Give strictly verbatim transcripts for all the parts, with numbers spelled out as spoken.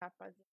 rapaziada.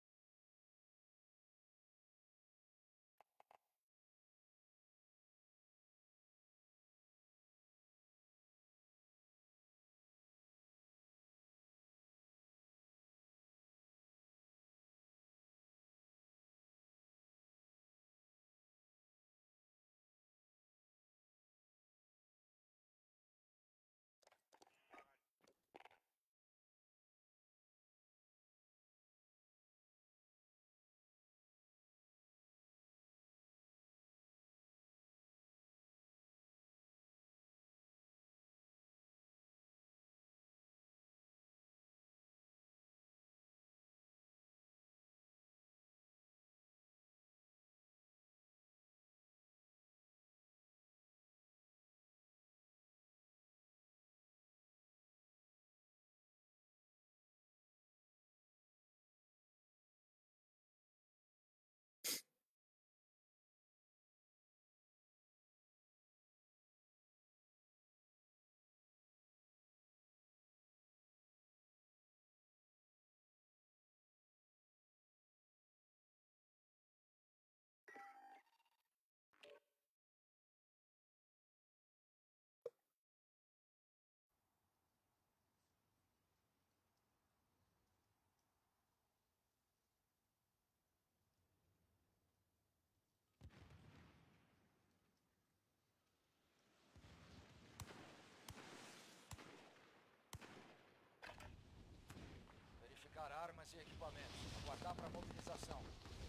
Verificar armas e equipamentos. Aguardar para mobilização.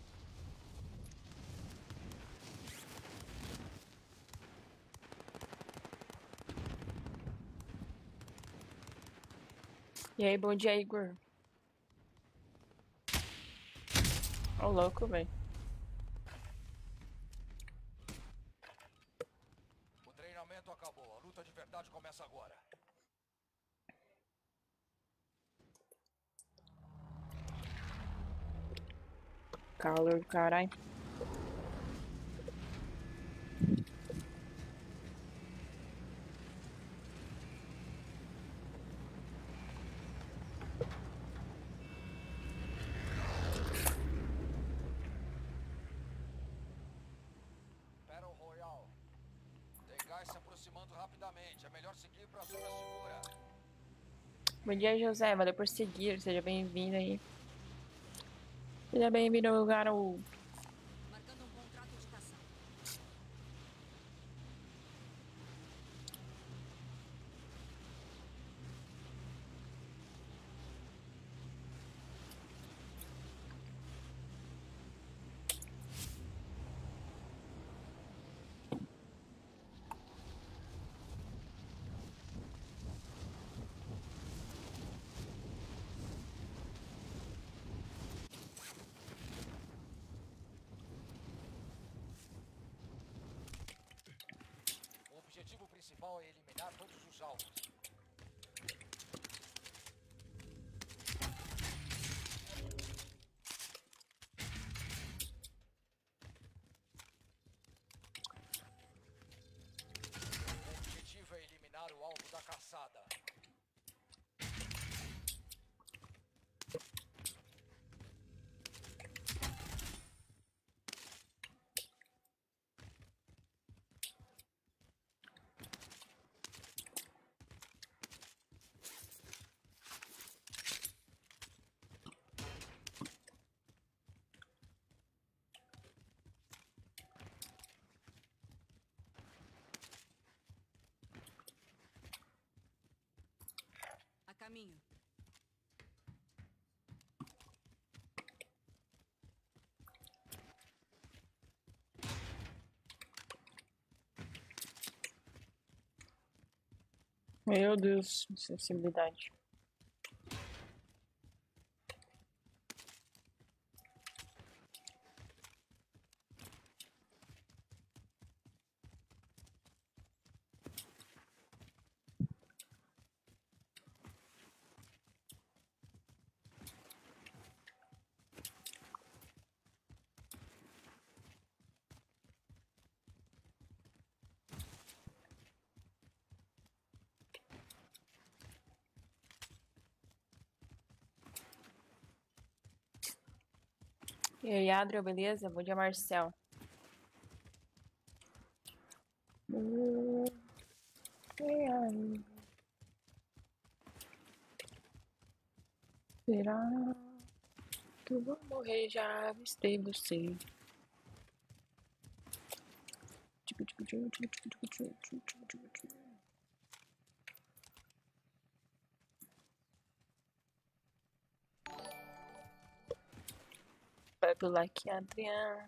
E aí, bom dia, Igor. Ô, louco, velho. O treinamento acabou. A luta de verdade começa agora. Calor do caralho. Battle Royale. Tem gás se aproximando rapidamente. É melhor seguir para a zona segura. Bom dia, José. Valeu por seguir. Seja bem-vindo aí. Seja bem-vindo ao garoto. Marcando um contrato de cação. O objetivo principal é eliminar todos os alvos. O objetivo é eliminar o alvo da caçada. A caminho. Meu Deus, sensibilidade. E aí, Adriel, beleza? Bom dia, Marcel. Hum, e aí? Será que eu vou morrer? Já avistei você. Vai pular aqui, Adriano.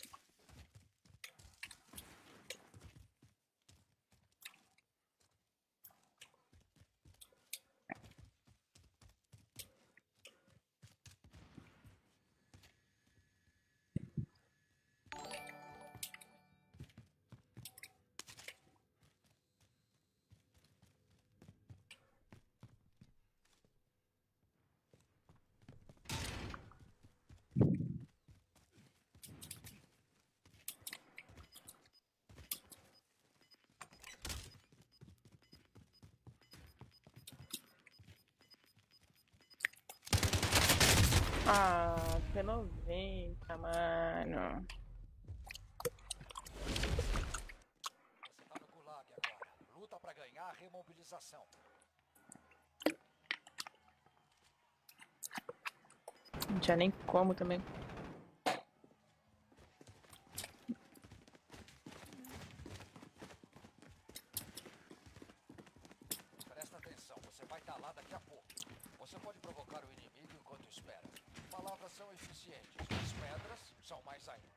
Ah, P noventa, mano. Você tá no gulag agora. Luta pra ganhar a remobilização. Não tinha nem como também. Presta atenção, você vai estar lá daqui a pouco. Você pode provocar o inimigo enquanto espera. Palavras são eficientes, as pedras são mais ainda.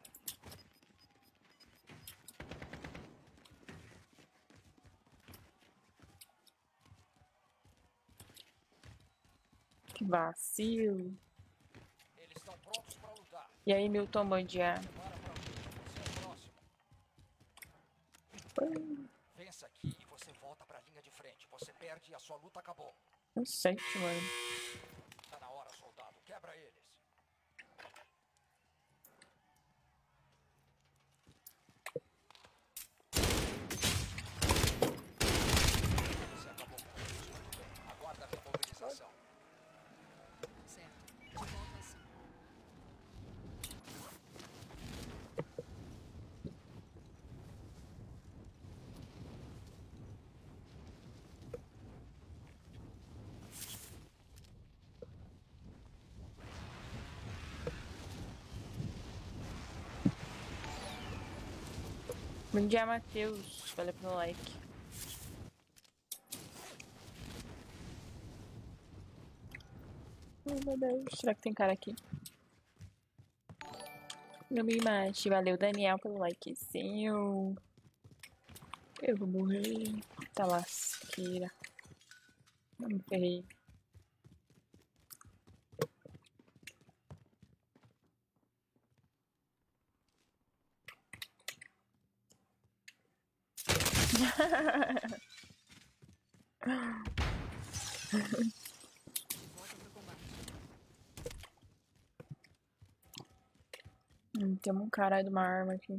Que vacilo. Eles estão prontos pra lutar. E aí, Milton, bom dia. Prepara pra luta, você é o próximo. Vença aqui e você volta pra linha de frente. Você perde e a sua luta acabou. Não sei, mano. Tá na hora, soldado. Quebra eles. Você acabou com eles. Muito bem. Aguarda a remobilização. Certo. De volta assim. Bom dia, Matheus. Valeu pelo like. Ai, meu Deus. Será que tem cara aqui? Não me mate. Valeu, Daniel, pelo likezinho. Eu vou morrer. Tá lasqueira. Não me ferrei. De volta pro combate. hum, tem um cara aí de uma arma aqui.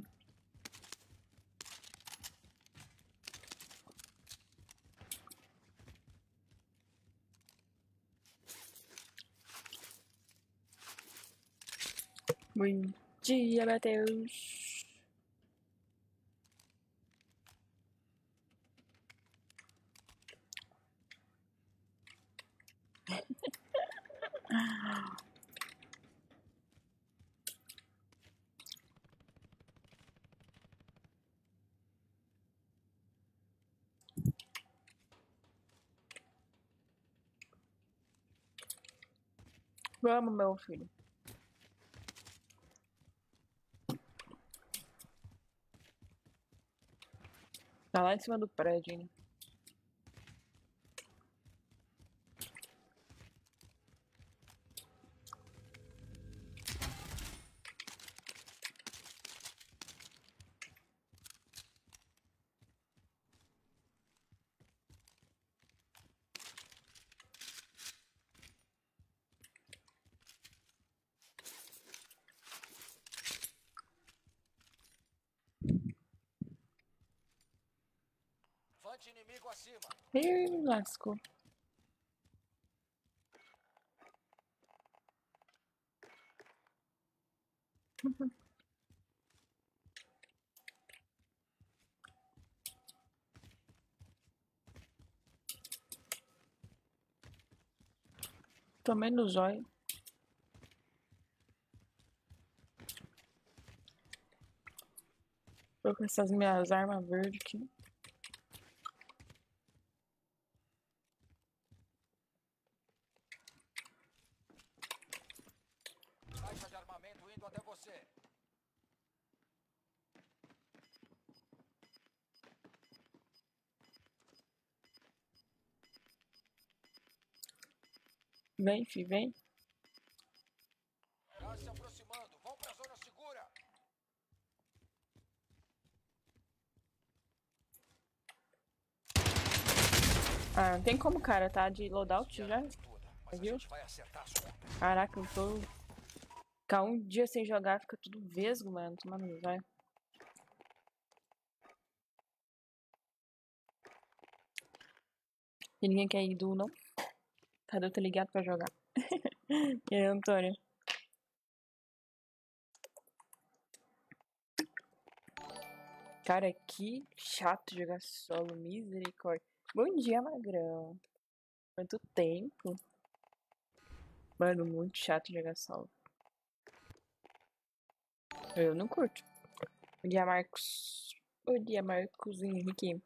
Bom dia, Matheus. Vamos, meu filho. Tá lá em cima do prédio, hein? Vante inimigo acima. Ih, lascou. Tomei no zóio. Tô com essas minhas armas verdes aqui. Caixa de armamento indo até você. Vem, fi, vem. Gás se aproximando. Vão pra zona segura. Ah, não tem como, cara, tá de loadout já? Mas a Viu? gente vai acertar as contas. Caraca, eu tô... Ficar um dia sem jogar, fica tudo vesgo, mano. Tomando no zóio. E ninguém quer ir do, não? Cadê eu tô ligado pra jogar? E aí, Antônio? Cara, que chato jogar solo, misericórdia. Bom dia, Magrão. Quanto tempo? Mano, muito chato jogar solo. Eu não curto. Bom dia, Marcos. Bom dia, Marcos Henrique.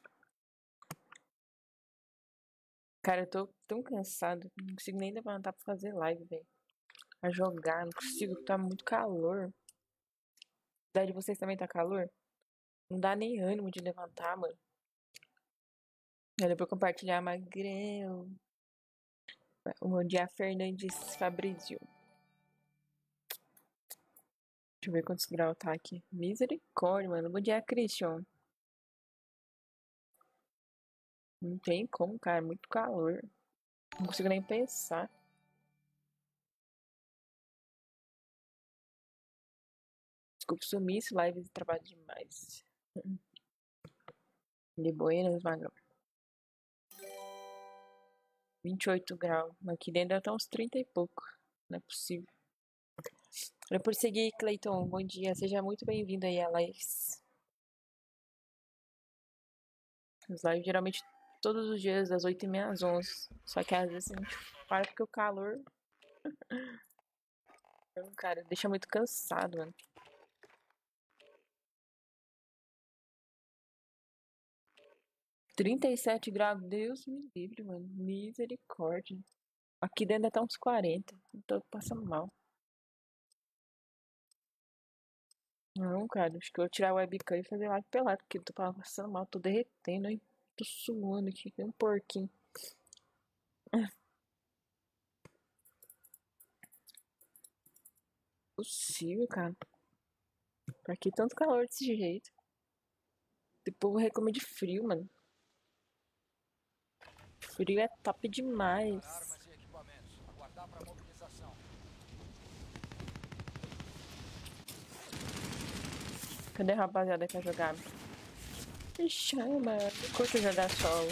Cara, eu tô tão cansado. Não consigo nem levantar pra fazer live, velho. Pra jogar, não consigo, tá muito calor. Daí de vocês também tá calor? Não dá nem ânimo de levantar, mano. Era pra eu compartilhar, Magrão. Bom dia, Fernandes Fabrizio. Deixa eu ver quantos graus tá aqui. Misericórdia, mano. Bom dia, Christian. Não tem como, cara. Muito calor. Não consigo nem pensar. Desculpa sumir, esse live de trabalho demais. De Buenas, Magrão. vinte e oito graus. Aqui dentro deve estar uns trinta e pouco. Não é possível. Eu por seguir, Cleiton. Bom dia. Seja muito bem-vindo aí a lives. As lives geralmente todos os dias, das oito e meia às onze. Só que às vezes a gente para porque o calor. Cara, deixa muito cansado, mano. trinta e sete graus. Deus me livre, mano. Misericórdia. Aqui dentro tá uns quarenta. Eu tô passando mal. Não, cara. Acho que eu vou tirar a webcam e fazer live pelado. Porque eu tô passando mal. Tô derretendo, hein. Tô suando aqui. Tem um porquinho. Possível, cara. Pra que tanto calor desse jeito? Depois eu vou reclamar de frio, mano. Frio é top demais. Armas e equipamentos. Aguardar pra mobilização. Cadê a rapaziada que quer jogar? Me chama. Eu curto jogar solo.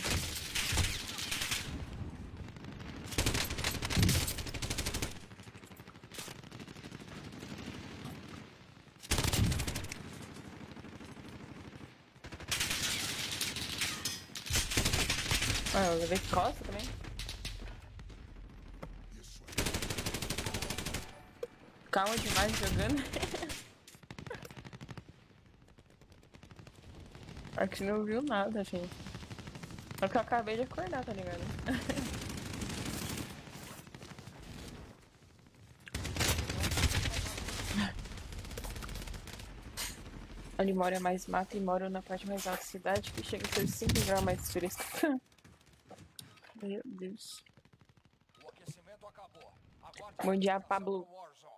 Ah, eu levei costa também. Calma demais jogando. Acho que não viu nada, gente. Só que eu acabei de acordar, tá ligado? Onde mora mais mata e moro na parte mais alta da cidade, que chega a ser cinco graus mais fresco. Meu Deus. O aquecimento acabou. Aguarde Bom dia, a Pablo. do Warzone.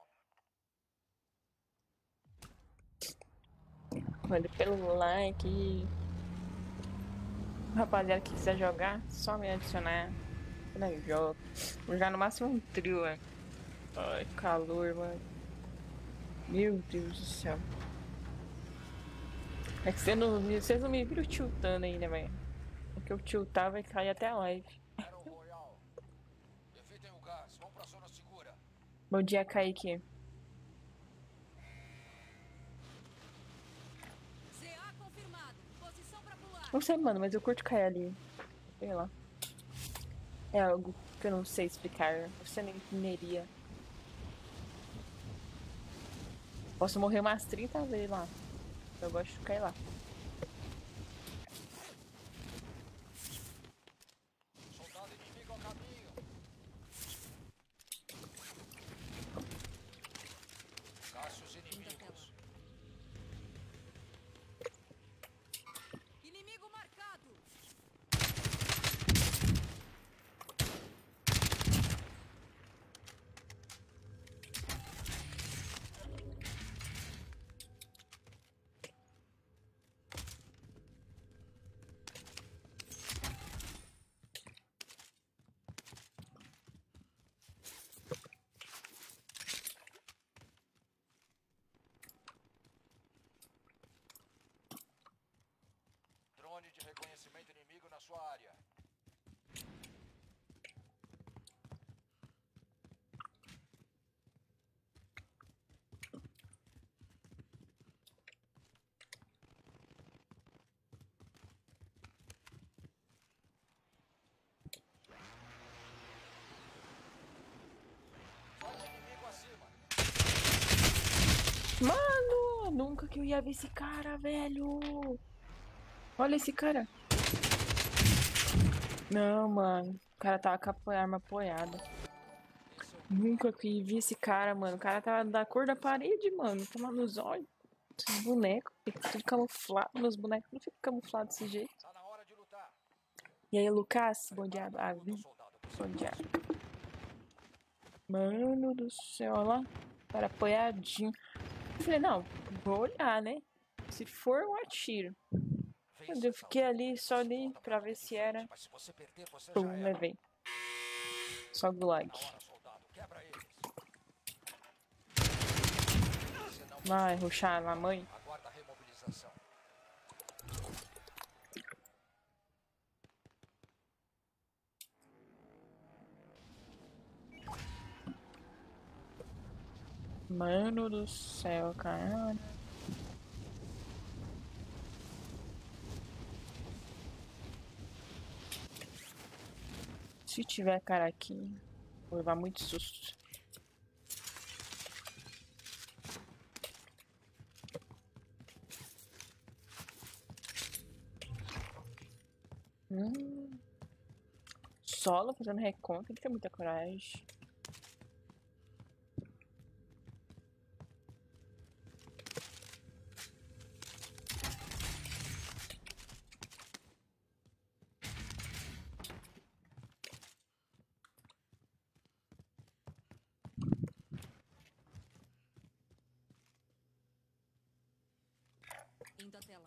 Manda pelo like. Rapaziada que quiser jogar, só me adicionar. Eu jogo. Vou jogar no máximo um trio, né? Ai, calor, mano. Meu Deus do céu. É que você não, vocês não me viram tiltando ainda, velho. Porque eu tiltar vai cair até a live. Battle Royale. Evitem o gás. Vão pra zona segura. Bom dia, Kaique. Não sei, mano, mas eu curto cair ali. Sei lá. É algo que eu não sei explicar. Você nem entenderia. Posso morrer umas trinta vezes lá. Eu gosto de cair lá. Soldado inimigo ao caminho. Caça os inimigos. Inimigo marcado. Drone de reconhecimento inimigo na sua área. Forte inimigo acima. Mano, nunca que eu ia ver esse cara, velho. Olha esse cara. Não, mano. O cara tava com a arma apoiada. Esse é o Nunca que vi esse cara, mano. O cara tava da cor da parede, mano. Tava nos olhos. Esses bonecos. Fica tudo camuflado. Meus bonecos não ficam camuflados desse jeito. Tá na hora de lutar. E aí, Lucas? Bom dia. Prepara Ah, pra luta, vi. soldado. Bom dia. Mano do céu, olha lá. Cara apoiadinho. Eu falei, não, vou olhar, né? Se for, eu atiro. Vença Eu essa fiquei luta. ali, só ali, Volta pra linha ver de se frente, era. mas se você perder, você já Pum, era. levei. Só gulag. Na hora, soldado. Quebra eles. Você não Vai, ruxar na mãe. aguarda a remobilização. Mano do céu, cara. Se tiver cara aqui, vou levar muito susto. Hum. Solo fazendo recon, tem que ter muita coragem. Indo até lá.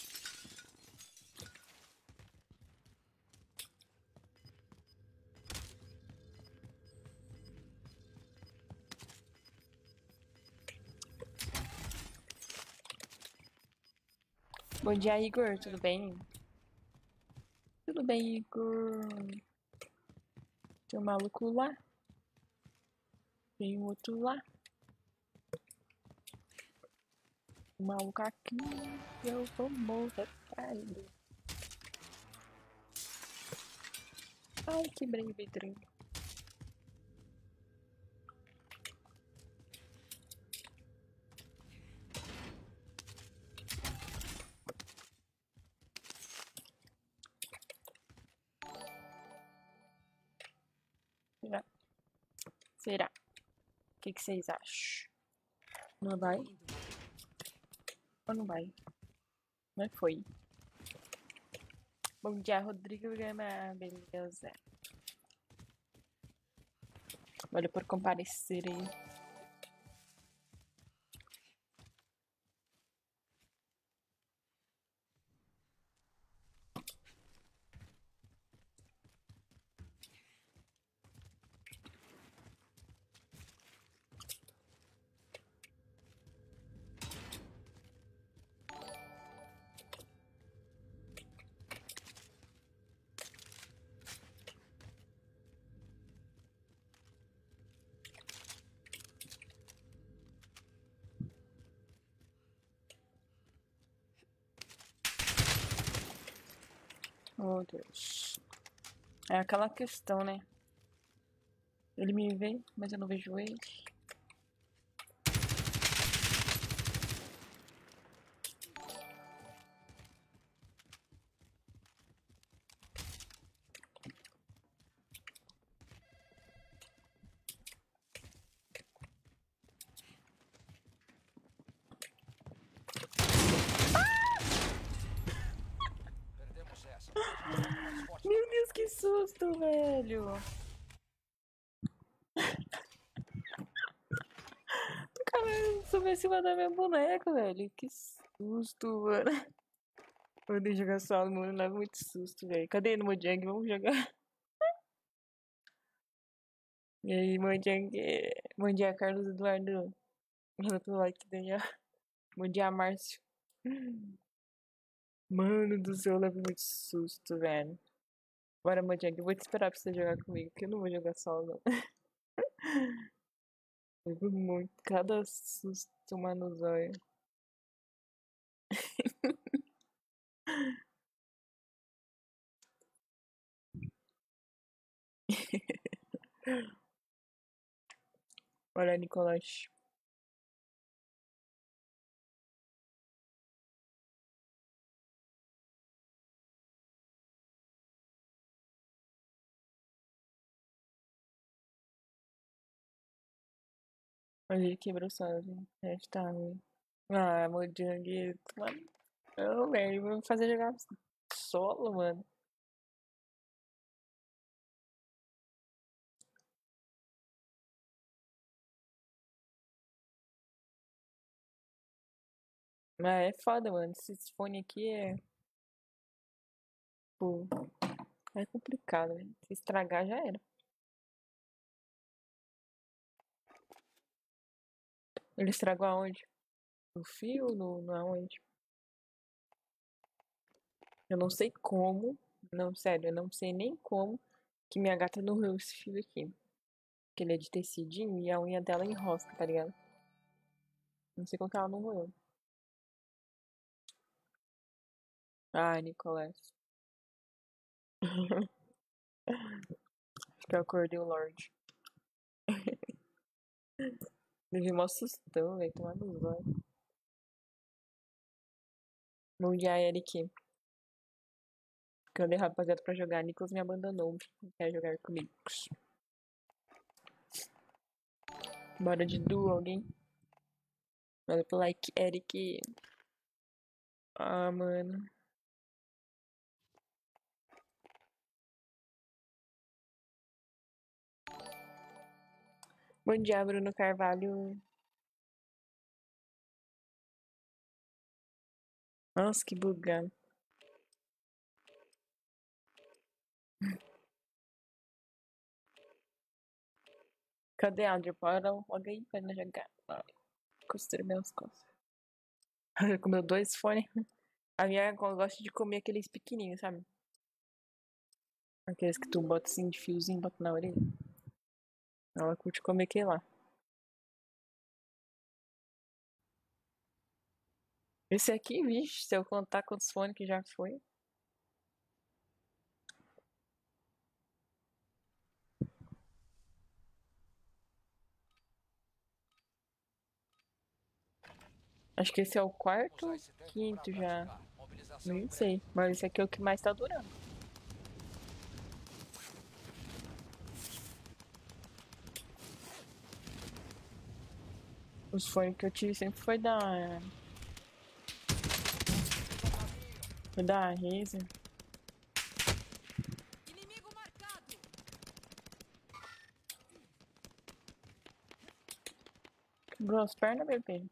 Bom dia, Igor. Tudo bem? Tudo bem, Igor. Tem um maluco lá. Tem um outro lá. Um maluco aqui. Eu vou morrer pra ele. Ai, que breve vidrinho. Será? Será? O que, que vocês acham? Não vai? Indo. Ou não vai? Não foi. Bom dia, Rodrigo Gama. Beleza. Valeu por comparecer aí. Meu Deus. É aquela questão, né? Ele me vê, mas eu não vejo ele. Perdemos essa. Mais forte. Meu Deus, que susto, velho! O cara subiu em cima da minha boneca, velho. Que susto, mano. Eu odeio jogar solo, mano. Leva muito susto, velho. Cadê no Mojang? Vamos jogar. E aí, Mojang? Bom dia, Carlos Eduardo. Manda pelo like daí, ó. Bom dia, Márcio. Mano do céu, eu levo muito susto, velho. Bora, Mojang, eu vou te esperar pra você jogar comigo, porque eu não vou jogar solo, não. Levo muito. Cada susto, mano, zóio. Olha, Nicolás. Olha, ele quebrou sozinho. É, tá ruim. Ah, Mojang, mano. Não, velho, vou me fazer jogar solo, mano. Mas é foda, mano. Esse fone aqui é. Pô, é complicado, velho. Se estragar já era. Ele estragou aonde? No fio? No, no aonde? Eu não sei como. Não, sério, eu não sei nem como que minha gata não roeu esse fio aqui. Porque ele é de tecidinho e a unha dela enrosca, tá ligado? Não sei como que ela não roeu. Ai, Nicolás. Acho que eu acordei o Lorde. Levei mó sustão, velho. Tomar no zóio. Bom dia, Eric. Quando eu rapaziada pra jogar, Nicolas me abandonou. Não quer jogar comigo. Bora de duo, alguém? Manda pro like, Eric. Ah, mano. Bom dia, Bruno Carvalho. Nossa, que bugado. Cadê a Andrew? Bora alguém pra nós jogar. Ai, costura meus costas. Comeu dois fones. A minha gosta de comer aqueles pequenininhos, sabe? Aqueles que tu bota assim de fiozinho, bota na orelha. Ela curte comer aquele lá. Esse aqui, vixe, se eu contar quantos fones que já foi. Acho que esse é o quarto ou quinto já. Nem sei, mas esse aqui é o que mais tá durando. Os fones que eu tive sempre foi da... Foi da Razer. Inimigo marcado. Quebrou as pernas, bebê.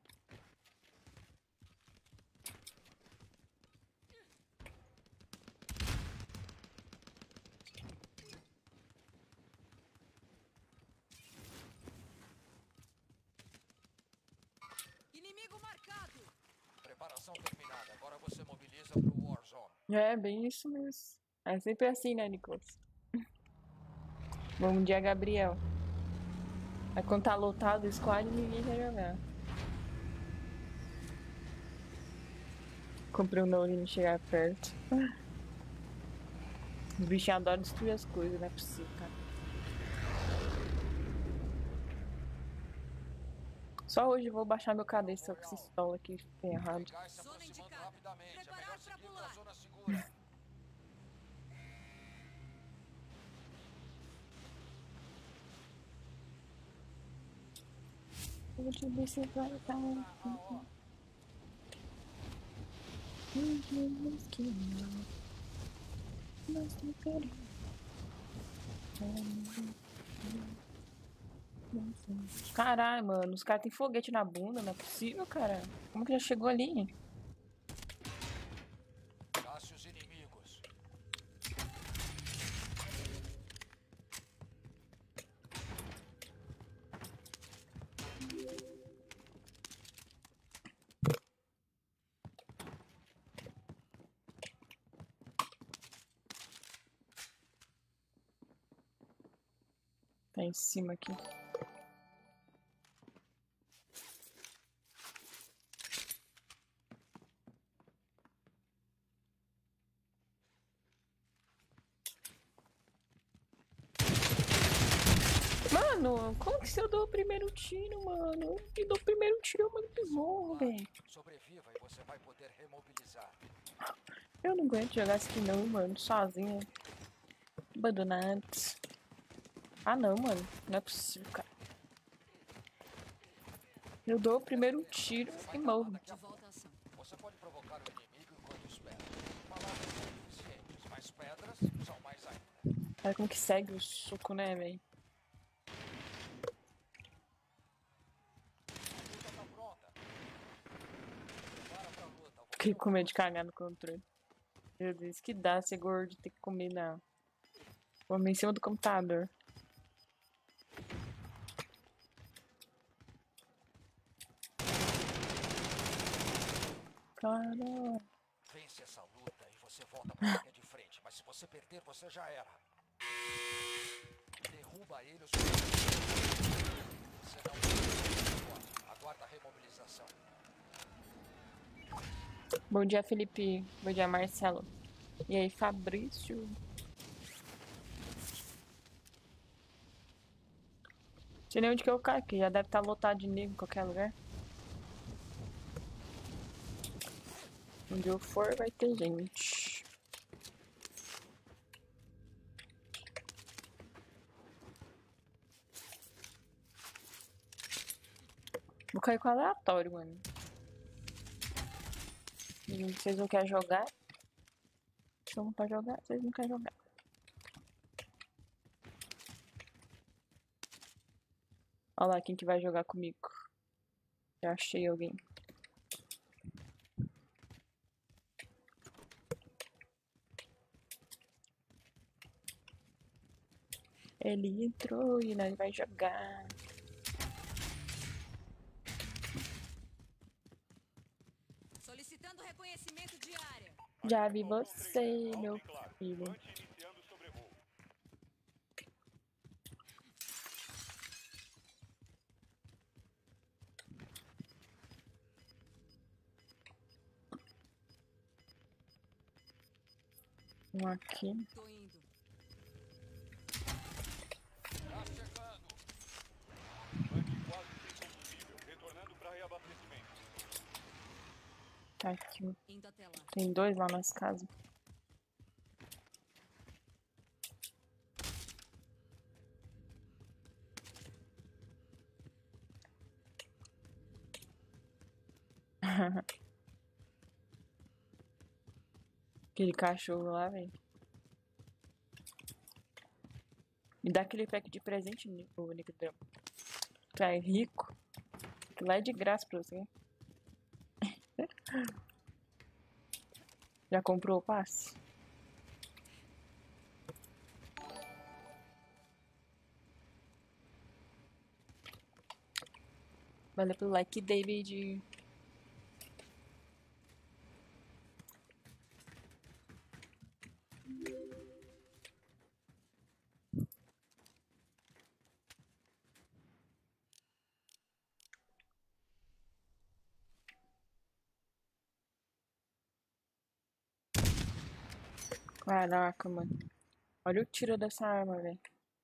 Inimigo marcado. Preparação terminada. Agora você mobiliza pro Warzone. É, bem isso mesmo. É sempre assim, né, Nicolas? Bom dia, Gabriel. Aí quando tá lotado o squad, ninguém quer jogar. Comprei um Nouri não chegar perto. Os bichinhos adoram destruir as coisas, não é possível, cara. Só hoje eu vou baixar meu cabeça com esse stall aqui ferrado. Gás se Zona aproximando indicada. rapidamente. É Preparar melhor pra seguir pra pular. zona segura. Onde você vai estar? Ah, ó. Caralho, mano, os caras têm foguete na bunda, não é possível, cara. Como que já chegou ali? Caça os inimigos. Tá em cima aqui. Mano, como que se eu dou o primeiro tiro, mano? Eu dou o primeiro tiro, eu mando que morro, velho. Sobreviva e você vai poder remobilizar. Eu não aguento jogar isso aqui não, mano, sozinha. Abandonado. Ah não, mano, não é possível, cara. Eu dou o primeiro tiro e morro. De volta à ação. Você pode provocar o inimigo enquanto espera. Palavras são eficientes, mas pedras são mais ainda. Olha como que segue o soco, né, velho? A luta tá pronta. Para pra luta. Fiquei com medo de cagar no controle. Meu Deus, que dá ser gordo ter que comer na... Comer em cima do computador. Cara... Vence essa luta e você volta pra linha de frente. Mas se você perder, você já era. Derruba ele o suficiente. Você não aguarda a remobilização. Bom dia, Felipe. Bom dia, Marcelo. E aí, Fabrício? Não sei nem onde que eu caio aqui. Já deve estar lotado de nego em qualquer lugar. Onde eu for, vai ter gente. Vou cair com aleatório, mano. E vocês não querem jogar? Chama pra jogar, vocês não querem jogar. Olha lá quem que vai jogar comigo. Já achei alguém. Ele entrou e nós vai jogar. Solicitando reconhecimento de área. Já vi você, meu filho. Um aqui. Tô indo. Tá chegando. Tanque quase sem combustível, retornando para reabastecimento. Tá aqui. Indo até lá. Tem dois lá nas casas. Aquele cachorro lá, velho. Me dá aquele pack de presente, o Nick Drum. Tu é rico. Que lá é de graça pra você. Já comprou o passe? Valeu pelo like, David. Caraca, mano. Olha o tiro dessa arma, velho.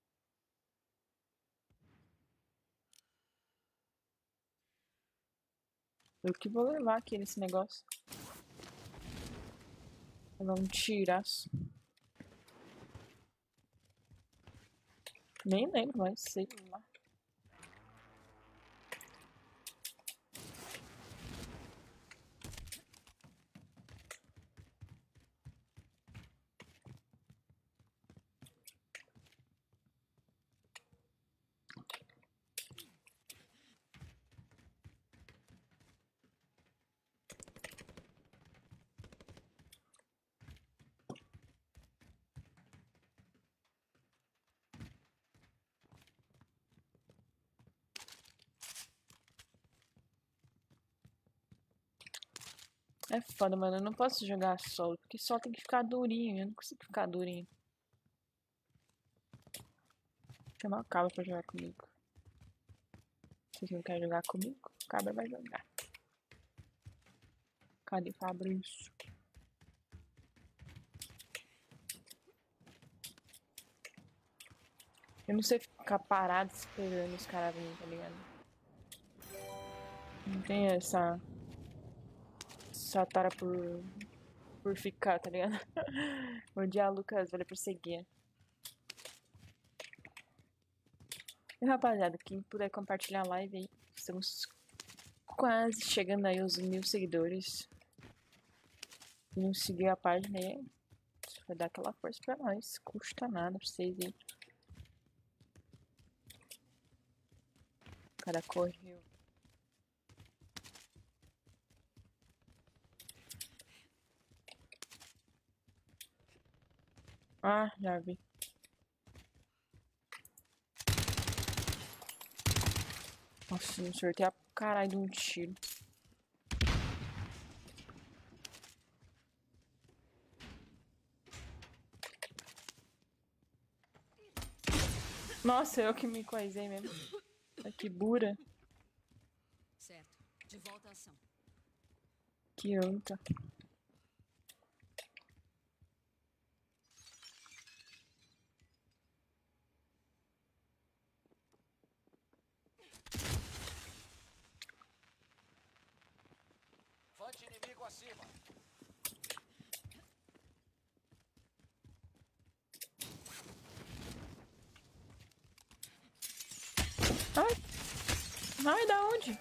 Eu que vou levar aqui nesse negócio. Levar um tiraço. Nem lembro, mas sei lá. É foda, mano. Eu não posso jogar solo, porque só tem que ficar durinho. Eu não consigo ficar durinho. Chamar o Cabra pra jogar comigo. Vocês não querem jogar comigo? O Cabra vai jogar. Cadê o Fabrício? Eu não sei ficar parado esperando os caras virem, tá ligado? Não tem essa... Essa tara por... Por ficar, tá ligado? Onde a Lucas vai perseguir. E rapaziada, quem puder compartilhar a live aí, estamos quase chegando aí aos mil seguidores. Se não seguir a página aí, vai dar aquela força pra nós. Custa nada pra vocês aí. O cara correu. Ah, já vi. Nossa, não acertei a caralho de um tiro. Nossa, eu que me coisei mesmo. Ai, que bura. Certo. De volta à ação. Que anta. Fante inimigo acima. Ai! Ai, da onde?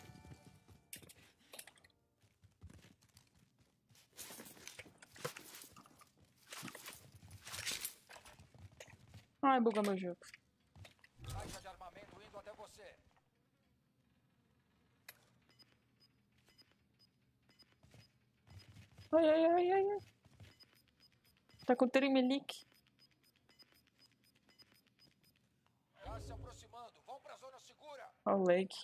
Ai, bugou meu jogo. Caixa de armamento indo até você. Ai, ai, ai, ai, ai. Tá com trimelique. Gás se aproximando. Vão pra zona segura. Ó o lag.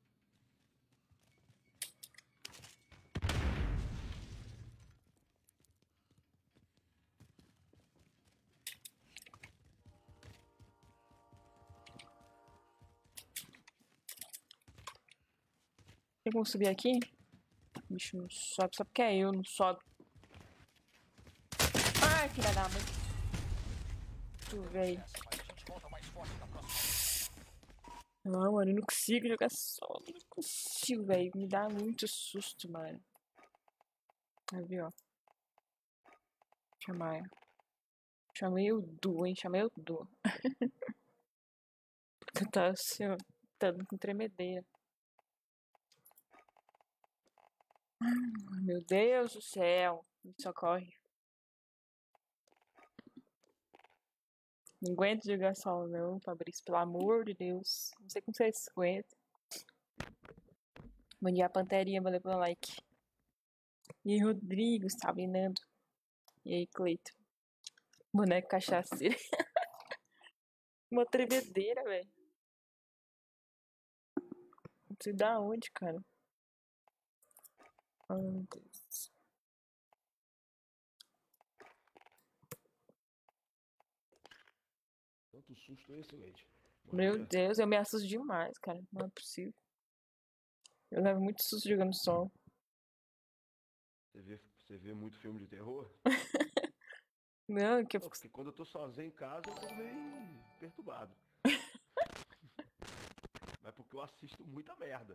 Tem como subir aqui? O bicho não sobe, só porque é eu, não sobe. Ai, filha da mãe. Tu veio. Essa, mas a gente volta mais forte da próxima vez. Não, mano, eu não consigo jogar solo. Não consigo, velho. Me dá muito susto, mano. Aí, viu, ó. Chamar ela. Chamei o Du, hein? Chamei o Du. Tu tá assim, ó. Tá dando com tremedeira. Ai, meu Deus do céu. Me socorre. Não aguento jogar solo, não, Fabrício. Pelo amor de Deus. Não sei como vocês aguentam. Bom dia, Panterinha. Valeu pelo like. E aí, Rodrigo, Sabinando. E aí, Cleito. Boneco cachaceiro. Uma tremedeira, velho. Não sei da onde, cara. Ai, meu Deus. Tanto susto é excelente. Bom Meu dia. Deus, eu me assusto demais, cara. Não é possível. Eu levo muito susto jogando solo. Você vê, você vê muito filme de terror? Não, que eu Não, fico. porque quando eu tô sozinho em casa, eu tô meio perturbado. Mas porque eu assisto muita merda.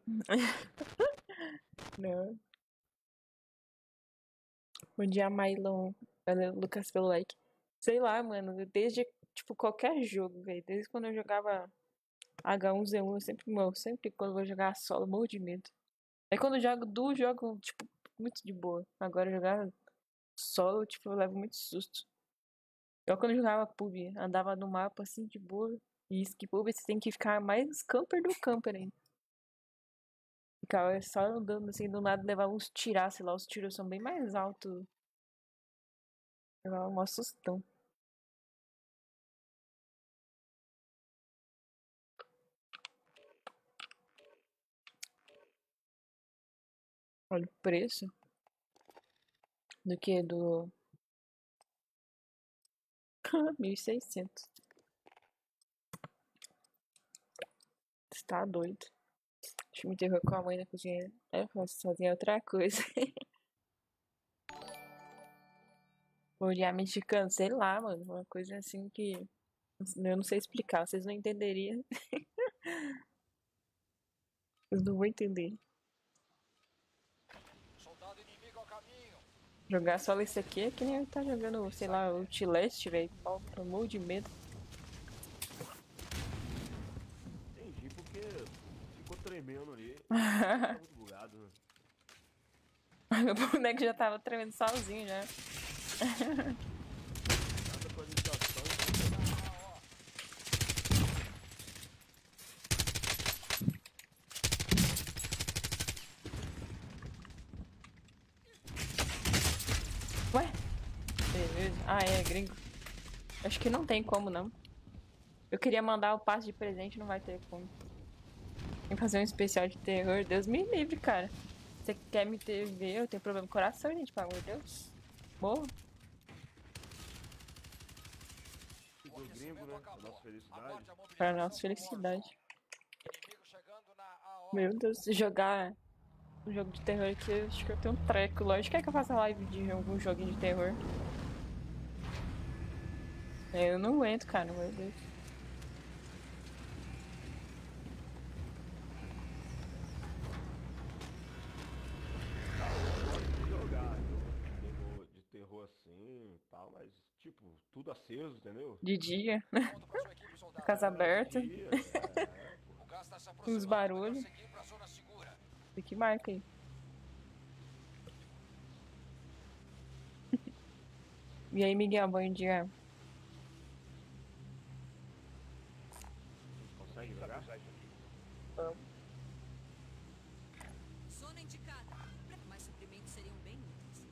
Não. Bom dia, Mylon. Valeu, Lucas, pelo like. Sei lá, mano. Desde, tipo, qualquer jogo, velho. Desde quando eu jogava H um Z um, eu sempre morro. Sempre quando eu vou jogar solo, eu morro de medo. Aí quando eu jogo duo, eu jogo, tipo, muito de boa. Agora jogar solo, tipo, eu levo muito susto. Eu quando eu jogava pub, andava no mapa assim de boa. E isso que pub você tem que ficar mais camper do camper ainda. Ficava só andando assim, do nada levava uns tirar, sei lá, os tiros são bem mais altos. Levava um assustão. Olha o preço. Do que? Do mil e seiscentos. Você tá doido. Deixa eu me terror com a mãe na cozinha. É, faço sozinha é outra coisa. Olhar mexicano, sei lá, mano. Uma coisa assim que eu não sei explicar. Vocês não entenderiam. Vocês não vão entender. Soldado inimigo ao caminho. Jogar só esse aqui é que nem tá jogando, sei lá, Outlast, velho. Pelo amor de medo. Entendi porque ficou tremendo ali. Tá muito bugado, né? Meu boneco já tava tremendo sozinho já. Cada atualização. Ué? Beleza. Ah, é, gringo. Acho que não tem como, não. Eu queria mandar o passe de presente, não vai ter como. Tem que fazer um especial de terror. Deus me livre, cara. Você quer me ter ver? Eu tenho problema com o coração, gente, pelo amor de Deus. Morro. Do gringo, né? A nossa felicidade. Pra nossa felicidade. Inimigo chegando na A O. Meu Deus, se jogar um jogo de terror aqui, eu acho que eu tenho um treco. Lógico que é que eu faça live de algum joguinho de terror. Eu não aguento, cara, meu Deus. Jogar jogo de terror, de terror assim e tal, mas tipo, tudo aceso, entendeu? De dia, Ponto pra sua equipe, soldado. casa É, aberta, de dia, é, pô. O gás tá se uns aproximando. barulhos. Melhor seguir pra zona segura. Tem que marca aí. E aí, Miguel, bom dia. Consegue jogar? Zona indicada. Mais suprimentos seriam bem úteis.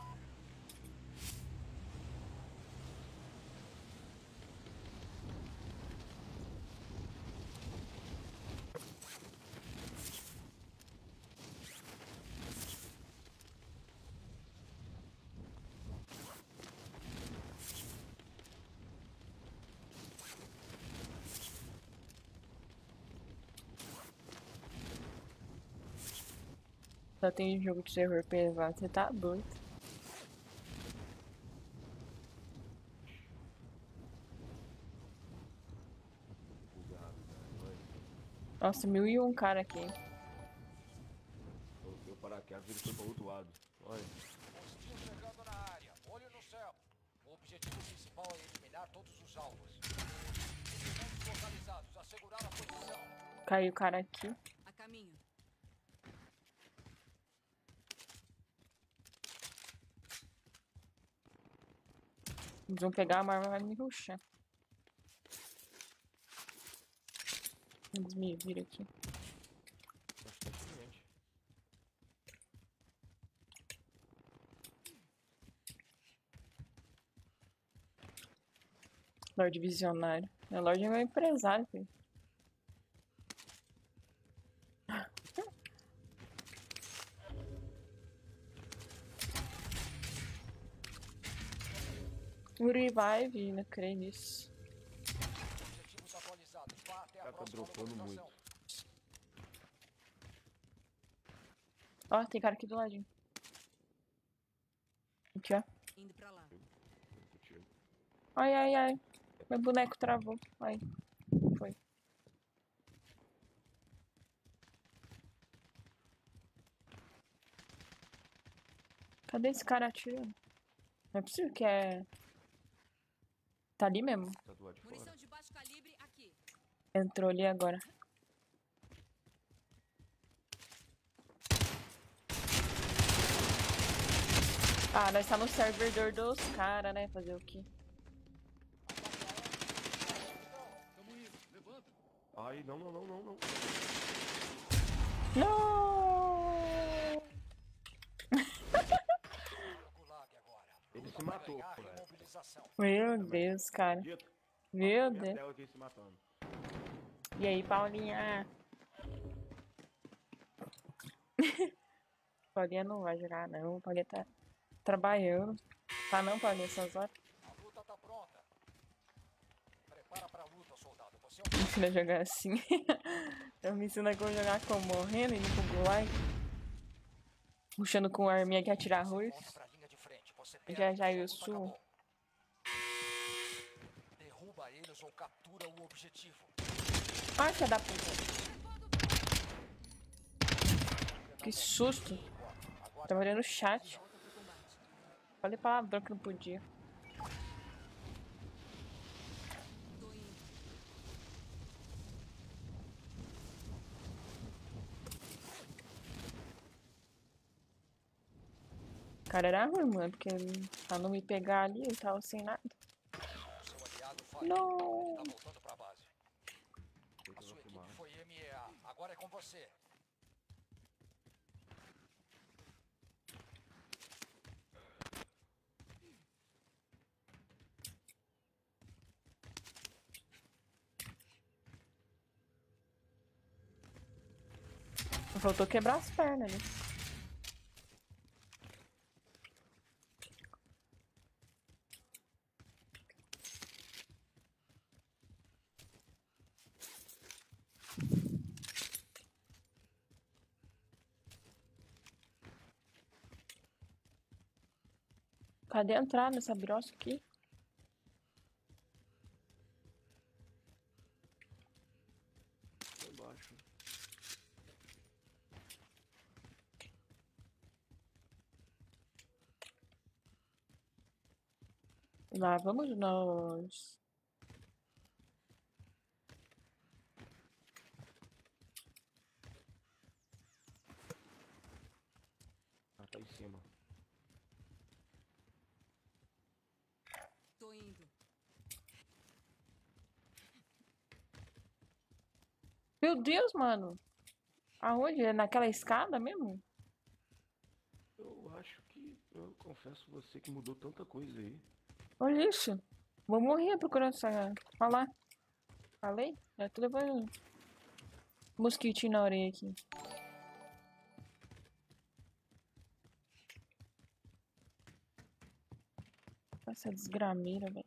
Só tem jogo de terror pesado, você tá doido. Bugado, cara. Olha, Nossa, mil e um cara aqui. coloquei o paraquedas e ele foi para outro lado. Olha, Hostil chegando na área. Olho no céu. O objetivo principal é eliminar todos os alvos. Inimigos localizados. Assegurar a posição. Caiu o cara aqui. A caminho. Eles vão pegar a arma e vai me ruxar. Eles me viram aqui. bastante gente. Lorde Visionário. É, Lorde é meu empresário, filho. O Revive, não creio nisso. Objetivos atualizados. Vá até a O cara tá próxima dropando localização. muito. Ó, tem cara aqui do ladinho. Aqui, ó. Indo pra lá. Contigo. Ai, ai, ai. Meu boneco travou. Ai, foi. Cadê esse cara atirando? Não é possível que é... Tá ali mesmo? Tá do lado de fora. Munição de baixo calibre aqui. Entrou ali agora. Ah, nós tá no servidor dos caras, né? Fazer o quê? Ai, não, não, não, não, não. Não! Gulag agora. Ele Luta se pra matou, ganhar velho. imobilização. Meu Deus, cara. Dito, Meu minha Deus. tela aqui se matando. E aí, Paulinha? Paulinha não vai jogar, não. Paulinha tá trabalhando. Tá não, Paulinha, essas horas? A luta tá pronta. Prepara pra luta, soldado. Você é um Me ensina a jogar assim. Eu me ensino como jogar como morrendo, indo pro gulag. Puxando com a arminha que atira arroz. ponto pra linha de frente. Você Já, perde, já sua eu luta sou. acabou. Derruba eles ou captura o objetivo. Ai, filha da puta. Que susto. Tava olhando o chat. Volta pro combate. Falei palavrão que não podia. Tô indo. O cara era ruim, mano, porque pra não me pegar ali, ele tava sem nada. Seu aliado falhou. Não. Ele tá voltando pra base. Eu A tô sua equipe filmando. foi M E A. Agora é com você. Faltou quebrar as pernas ali. Cadê a entrada dessa broça aqui? Lá embaixo. Lá vamos nós. Ah, tá em cima. Tô indo. Meu Deus, mano. Aonde? É naquela escada mesmo? Eu acho que, eu confesso a você que mudou tanta coisa aí. Olha isso. Vou morrer procurando essa... Olha lá. Falei? Já tô levando mosquitinho na orelha aqui. Essa desgrameira, velho.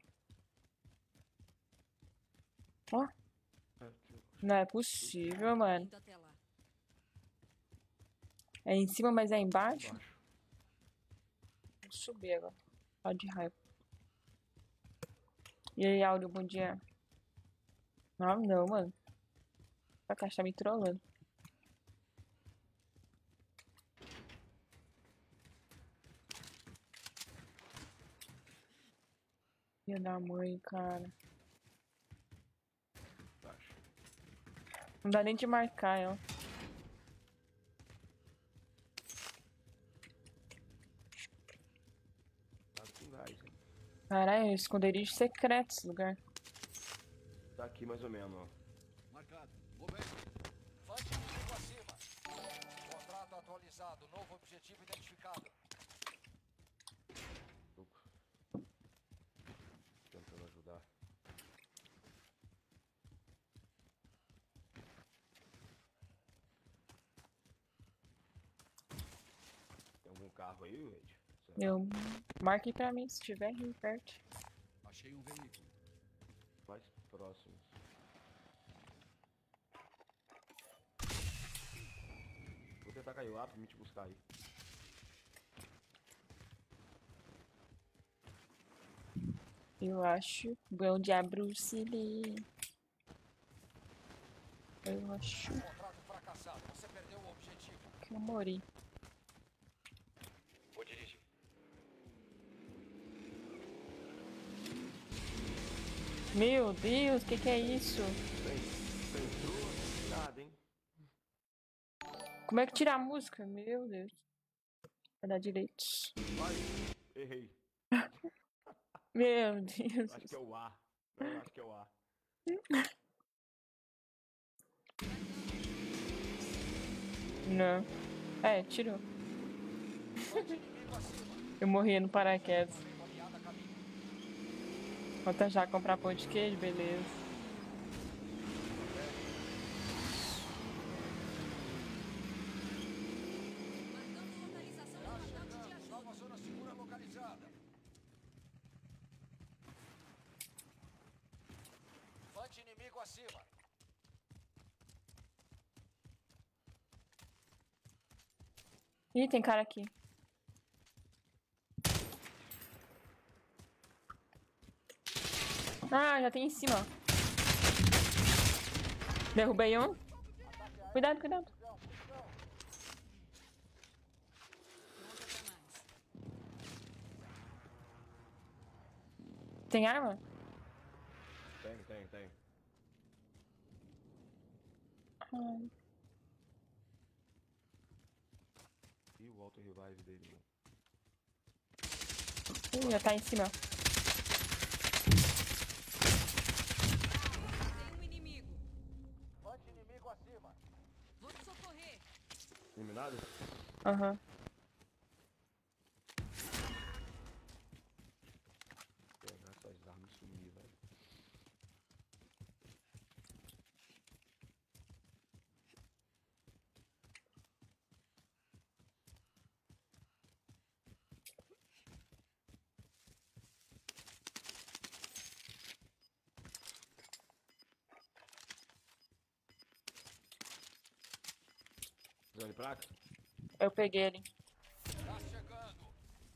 Ó, É, deixa eu- não é possível, mano. Indo até lá. É em cima, mas é embaixo? Embaixo. Vou subir agora. Só de raiva. E aí, Áudio, bom dia. Não, não, mano. A caixa tá me trollando. Filha da mãe, cara. Embaixo. Não dá nem de marcar ela. Tá com gás, hein? Caralho, esconderijo secreto esse lugar. Tá aqui mais ou menos, ó. Marcado. Vou bem. Fante inimigo acima. Contrato atualizado. Novo objetivo identificado. Tô tentando ajudar. Tem algum carro aí, Wade? Será? Eu marque pra mim se tiver aí perto. Achei um veículo. Mais próximos. Vou tentar cair lá pra me te buscar aí. Eu acho bom de Bruce Lee. Eu acho Contrato fracassado. Você perdeu o objetivo. que eu morri. Vou dirigir. Meu Deus, o que que é isso? Você entrou, cuidado, hein? Como é que tira a música? Meu Deus. Vai dar direitos. Ai, errei. Meu Deus. Acho que é o A. Não, acho que é o A. Não. É, tirou. Inimigo acima. Eu morri no paraquedas. Baleada a caminho. Vou até já comprar pão de queijo, beleza. Marcando localização de Já local de chegamos. ajuda. Nova zona segura localizada. Fante inimigo acima. Ih, tem cara aqui. Ah, já tem em cima, ó. Derrubei um. Cuidado, cuidado. Pronta pra mais. Tem arma? Tem, tem, tem. Ai. Ih, o auto revive dele, mano. Ih, já tá em cima. Tem um inimigo. Fante inimigo acima. Vou te socorrer. Eliminado? Aham. Pegar essas armas e sumir, velho. Zone praca? Eu peguei ele. Tá chegando.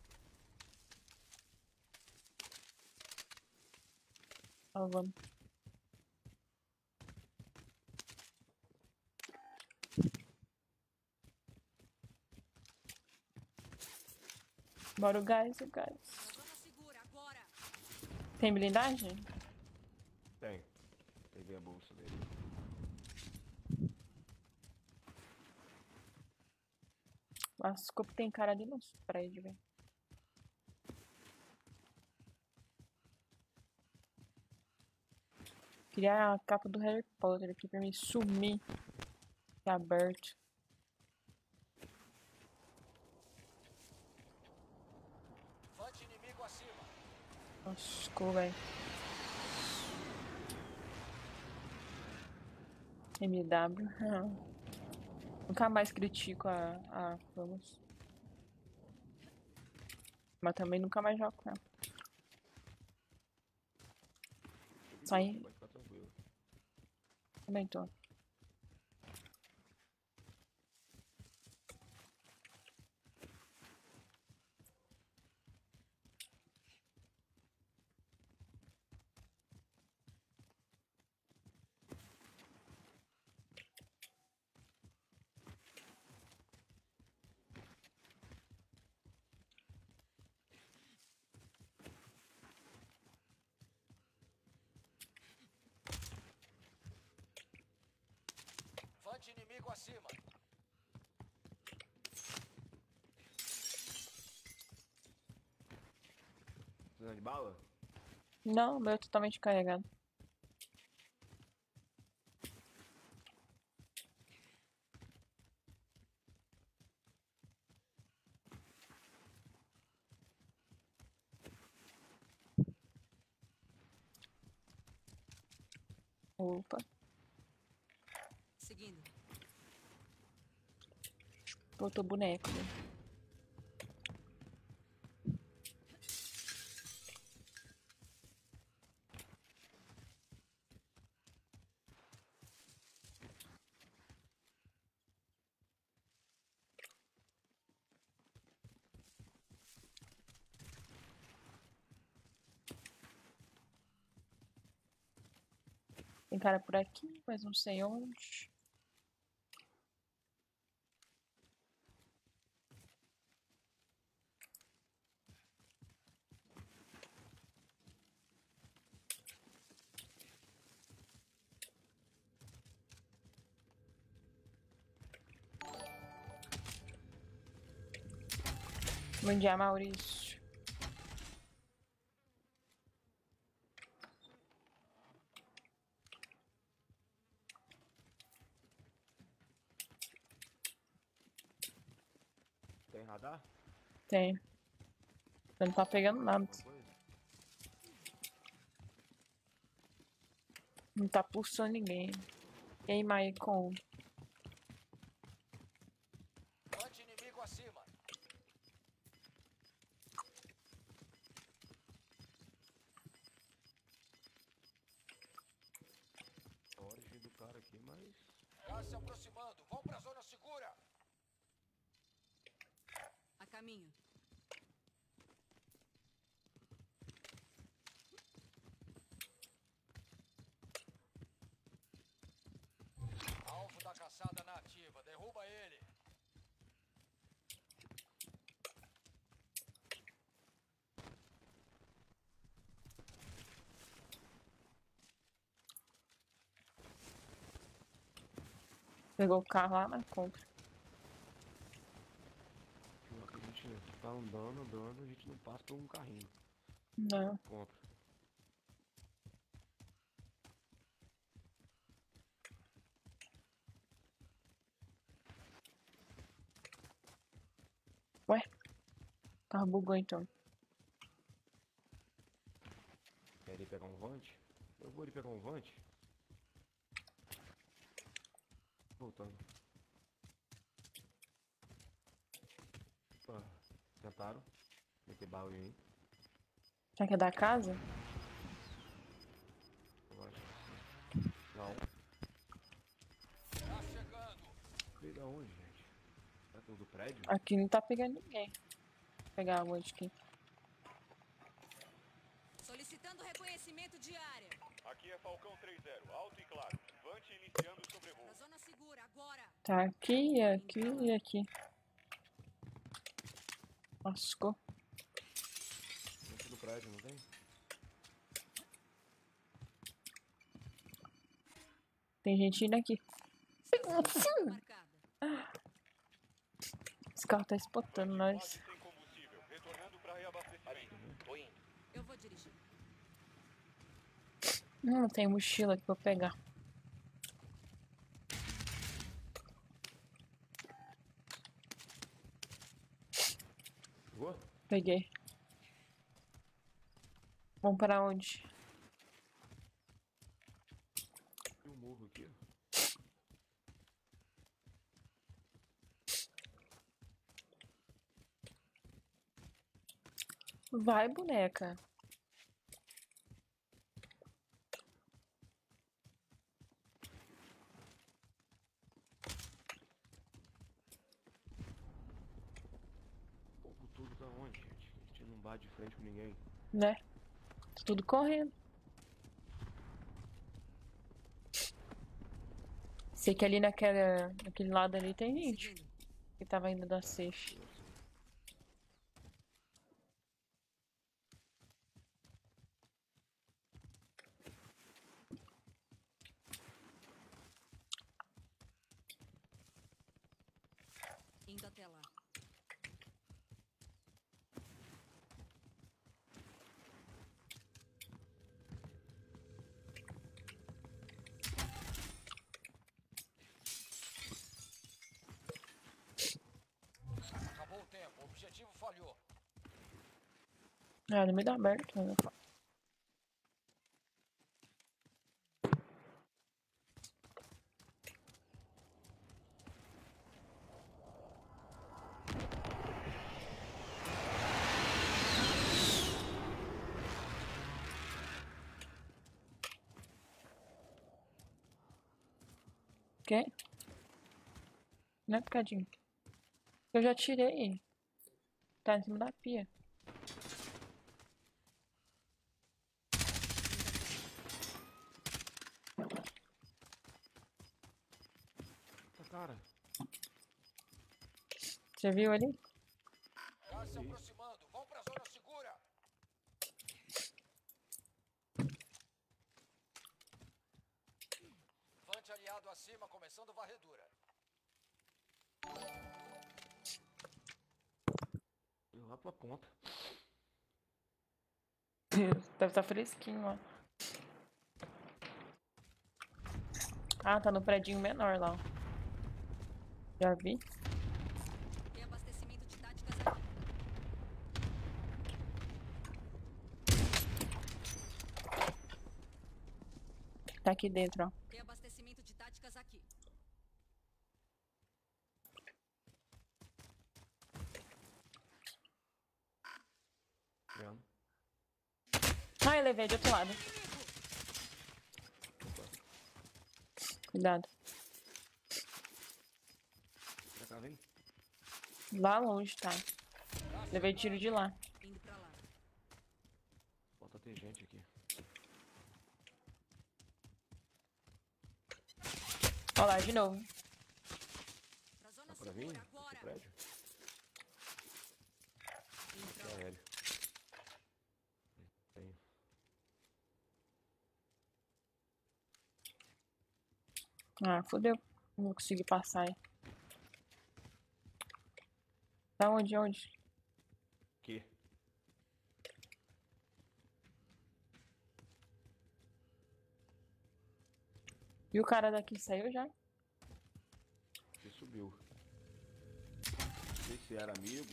Ó, vamos. Bora o gás, o gás. Na zona segura, agora. Tem blindagem? Tem. Peguei a bolsa dele. Lascou que tem cara ali nos prédios, velho. Queria a capa do Harry Potter aqui pra me sumir. Tá aberto. Fante inimigo acima. Lascou, velho. M W. Nunca mais critico a, a Famos. Mas também nunca mais jogo com ela. Sai. Pode ficar tranquilo. Também tô. Fante inimigo acima. Precisando de bala? Não, o meu é totalmente carregado. Opa. Seguindo. Botou boneco, né? Tem cara por aqui, mas não sei onde. Bom dia, Maurício. Tem radar? Tem. Não tá pegando nada. Alguma coisa? Não tá pulsando ninguém. E aí, Maicon? Anti-inimigo acima. A origem do cara aqui, mas... Gás se aproximando. Vão pra zona segura. A caminho. Alvo da caçada na ativa. Derruba ele. Pegou o carro lá na compra. A gente tá andando, andando, a gente não passa por um carrinho. Não. Compra. Ué? O carro bugou então. Quer ele pegar um vante? Eu vou ele pegar um vante. Voltando. Opa, tentaram meter bala em mim. Será que é da casa? Eu acho que sim. Não. Tá chegando. Veio da onde, gente? Será que é o do prédio? Aqui não tá pegando ninguém. Vou pegar onde aqui. Solicitando reconhecimento de área. Aqui é Falcão três zero, alto e claro. Vante iniciando o sobrevoo. Pra zona segura, agora. Tá aqui, aqui e aqui. Lascou. Dentro do prédio, não tem? Tem gente indo aqui. Estação marcada. Esse carro tá espotando Quase nós. sem combustível, retornando para reabastecimento. Tô indo. Eu vou dirigir. Hum, tem mochila aqui pra eu pegar. Pegou? Peguei. Vamos para onde? Tem um morro aqui. Vai, boneca. O povo todo tá onde, gente? A gente não bate de frente com ninguém. Né? Tá tudo correndo. Sei que ali naquela, naquele lado ali tem gente Seguindo. que tava indo da safe. Indo até lá. Acabou o tempo. O objetivo falhou. Ah, no meio da aberto. Né? Quê? Não é picadinho. Eu já tirei. Tá em cima da pia. cara. Você viu ali? Gás se aproximando. Vão pra zona segura. Vante aliado acima, começando varredura. Eu lá pra ponta. Deve estar fresquinho, ó. Ah, tá no predinho menor lá, ó. Já vi. Reabastecimento de táticas aqui. Tá aqui dentro, ó. Reabastecimento de táticas aqui. Vendo? Ah, eu levei de outro lado. Cuidado. Pra cá, vem. Lá longe, tá. Levei tiro de lá. Indo pra lá. Falta ter gente aqui. Ó lá, de novo. Pra zona Dá pra vir? segura Esse agora. prédio? Indo pra É lá. ele. Tem. Ah, fodeu. Não vou conseguir passar aí. Tá onde? Onde? Aqui. E o cara daqui saiu já? Você subiu. Não sei se era amigo.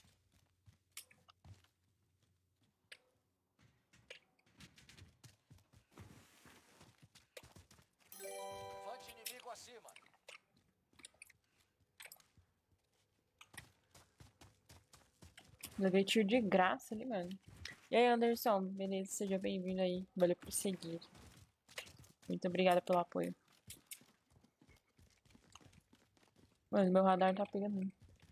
Vante inimigo acima. Levei tiro de graça ali, mano. E aí, Anderson? Beleza, seja bem-vindo aí. Valeu por seguir. Muito obrigada pelo apoio. Mano, meu radar tá pegando.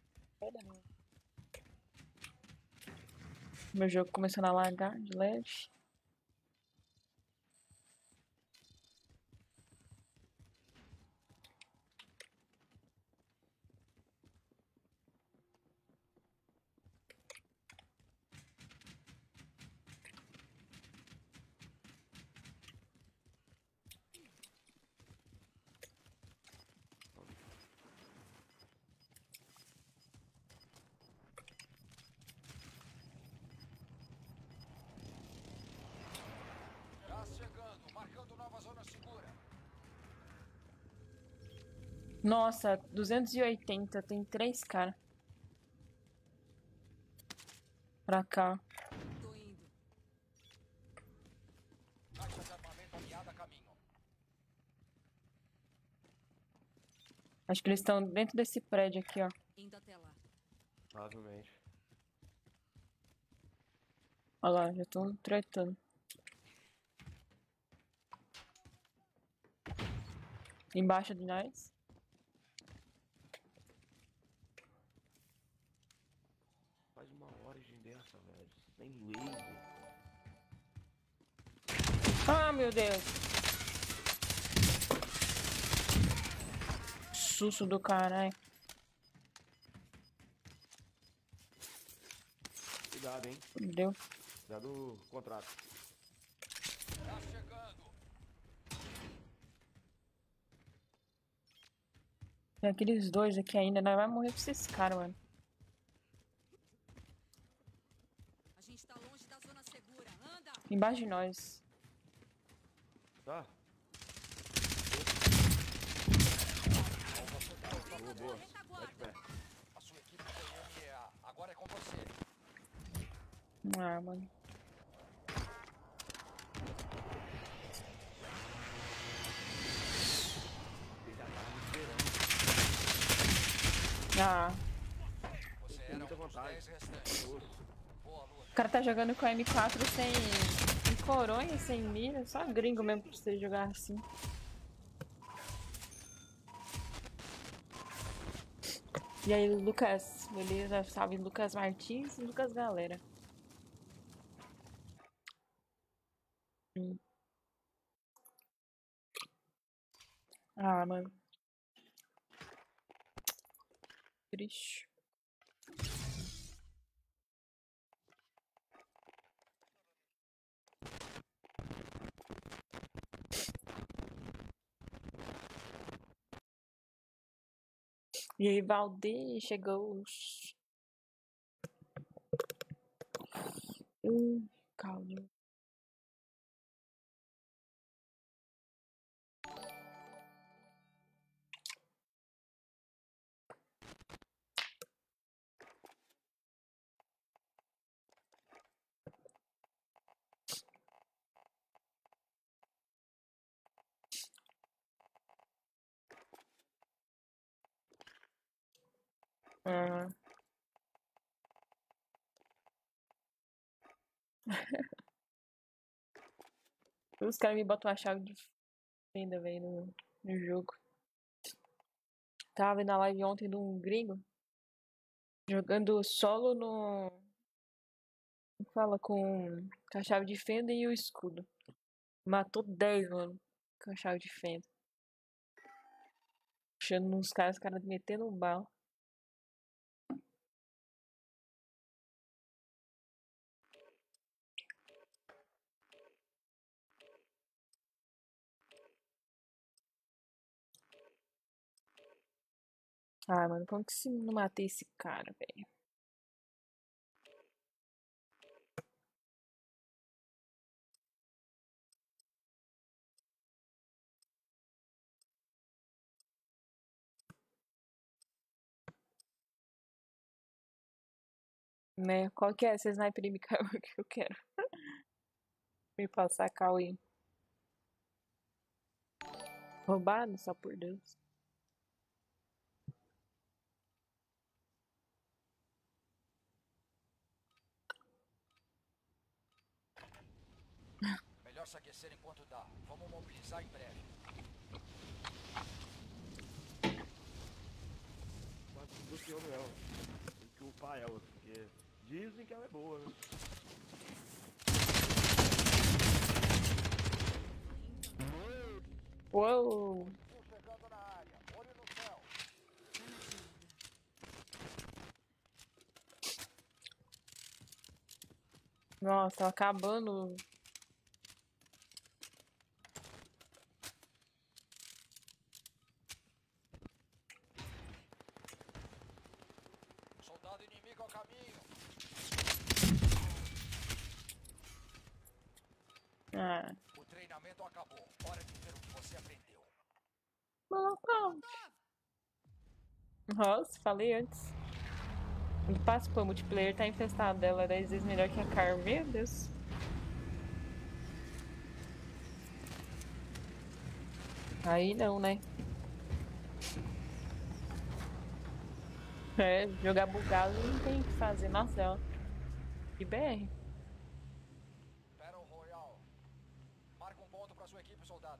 Meu jogo começando a lagar de leve. Gás chegando, marcando nova zona segura. Nossa, duzentos e oitenta. Tem três caras. Pra cá. Tô indo. Caixa de armamento aliada a caminho. Acho que eles estão dentro desse prédio aqui, ó. Indo até lá. Provavelmente. Olha lá, já estão tretando. Embaixo de nós. Faz uma origem dessa, velho. Sem laser. Ah, meu Deus. Susto do caralho. Cuidado, hein? Deu. Cuidado do contrato. Gás chegando. Tem aqueles dois aqui ainda. Nós vamos morrer pra esses caras, mano. A gente tá longe da zona segura. Anda! Embaixo de nós. Tá? Boa, boa. Vai de Retaguarda. pé. A sua equipe foi M E A. Agora é com você. Ah, mano. Ele já tava me esperando. Ah. Você Tem era muita um dos vantagem. dez restantes. Osso. Boa luta. O cara tá jogando com a M quatro sem, sem coronha, sem mira. Só gringo mesmo pra você jogar assim. E aí, Lucas, beleza? Salve Lucas Martins e Lucas Galera. Hum. Ah, mano. Triste. E aí, Valdir, chegou. Hum, calma. Ah. Os caras me botam a chave de fenda, velho, no, no jogo. Tava vendo a live ontem de um gringo jogando solo no. Como fala? Com, com a chave de fenda e o escudo. Matou dez, mano, com a chave de fenda. Puxando nos caras, os caras metendo bala. Ah, mano, como que se não matei esse cara, velho? Né? Qual que é essa sniper M K que eu quero? Me passar Cauê. Roubado, só por Deus. Melhor se aquecer enquanto dá. Vamos mobilizar em breve. Mas bloqueando ela. Tem que upar ela, porque dizem que ela é boa, né? Uou! Estou chegando na área. Olho no céu. Nossa, tá acabando. Soldado inimigo ao caminho. Ah, O treinamento acabou. Hora de ver o que você aprendeu. Molotov. Nossa, falei antes. Não passa pro multiplayer, tá infestado dela, dez vezes melhor que a Car. Meu Deus. Aí não, né? É, jogar bugado não tem o que fazer. Nossa, ó. Que B R. Battle Royale. Marca um ponto para sua equipe, soldado.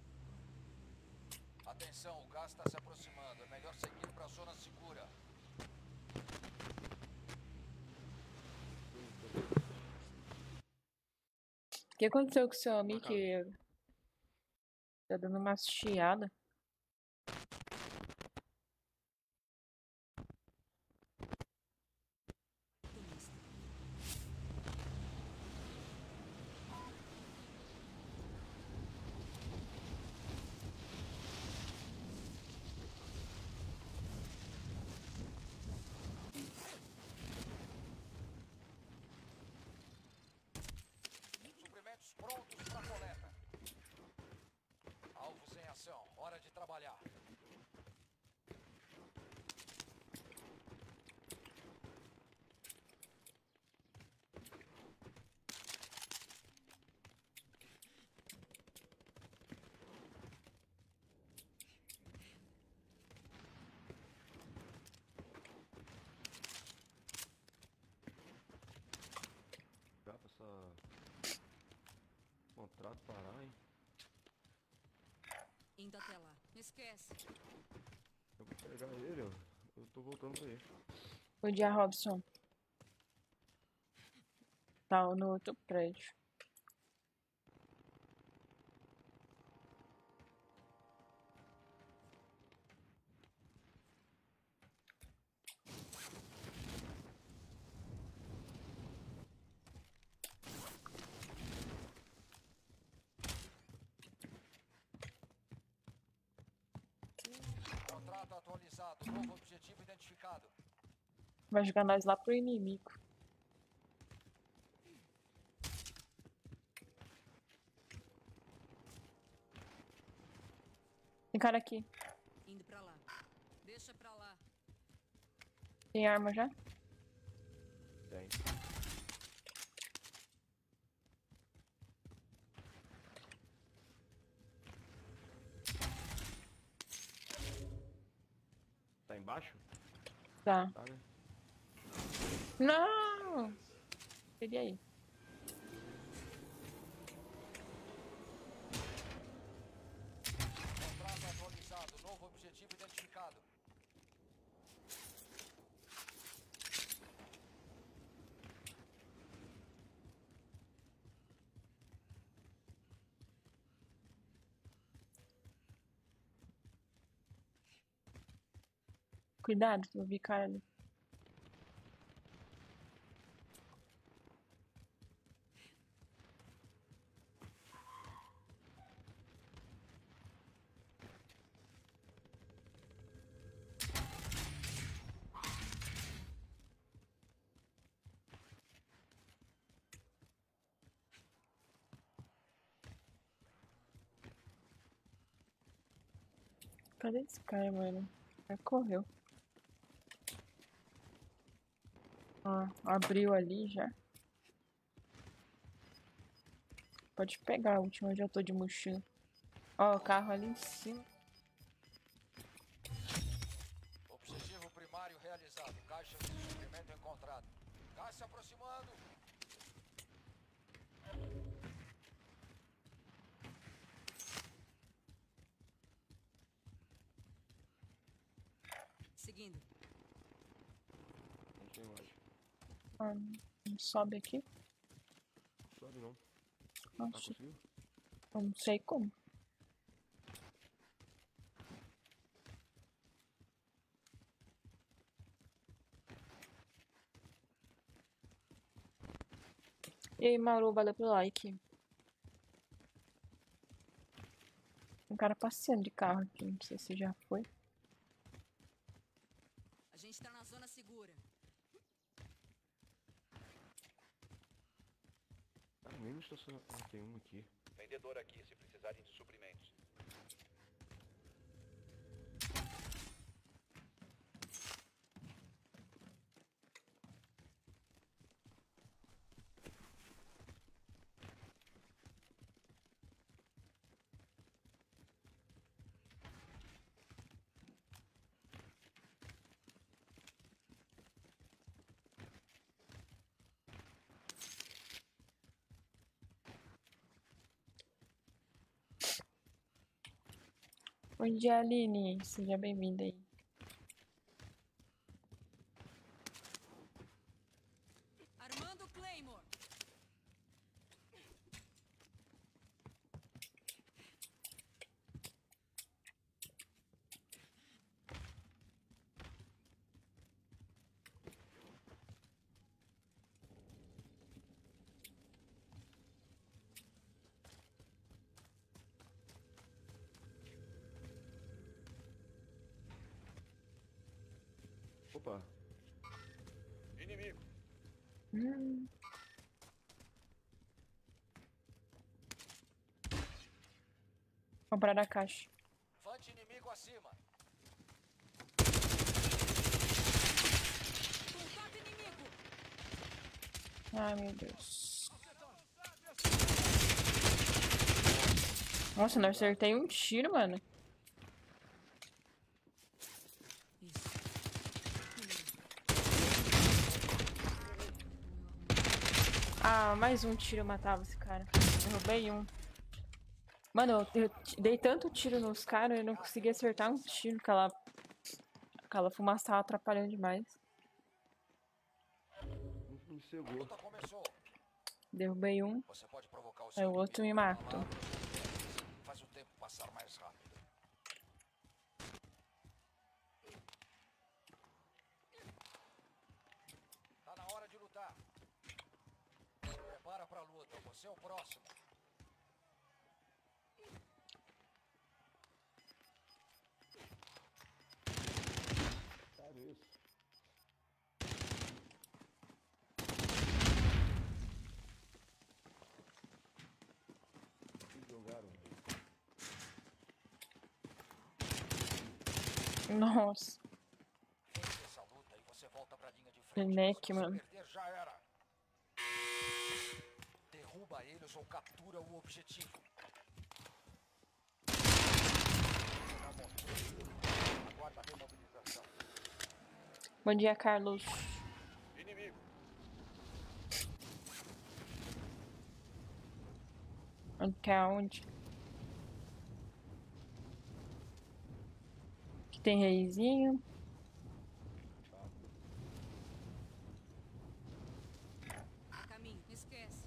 Atenção, o gás está se aproximando. É melhor seguir para a zona segura. O que aconteceu com o seu amigo que tá dando uma chiada? Suprimentos prontos para coleta. Alvos em ação. Hora de trabalhar. Dá pra essa... contrato parar, hein? Indo até lá. Esquece. Eu vou pegar ele, ó. Eu tô voltando pra ele. O dia Robson. Tá no outro prédio. atualizado. Novo objetivo identificado. Vai jogar nós lá pro inimigo. Tem cara aqui. Indo pra lá. Deixa pra lá. Tem arma já? Tem. Tá embaixo? Tá. Tá, né? Não! Peguei aí. Contrato atualizado. Novo objetivo identificado. Cuidado, eu vi cara ali. Cadê esse cara, mano? Ele correu. Ó, abriu ali já. Pode pegar a última, eu já tô de mochila. Ó, o carro ali em cima. Objetivo primário realizado. Caixa de suprimento encontrado. Gás se aproximando. Seguindo. Não tem mais. Ah, não sobe aqui. Sobe não. Tá Nossa, conseguindo? eu não sei como. E aí, Mauro, valeu pelo like. Tem um cara passeando de carro aqui, não sei se já foi. A gente tá na zona segura. Ah, mesmo estacionamento. Ah, tem um aqui. Vendedor aqui, se precisarem de suprimentos. Bom dia, Aline. Seja bem-vinda aí. Armando Claymore. Opa. Inimigo. Hum. Comprar a caixa. Fante inimigo acima. Contato inimigo. Ai, meu Deus. Nossa, não acertei um tiro, mano. Isso. Ah, mais um tiro eu matava esse cara. Derrubei um. Mano, eu, eu t- dei tanto tiro nos caras, eu não consegui acertar um tiro. Aquela, aquela fumaça tava atrapalhando demais. Não me cegou. Luta começou. Derrubei um. Você pode provocar o Aí seu o outro me inimigo com matou. palavras ou gestos. Faz o tempo passar mais rápido. Tá na hora de lutar. Se prepara pra luta. Você é o próximo. Nossa. Vence essa luta e você volta pra linha de frente. Neck, Mas se você mano. perder, já era. Derruba eles ou captura o objetivo. Aguarda a remobilização. Bom dia, Carlos. Inimigo. Onde que é onde? Aqui tem reizinho. A caminho, esquece.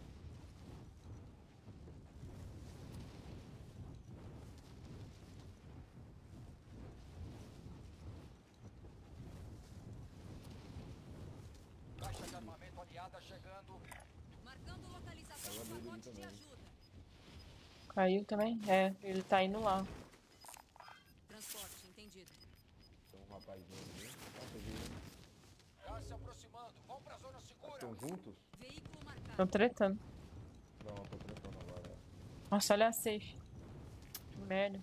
Caixa de armamento aliada chegando. Marcando localização do pacote de ajuda. Caiu também? É, ele tá indo lá. Transporte, entendido. Tem um rapazinho ali. Nossa, eu vi. Gás se aproximando. Vão pra zona segura. Estão juntos? Veículo marcado. Tão tretando. Não, eu tô tentando agora. Nossa, olha a safe. Que merda.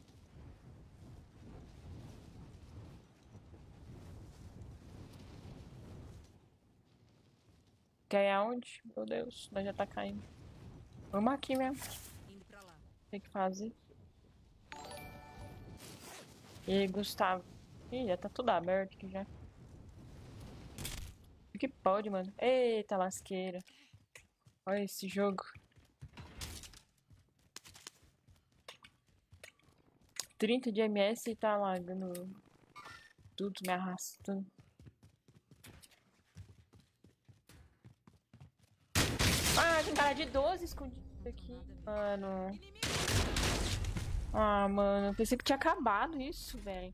Quer ir aonde? Meu Deus, nós já tá caindo. Vamos aqui mesmo. Indo pra lá. Tem que fazer. E aí, Gustavo? Ih, já tá tudo aberto aqui já. O que pode, mano? Eita, lasqueira. Olha esse jogo. trinta de M S e tá lagando tudo, me arrastando. Ah, tem cara de doze escondido aqui. Mano. Inimigo! Ah, mano. Pensei que tinha acabado isso, velho.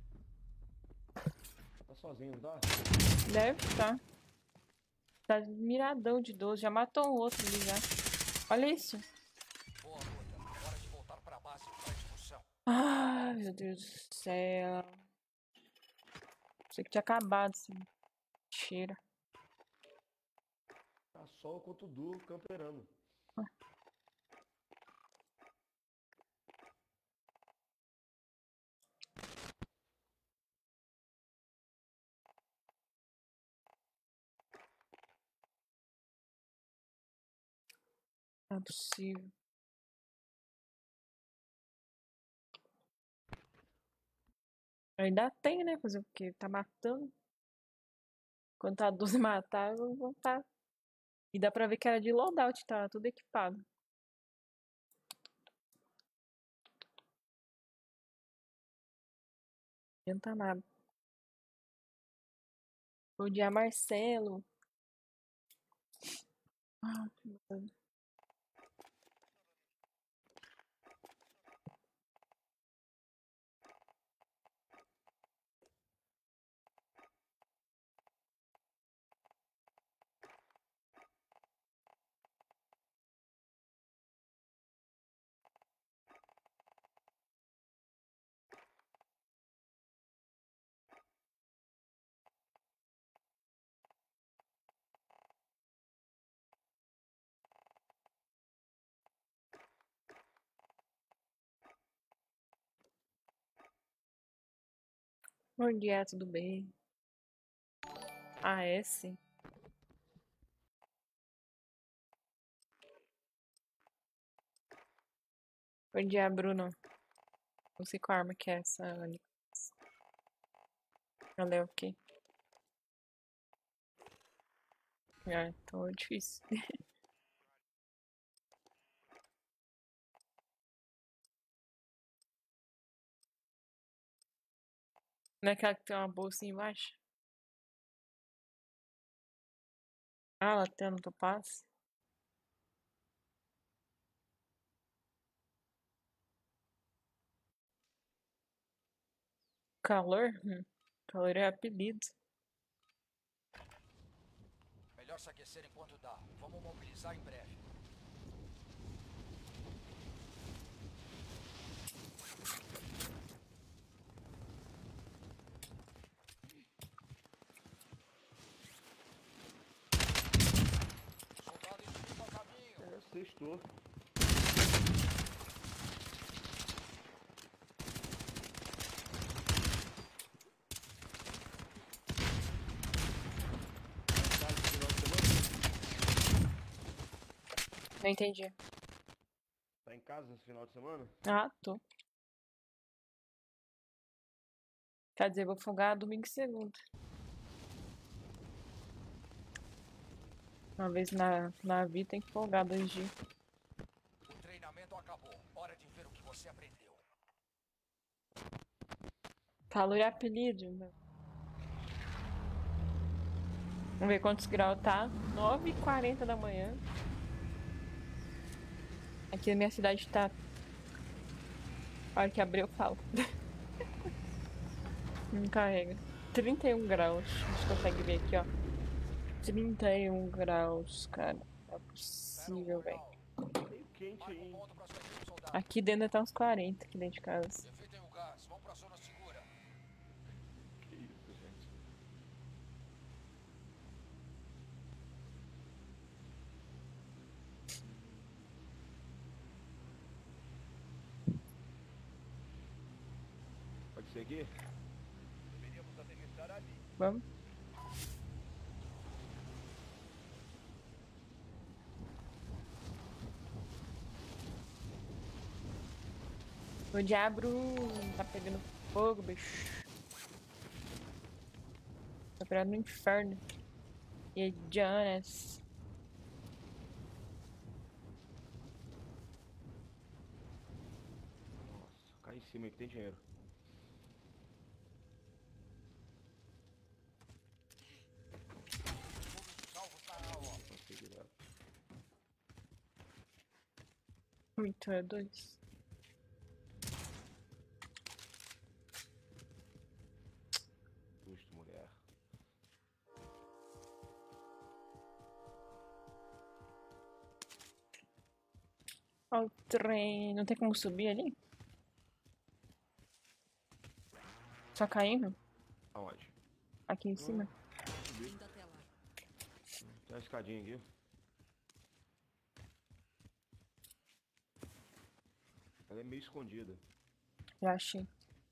Tá sozinho, não tá? Deve estar. Tá miradão de doze. Já matou um outro ali já. Olha isso. Boa luta. Hora de voltar pra base pra discussão. Ai, meu Deus do céu. Pensei que tinha acabado esse cheiro. Tá só contra o Du camperando. Não é possível. Ainda tem, né? Fazer o quê? Tá matando. Quando tá doze matar, eu vou tá. E dá pra ver que era de loadout, tá tudo equipado. Não adianta nada. Bom dia, Marcelo. Ah, meu Deus. Bom dia, tudo bem? Ah, é sim. Bom dia, Bruno. Não sei qual arma que é essa, Onyx. Ela é o quê? Ah, então é difícil. Não é aquela que tem uma bolsa embaixo? Ah, ela tem no topaz? Calor? Hum. Calor é apelido. Melhor se aquecer enquanto dá. Vamos mobilizar em breve. Soldado inimigo a caminho. É, sextou. Não entendi. Tá em casa esse final de semana? Ah, tô. Quer dizer, vou folgar domingo e segunda. Uma vez na, na vida tem que folgar dois dias. O treinamento acabou. Hora de ver o que você aprendeu. Calor é apelido, meu. Vamos ver quantos graus tá. nove e quarenta da manhã. Aqui na minha cidade tá. A hora que abrir eu falo. Não carrega. trinta e um graus. A gente consegue ver aqui, ó. trinta e um graus, cara. Não é possível, velho. Meio quente aí, hein? Ponto pra sua equipe, soldado. Aqui dentro tá uns quarenta aqui dentro de casa. Evitem o gás. Vão pra zona segura. Que isso, gente. Pode seguir? Deveríamos aterrissar ali. Vamos? O diabo tá pegando fogo, bicho. Tá pegando no inferno. E é Jonas. Nossa, cai em cima aí que tem dinheiro. Salvos na aula. Passei direto. Muito é dois. Justo, mulher. Ó o trem. Não tem como subir ali? Só caindo? Aonde? Aqui em cima? Indo até lá. Tem uma escadinha aqui. Ela é meio escondida. Já achei.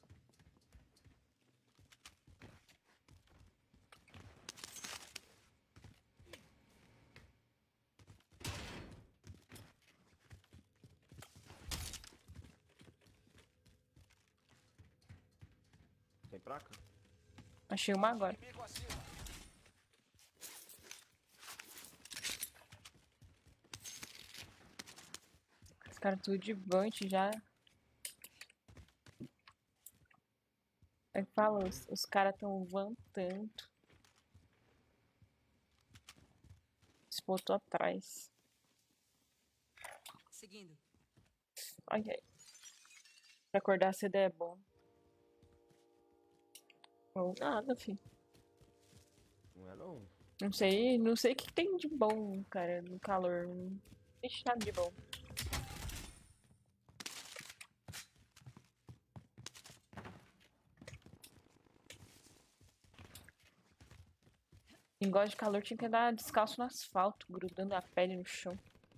Tem placa? Achei uma agora. Inimigo acima. Os caras tudo de vante já. Eu falo, os, os caras tão vantando. Espotou atrás. Seguindo. Ai, ai. Pra acordar cedo é bom. Ou nada, filho. Não é não? Não sei, não sei o que tem de bom, cara, no calor. Não existe nada de bom. Quem gosta de calor tinha que andar descalço no asfalto, grudando a pele no chão.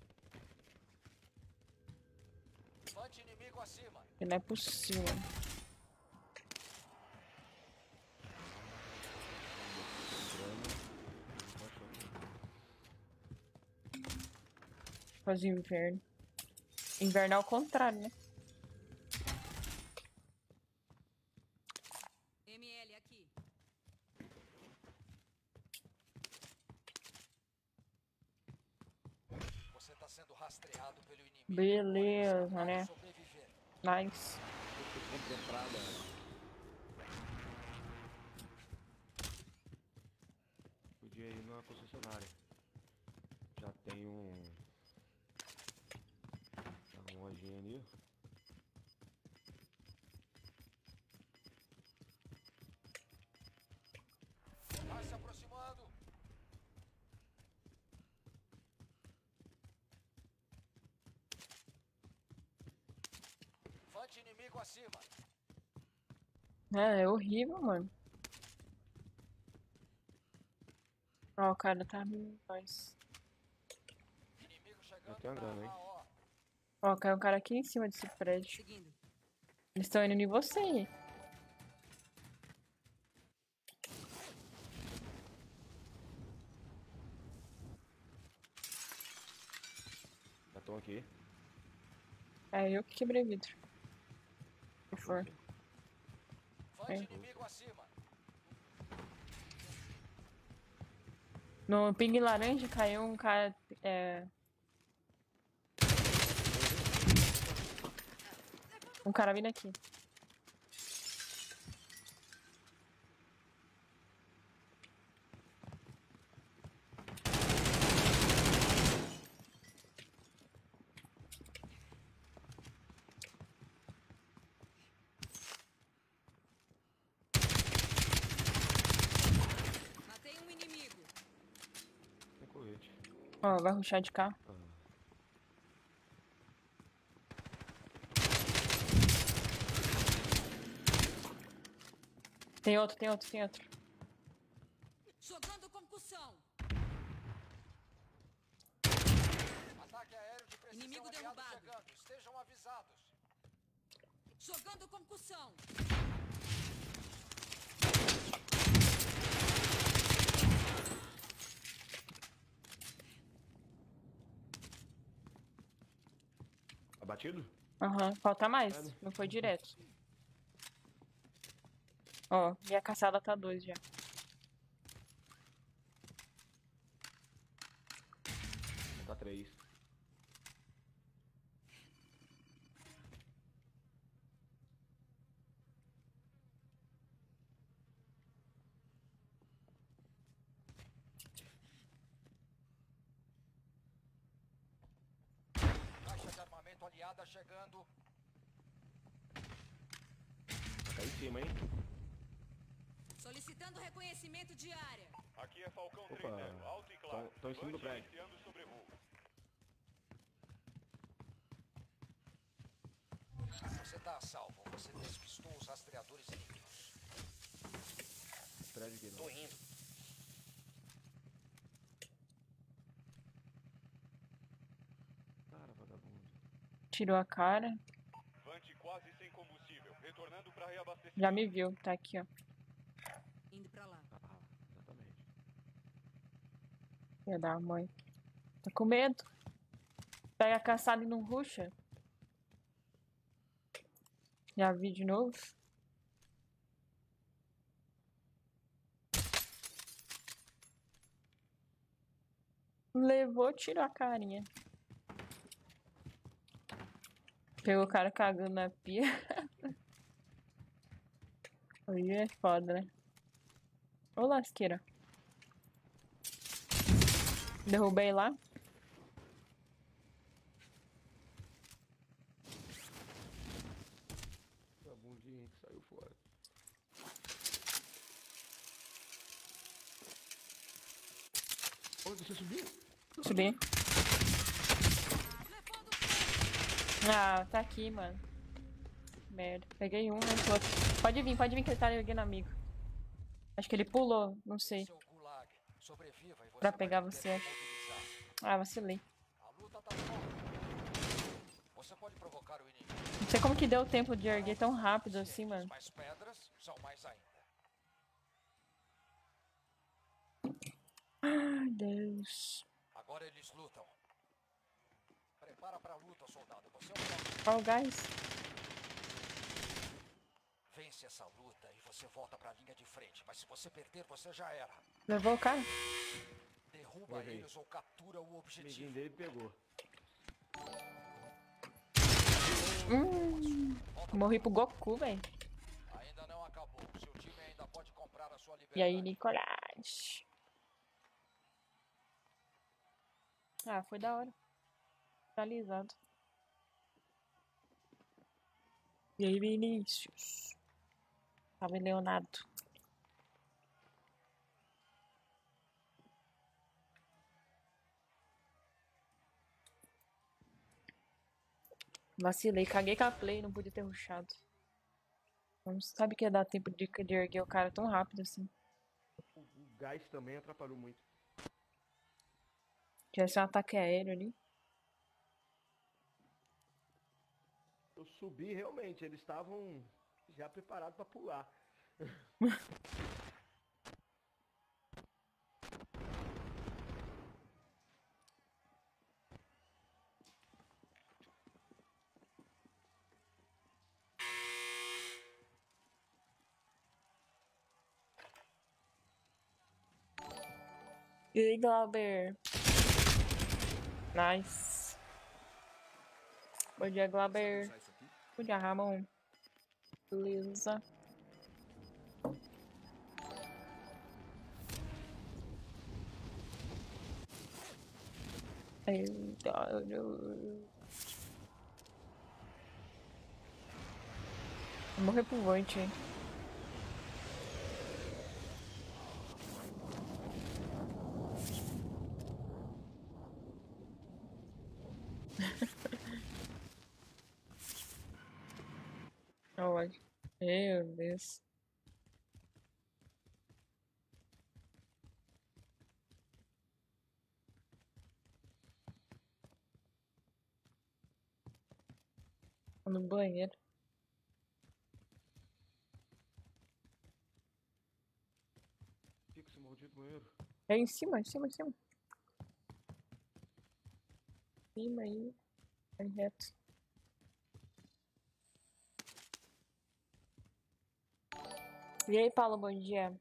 Mande inimigo acima. Porque não é possível. Fazer inverno. Inverno é ao contrário, né? M L aqui. Você tá sendo rastreado pelo inimigo. Beleza, Porém, né? sobreviver. Nice. Concentrada. Podia ir numa concessionária. Já tem um... Tá uma lojinha ali. Tá se aproximando. Vante inimigo acima. É, é horrível, mano. Ó, o cara tá nós. Inimigo chegando tem uma na grana, hein? A O. Ó, caiu um cara aqui em cima desse prédio. Seguindo. Eles estão indo em você. som aqui. É eu que quebrei vidro. Se for. Fã É. de inimigo acima. No ping laranja caiu um cara. É... Um cara vindo aqui. Matei um inimigo. Tem colete. Ó, vai rushar de carro. Ah. Tem outro, tem outro, tem outro. Jogando concussão. Ataque aéreo de precisão Inimigo aliado derrubado. chegando. Estejam avisados. Jogando concussão. Abatido? Aham, falta mais. Sabe? Não foi direto. Ó, minha caçada tá dois já. Tá três. Caixa de armamento aliada chegando. Tá cá em cima, hein? Solicitando reconhecimento de área. Aqui é Falcão Opa. três zero, alto e claro. Tão- tão em cima do Band prédio. iniciando sobrevoo. Você tá a salvo. Você despistou os rastreadores inimigos. Prédio aqui, Tô não. indo. Cara, vagabundo. Tirou a cara. Vante quase sem combustível. Retornando para reabastecer. Já me viu, tá aqui, ó. Indo pra lá. Ah, exatamente. Filha da mãe. Tá com medo? Pega a caçada e não ruxa. Já vi de novo. Levou, tirou a carinha. Pegou o cara cagando na pia. Hoje é foda, né? Ô lasqueira. Derrubei lá. Vagabundinho que saiu fora. Onde você subiu? Subi. Ah, tá aqui, mano. Merda. Peguei um, mas outro. Pode vir, pode vir que ele tá erguendo amigo. Acho que ele pulou, não sei. Seu gulag. Sobreviva e você Pra vai pegar poder você. se mobilizar. Ah, vacilei. A luta tá pronta. Você pode provocar o inimigo. Não sei como que deu tempo de erguer tão rápido assim, mano. Mais pedras são mais ainda. Ai, Deus. Agora eles lutam. Prepara pra luta, soldado. Você é um Ó o gás. Vence essa luta e você volta pra linha de frente. Mas se você perder, você já era. Levou o cara? Derruba Levei. eles ou captura o O objetivo. amiguinho dele pegou. Hum, morri pro Goku, velho. Ainda não acabou. Seu time ainda pode comprar a sua liberdade. E aí, Nicolás? Ah, foi da hora. Finalizado. E aí, Vinícius? Salve, Leonardo. Vacilei, caguei com a play, não podia ter rushado. Não sabe que ia dar tempo de, de erguer o cara tão rápido assim. O, o gás também atrapalhou muito. Tivesse um ataque aéreo ali. Eu subi realmente, eles estavam já preparados pra pular. E aí, Glauber? Nice. Bom dia, Glauber. Bom dia, Ramon. Beleza. Vou morrer pro Void, hein? Olha. Meu Deus. Tô no banheiro. Fica esse maldito banheiro. É em cima, em cima, em cima. Em cima aí. Vai reto. E aí, Paulo, bom dia.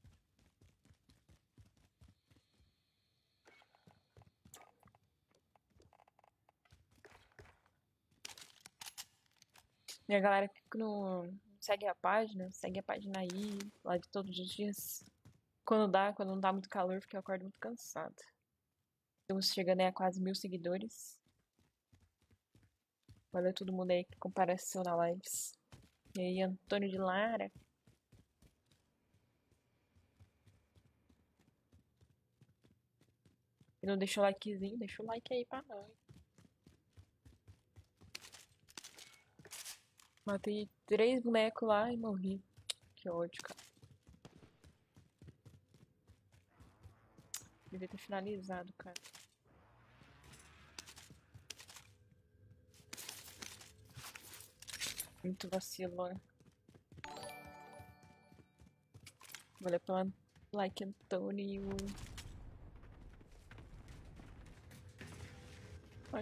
E a galera que não segue a página, segue a página aí, live todos os dias. Quando dá, quando não dá muito calor, porque eu acordo muito cansado. Estamos chegando aí a quase mil seguidores. Valeu todo mundo aí que compareceu na lives. E aí, Antônio de Lara. E não deixou o likezinho, deixa o like aí pra nós. Matei três bonecos lá e morri. Que ódio, cara. Devia ter finalizado, cara. Muito vacilo, né? Valeu pelo like, Antônio. Vai.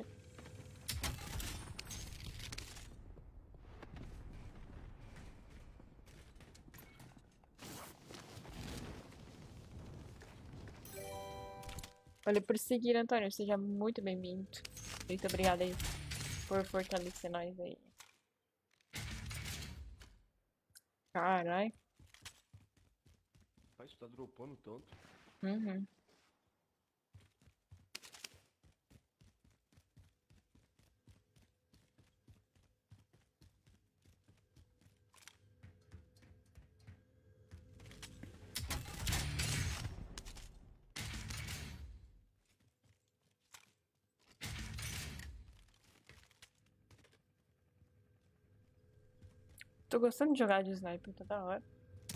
Valeu por seguir, Antônio. Seja muito bem-vindo. Muito obrigada aí por fortalecer nós aí. Carai. Mas tá dropando tanto. Uhum. Tô gostando de jogar de sniper, tá da hora.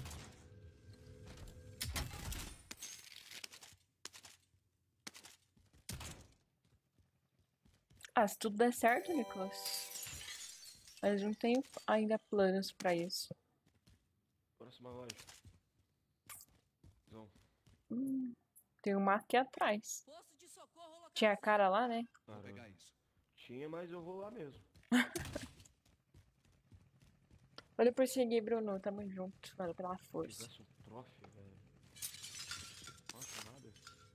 Ah, se tudo der certo, Nicolas. Mas não tenho ainda planos pra isso. Próxima loja. Não. Hum, tem uma aqui atrás. Posto de socorro localizado. Tinha a cara lá, né? Vou pegar Caramba. isso. Tinha, mas eu vou lá mesmo. Valeu por seguir, Bruno. Tamo junto. Valeu pela Se força. tivesse um troféu, velho. Nossa, nada.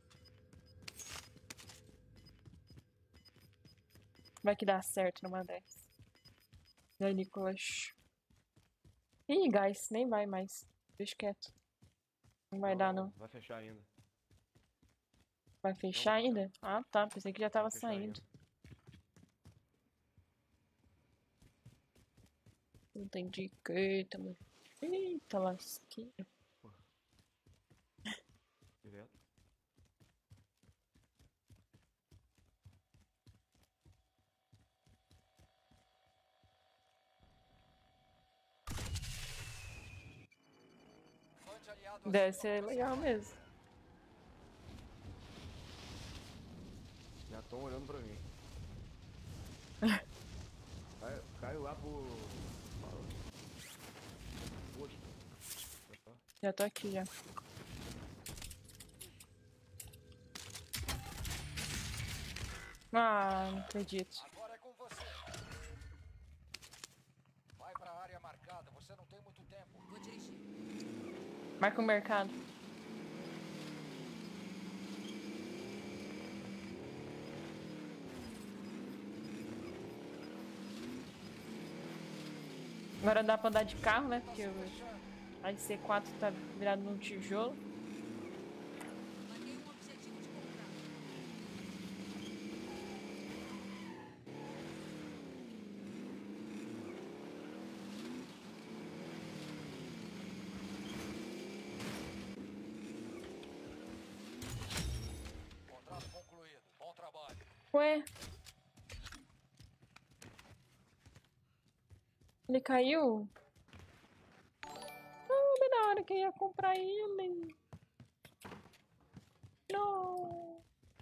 Vai que dá certo numa dessas. E aí, Nicolas? Ih, guys, nem vai mais. Deixa quieto. Não vai dar, não. Vai fechar ainda. Vai fechar Não, ainda? Ah, tá. Pensei que já tava Vai fechar saindo. ainda. Não entendi. Eita, mano. Eita, lasqueira. Direto. Fronte aliado Deve acima, ser você legal vai. mesmo. Já estão olhando pra mim. Cai, caiu lá pro... Poxa. Já tô aqui, já. Ah, não acredito. Agora é com você. Vai pra área marcada, você não tem muito tempo. Vou dirigir. Marca o mercado. Agora dá pra andar de carro, né? Porque o I C quatro tá virado num tijolo. Marquei um objetivo de comprar. Contrato concluído. Bom trabalho. Ué? Ele caiu? Não, bem na hora que eu ia comprar ele. Não.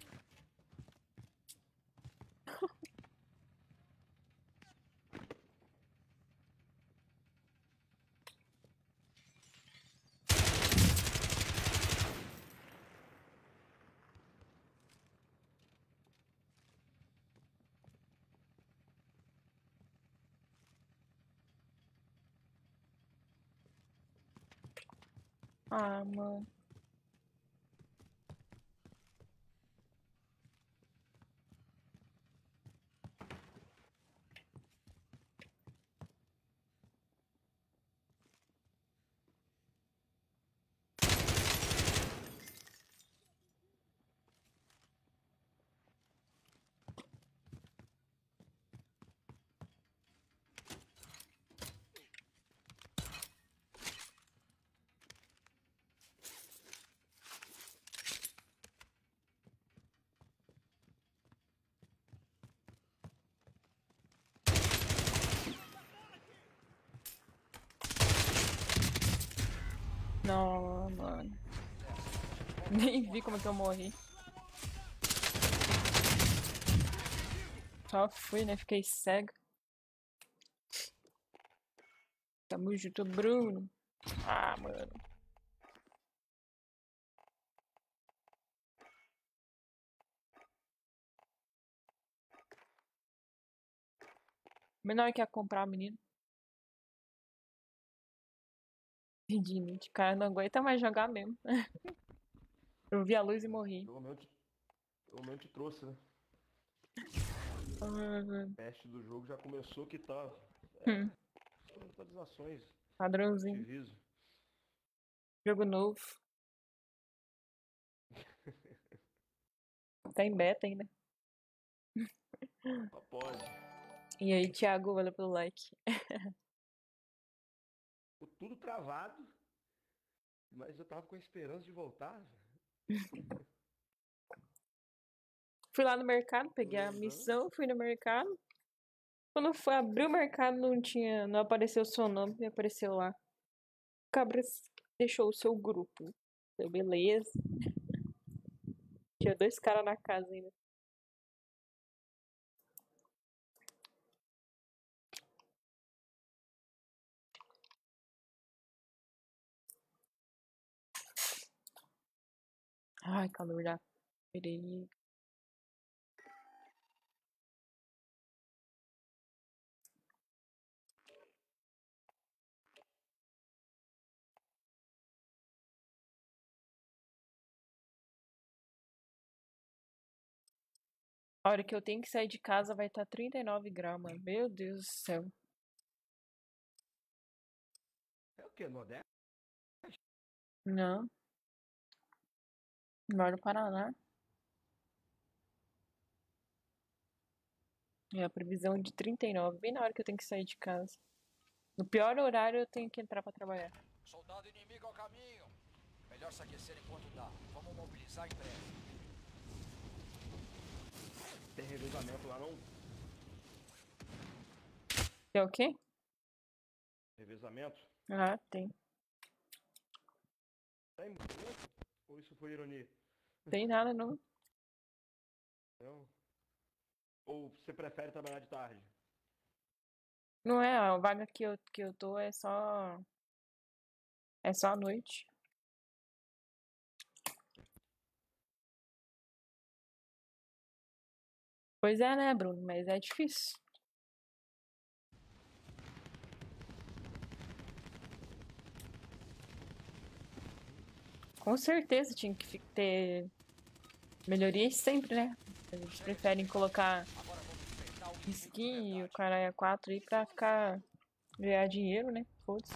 Ah, mano. Não, mano. Nem vi como que eu morri. Só fui, né? Fiquei cego. Tamo junto, Bruno. Ah, mano. Menor que ia comprar, menino. Pedinte, cara, não aguenta mais jogar mesmo. Eu vi a luz e morri. Pelo menos, pelo menos te trouxe, né? Ah, O teste do jogo já começou que tá. É, hum, são atualizações. Te padrãozinho. aviso. Jogo novo. Tá em beta ainda. Só pode. E aí, Thiago, valeu pelo like. Ficou tudo travado. Mas eu tava com a esperança de voltar. Fui lá no mercado, peguei a Uhum. missão, fui no mercado. Quando foi abrir o mercado, não tinha, não apareceu o seu nome, me apareceu lá. Cabras deixou o seu grupo. Eu, beleza. Tinha dois caras na casa ainda. Ai, calor da peraí. A hora que eu tenho que sair de casa vai estar trinta e nove graus, mano. Meu Deus do céu. É o que? Nordeste? Não. Moro no Paraná. É a previsão de trinta e nove, bem na hora que eu tenho que sair de casa. No pior horário eu tenho que entrar pra trabalhar. Soldado inimigo ao caminho. Melhor se aquecer enquanto dá. Vamos mobilizar em breve. Tem revezamento lá não? É o quê? Revezamento? Ah, tem. Tem? Ou isso foi ironia? Tem nada não. Não. Ou você prefere trabalhar de tarde? Não é, a vaga que eu, que eu tô é só. É só à noite. Pois é, né, Bruno? Mas é difícil. Com certeza tinha que fi- ter melhorias sempre, né? Eles preferem colocar Agora vamos enfrentar o inimigo de skin e o verdade. caralho a quatro aí pra ficar Ganhar dinheiro, né? Foda-se.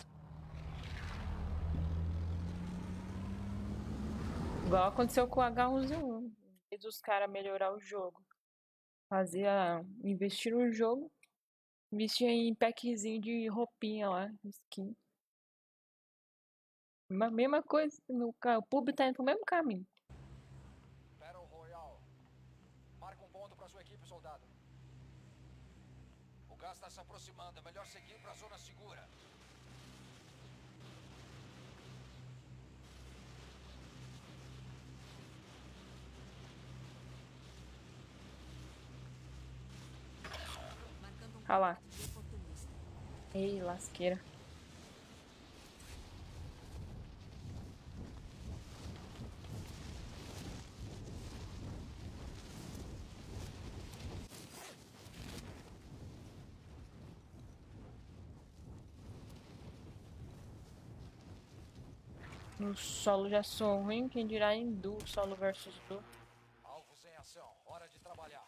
Igual aconteceu com o H um Z um. Em vez dos caras melhorar o jogo, fazia, investir no jogo, investia em packzinho de roupinha lá, skin. Ma- Mesma coisa, no ca- o pub tá indo pro mesmo caminho. Battle Royale. Marca um ponto pra sua equipe, soldado. O gás está se aproximando. É melhor seguir pra zona segura. Marcando um Ah lá. contato de oportunista. Ei, lasqueira. No solo já sou ruim, quem dirá em duo, solo versus duo. Alvos em ação. Hora de trabalhar.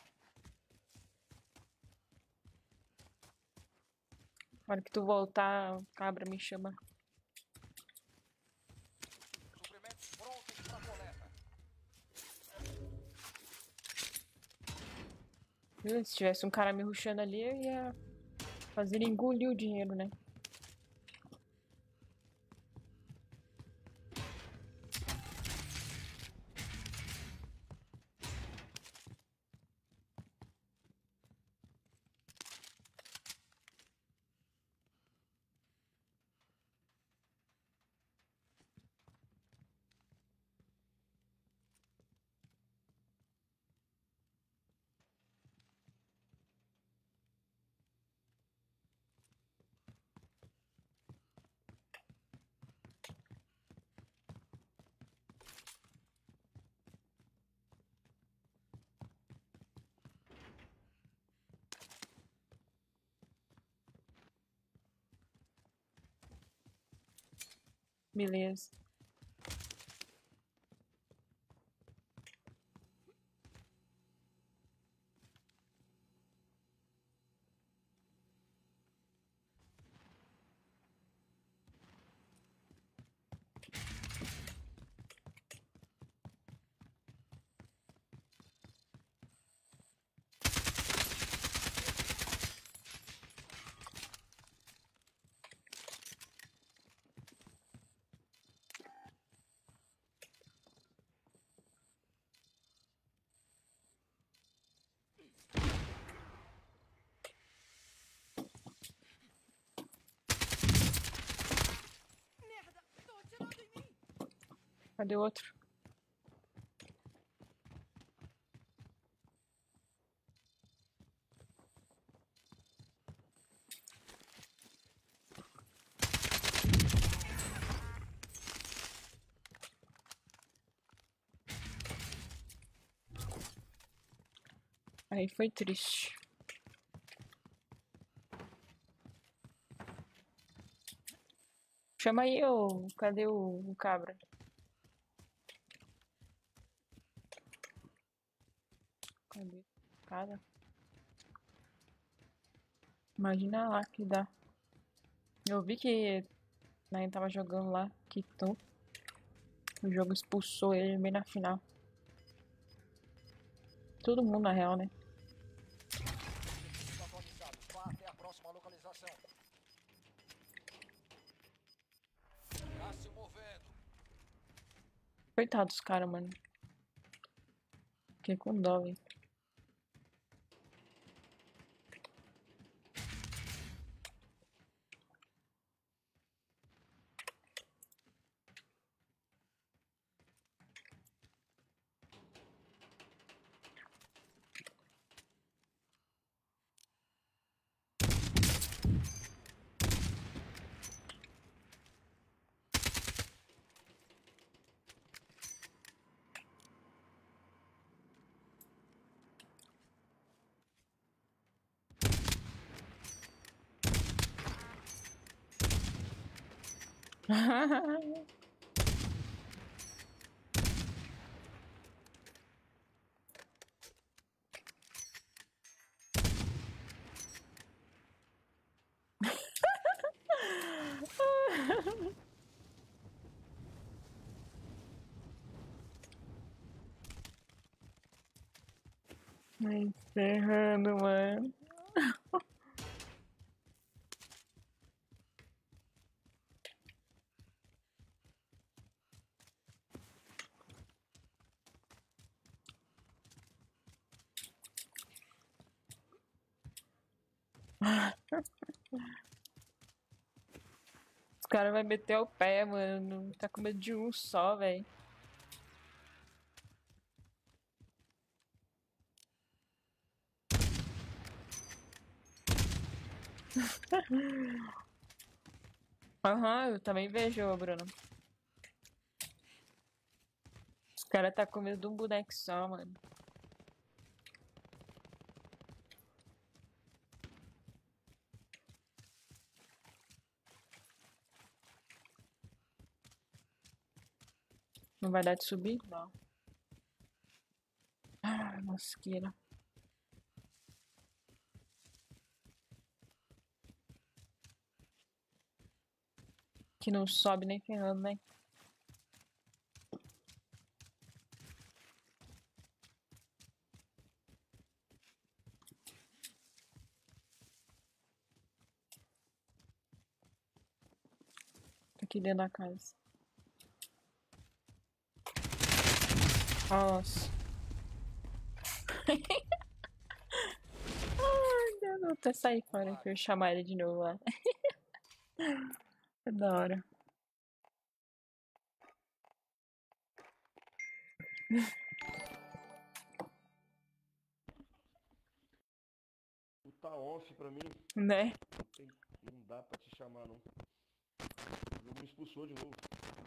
Na hora que tu voltar, cabra me chama. Suprimentos prontos pra coleta. Viu? Se tivesse um cara me rushando ali, eu ia fazer ele engolir o dinheiro, né? Beleza. Merda! Estão atirando em mim! Cadê o outro? Aí foi triste. Chama aí, ô. Cadê o, o cabra? Cadê? Cara. Imagina lá que dá. Eu vi que a gente tava jogando lá, quitou. O jogo expulsou ele bem na final. Todo mundo na real, né? Objetivos atualizados. Vá até a próxima localização. Gás se movendo. Coitado dos caras, mano. Fiquei com dó, velho. Encerrando, mano. Os caras vão meter o pé, mano. Tá com medo de um só, velho. Aham, eu também vejo, Bruno. Os caras tá com medo de um boneco só, mano. Não vai dar de subir? Não. Ah, mosqueira. Que não sobe nem ferrando, né? Aqui dentro da casa. Nossa. Ai, Deus, vou até sair fora pra eu chamar ele de novo lá. É da hora. Tu tá off pra mim, Né? tem- não dá pra te chamar não. O jogo me expulsou de novo.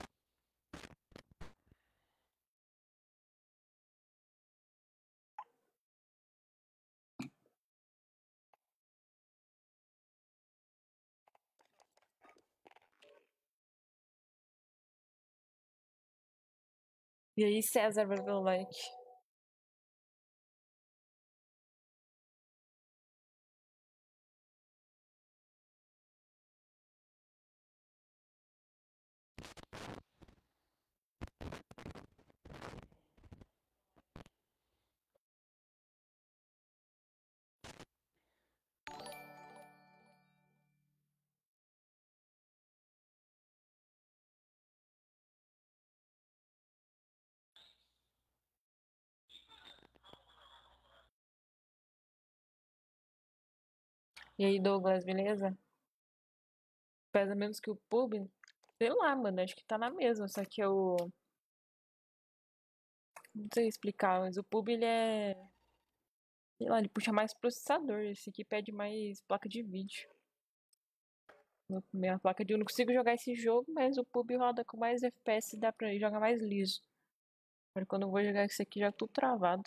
E aí, César, vai ver o like. E aí, Douglas, beleza? Pesa menos que o pub? Sei lá, mano, acho que tá na mesma, só que eu... Não sei explicar, mas o pub, ele é... Sei lá, ele puxa mais processador, esse aqui pede mais placa de vídeo. Meu- Minha placa de... Eu não consigo jogar esse jogo, mas o pub roda com mais F P S e dá pra jogar mais liso. Agora quando eu vou jogar esse aqui, já tudo travado.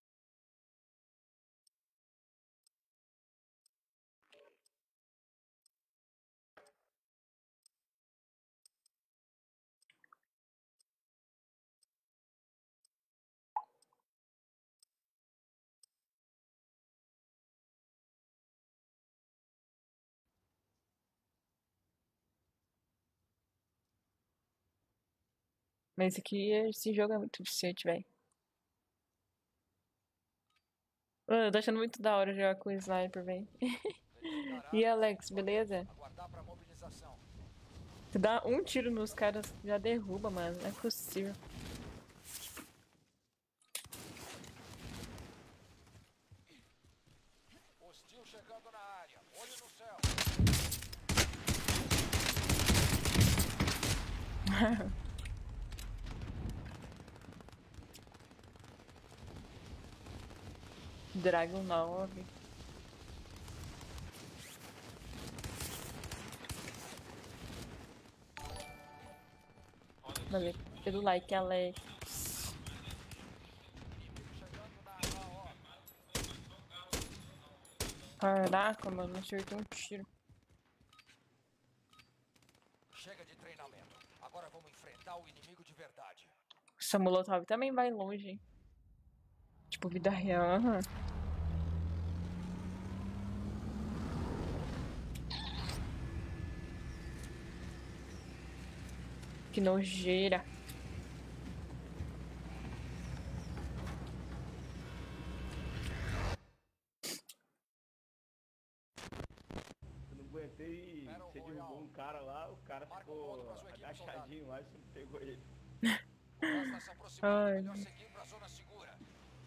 Mas esse aqui, esse jogo é muito viciante, velho. Eu tô achando muito da hora jogar com o sniper, velho. Verificar E armas, Alex, beleza? aguardar pra mobilização. Tu dá um tiro nos caras, já derruba, mano. Não é possível. Hostil chegando na área. Olho no céu. Dragon nove. Valeu pelo like, Alex. Inimigo chegando na área. Caraca, mano, acertei um tiro. Chega de treinamento. Agora vamos enfrentar o inimigo de verdade. Essa Molotov também vai longe, hein? Tipo, vida real. aham. Que nojeira. tentei. Battle Você derrubou Royale. um cara lá, o cara Marca um ponto ficou pra sua equipe, agachadinho lá e você não pegou ele. O gás tá se aproximando. Ai. Melhor seguir pra zona segura.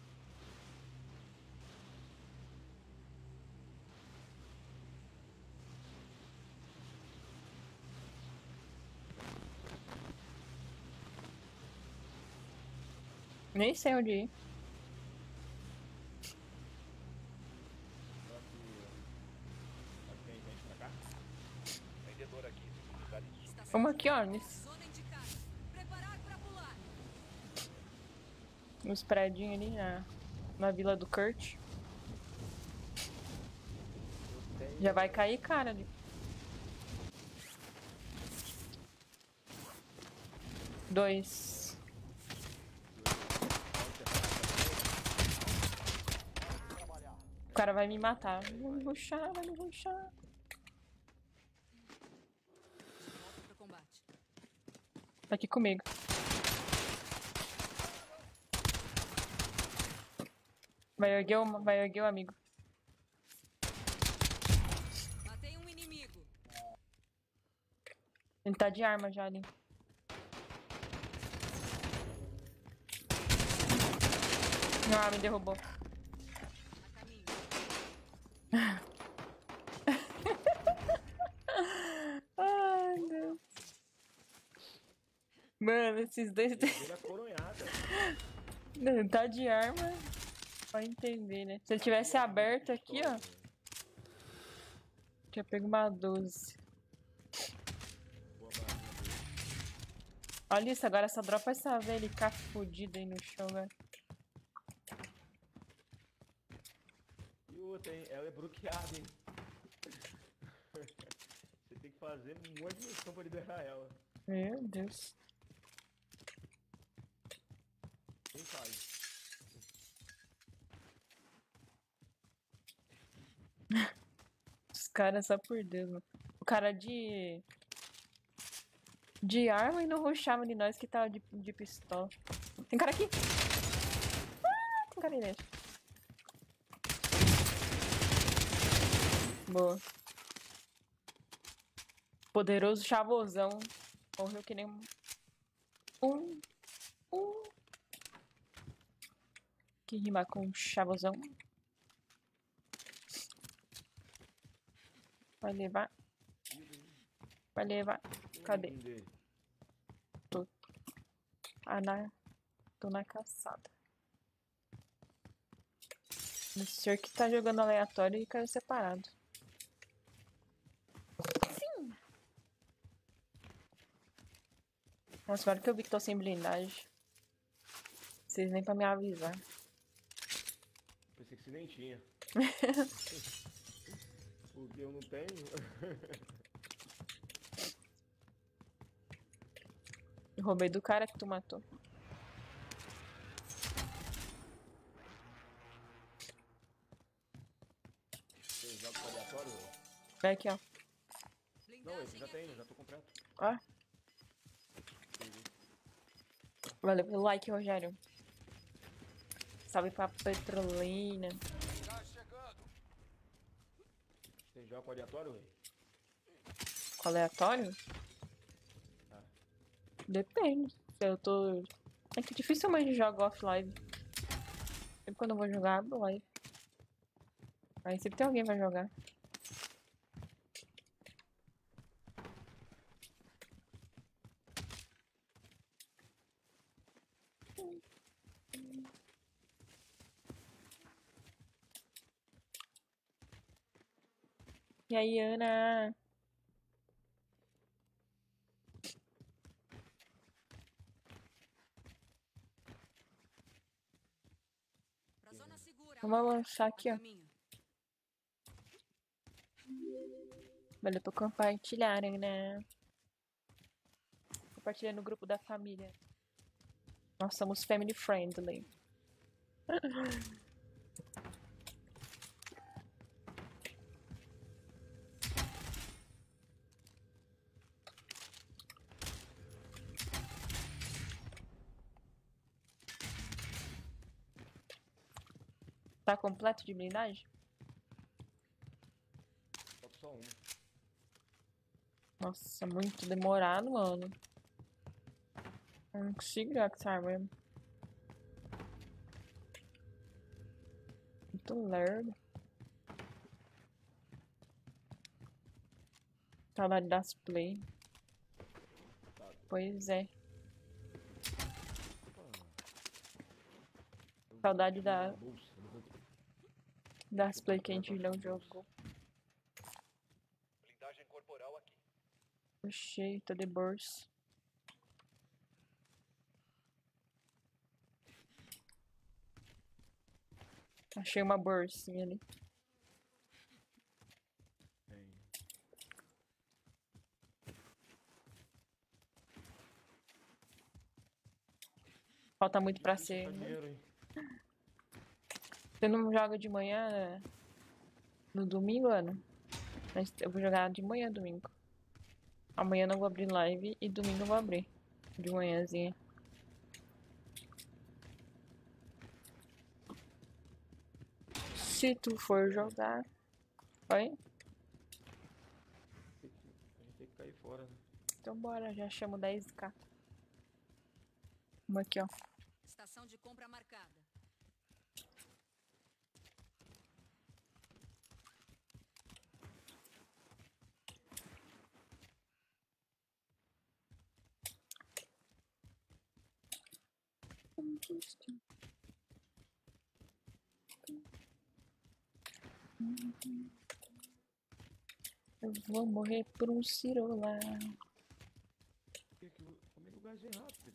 Nem sei onde ir. Só que. Só que tem gente pra cá. Vendedor aqui. Lugar em Estação Vamos de aqui, ó. carga. Nesse, Zona indicada. Preparar pra pular. nos prédios ali na, na vila do Kurt. Eu tenho. Já vai cair cara ali. Dois. O cara vai me matar. Vai me rushar, vai me rushar. De volta pro combate. Tá aqui comigo. Vai erguer o, vai erguer o amigo. Matei um inimigo. Ele tá de arma já ali. Ah, me derrubou. A caminho. Ai, Deus. Mano, esses dois Ele é coronhada. Não, tá de arma. Pra entender, né? Se ele tivesse aberto aqui, ó. Tinha pego uma doze. Boa barrinha dele. Olha isso, agora essa dropa essa velha cá fodida aí no chão, velho. E outra, hein? Ela é bloqueada, hein? Você tem que fazer um monte de missão pra liberar ela. Meu Deus. Quem faz? Os caras, só por Deus, mano. O cara de. De arma e não rushava de nós que tava de, de pistola. Tem cara aqui! Ah, tem cara aí dentro. Boa. Poderoso chavosão. Morreu que nem um. Um. Um. Que rima com chavosão. Vai levar. Vai levar. Cadê? Um dele. Ah, na... Tô na caçada. O senhor que tá jogando aleatório e caiu separado. Sim! Nossa, agora que eu vi que tô sem blindagem. Vocês nem pra me avisar. Pensei que você nem tinha. Porque eu não tenho. Eu roubei do cara que tu matou. Você joga com aleatório? Vai aqui, ó. Não, esse Blindagem já tem, aqui. já tô completo. Ó. Valeu pelo like, Rogério. Salve pra Petrolina. Gás chegando. Você joga com aleatório, Rei? Com aleatório? Ah. Depende. Se eu tô. É que dificilmente jogo offline. Sempre quando eu vou jogar, abro live. Aí sempre tem alguém pra jogar. E aí, Ana? Pra zona segura. Vamos lançar aqui, A ó. caminho. Valeu por compartilhar, né? Compartilha no grupo da família. Nós somos family friendly. Tá completo de blindagem? Falta só uma. Nossa, muito demorado, mano. Eu não consigo jogar com essa arma mesmo. Muito lerdo. Saudade das play. Pois é. Saudade da, das play que a gente não jogou. Blindagem corporal aqui. Oxê, tô de bolsa. Achei uma bolsinha ali. Falta muito pra ser. Você não joga de manhã, né? No domingo, Ana? Mas eu vou jogar de manhã, domingo. Amanhã eu não vou abrir live e domingo eu vou abrir. De manhãzinha. Se tu for jogar. Oi? A gente tem que cair fora, né? Então bora, já chamo dez k. Uma aqui, ó. Estação de compra marcada. Eu vou morrer por um cirola. Como é que o gás vem rápido?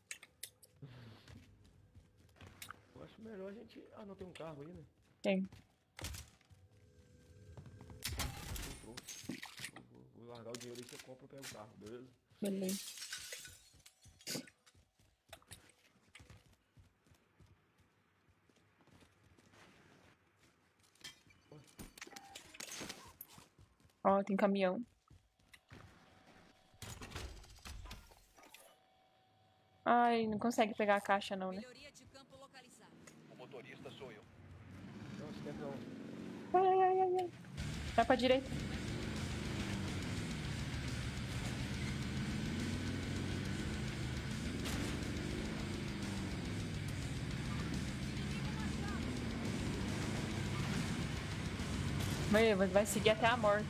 Eu acho melhor a gente... Ah, não, tem um carro aí, né? Tem. Vou, vou, vou largar o dinheiro aí, você compra e pega o carro, beleza? Beleza. Ó, tem caminhão. Ai, não consegue pegar a caixa não, né? Melhoria de campo localizada. O motorista sou eu. Não, esse tempo não. Ai, ai, ai, ai. Vai pra direita. Meu, vai seguir até a morte.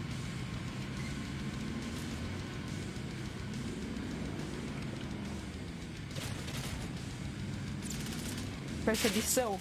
Perseguição.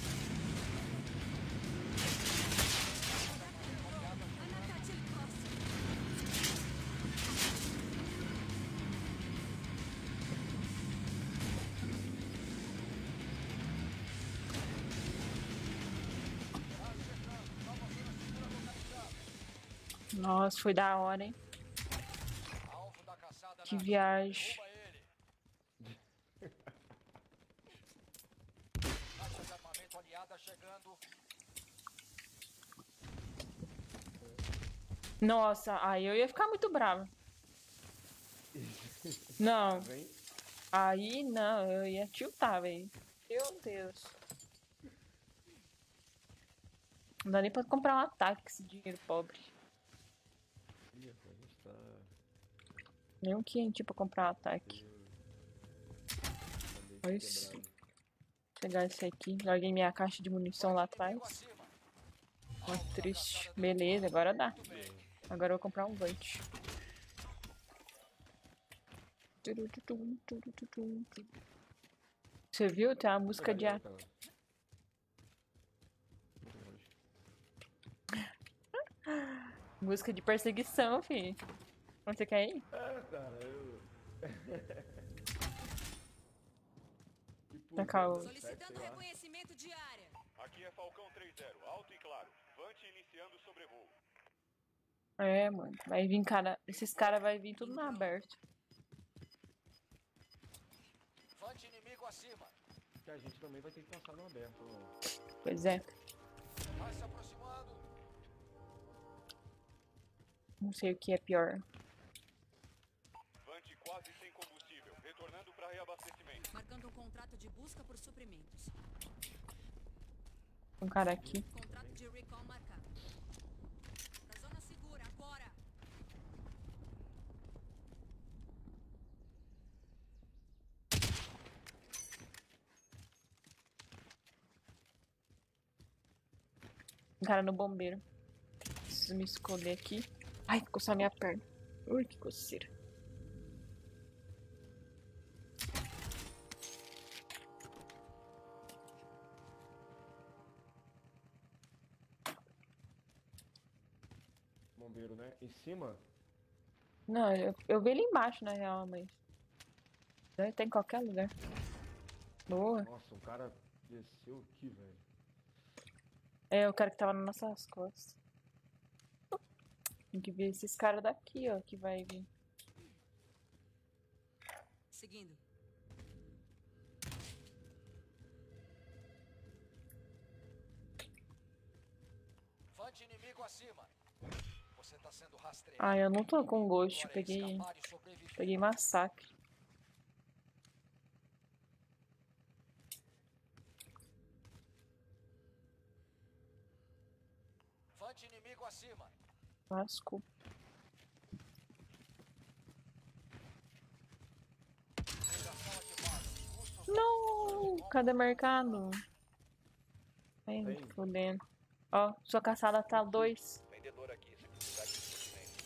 Nossa, foi da hora, hein? Alvo da caçada Que na- viagem. Derruba ele. Caixa de armamento aliada chegando. Nossa, aí eu ia ficar muito brava. Não, Vem. aí não, eu ia tiltar, velho. Meu Deus. Não dá nem pra comprar um ataque com esse dinheiro pobre. Ih, a gente tá... Nem um quinhentinho pra comprar um ataque. tá Olha meio isso. quebrado. Vou pegar esse aqui. Larguei minha caixa de munição lá atrás. Inimigo acima. Ó, Alvo da triste. caçada do Beleza, agora dá. Muito bem. Agora eu vou comprar um Vant. Você viu? Tem uma música de... a- Tá lá. Muito longe. Música de perseguição, fi. Onde você quer ir? Ah, cara, eu... tipo, Tá calmo. zero sete, Solicitando sei lá. reconhecimento de área. Aqui é Falcão três zero, alto e claro. Vante iniciando sobrevoo. É, mano. Vai vir cara... Esses caras vai vir tudo na aberto. Vante inimigo acima. Que a gente também vai ter que passar no aberto. Ó. Pois é. Vai se aproximando. Não sei o que é pior. Vante quase sem combustível, retornando para reabastecimento. Marcando um contrato de busca por suprimentos. Um cara aqui. Contrato de recall marcado. Da zona segura, agora. Um cara no bombeiro. Preciso me esconder aqui. Ai, coçar minha perna. Ui, que coceira. Bombeiro, né? Em cima? Não, eu, eu vi ele embaixo, na real, mas... Deve ter em qualquer lugar. Boa. Nossa, um cara desceu aqui, velho. É, o cara que tava nas nossas costas. Tem que ver esses caras daqui, ó, que vai vir. Seguindo. Vante inimigo acima. Você tá sendo rastreado. Ah, eu não tô com ghost. Agora é Peguei, escapar e sobreviver. peguei massacre. Vante inimigo acima. Lascou. Ligação ativada. Custos Não! Cadê o mercado? Ai, Tem. fodendo. Ó, sua caçada tá dois. Vendedor aqui, se precisar de suprimentos.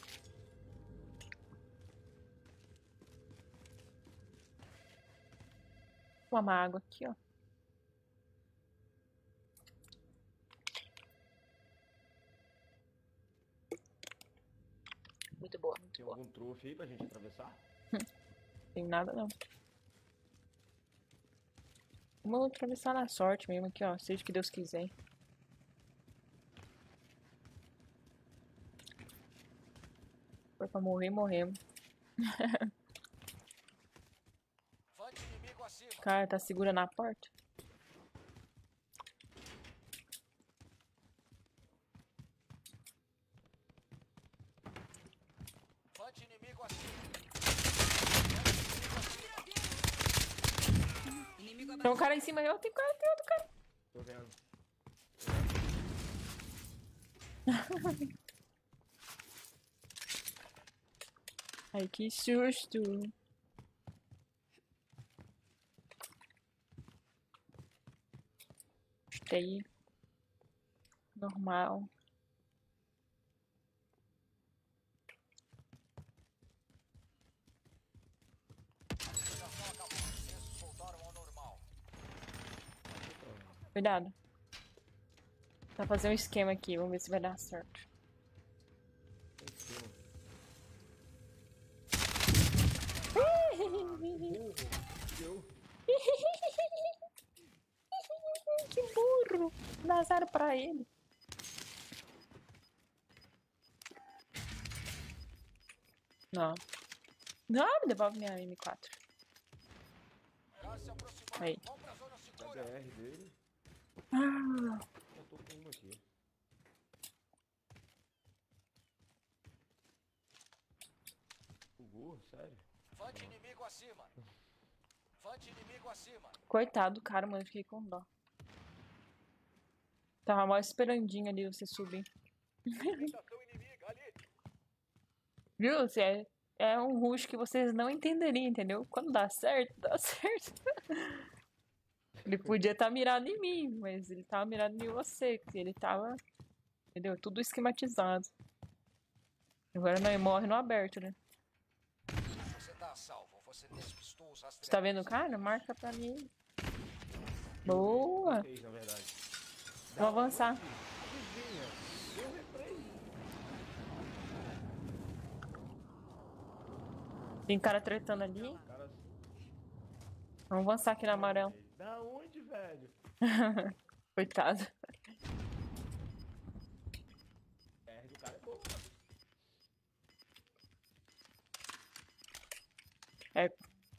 Vou tomar água aqui, ó. Muito boa, muito Tem boa. algum trufe aí pra gente atravessar? Tem nada não. Vamos atravessar na sorte mesmo aqui, ó. Seja o que Deus quiser. Foi pra morrer, morremos. Vante inimigo acima. O cara tá segurando a porta. Vante inimigo acima. Inimigo Tem um abatido. cara em cima, eu tenho cara, tem outro cara. Tô vendo. Ai, que susto. Gostei. Normal. Ligação acabou. Preços voltaram ao normal. Cuidado. Vou fazer um esquema aqui, vamos ver se vai dar certo. Em cima. Deu. Que burro! Dá azar pra ele. Não. Não, me devolve minha M quatro. Gás se aproximando. Aí. Vão pra zona A segura. B R dele. Ah, Eu tô com uma aqui. Bugou, sério? Vante inimigo acima. Vante inimigo acima. coitado do cara, mano. Fiquei com dó. Tava mal esperandinho ali você subir. Movimentação inimiga ali. Viu? Você é, é um rush que vocês não entenderiam, entendeu? Quando dá certo, dá certo. Ele podia estar mirado em mim, mas ele tava mirado em você, que ele tava, entendeu? Tudo esquematizado. Agora não, ele morre no aberto, né? Você tá a salvo. Você despistou os rastreadores. Você tá vendo o cara? Marca pra mim. Boa! Fez, na verdade. Vou avançar. Vizinha, deu replay. Tem cara tretando ali. Cara, Vamos avançar aqui no amarelo. da onde, velho? Coitado. A R do cara é boa. É.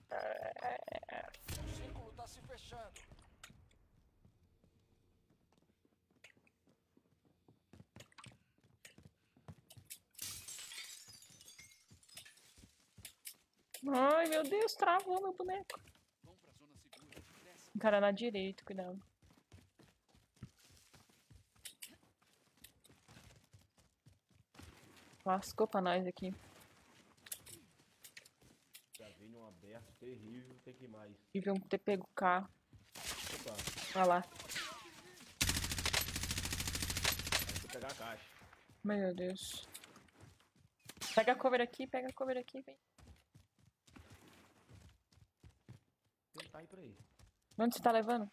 O círculo tá se fechando. Ai, meu Deus, travou meu boneco. Vão pra zona segura. Desce. Um cara na direita, cuidado. Lascou pra nós aqui. Já veio um aberto terrível, tem que ir mais. Deviam ter pego o carro. Opa, Olha lá. a caixa. Meu Deus. Pega a cover aqui, pega a cover aqui, vem. Tá aí pra aí. Onde você tá levando?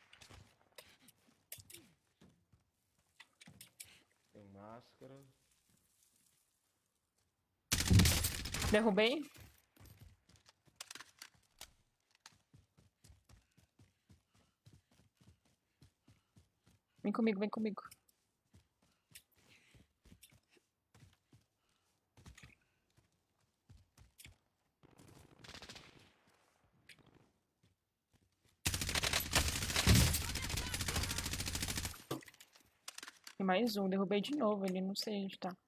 Tem máscara. Derrubei. Vem comigo, vem comigo. Tem mais um, derrubei de novo ali, não sei onde tá.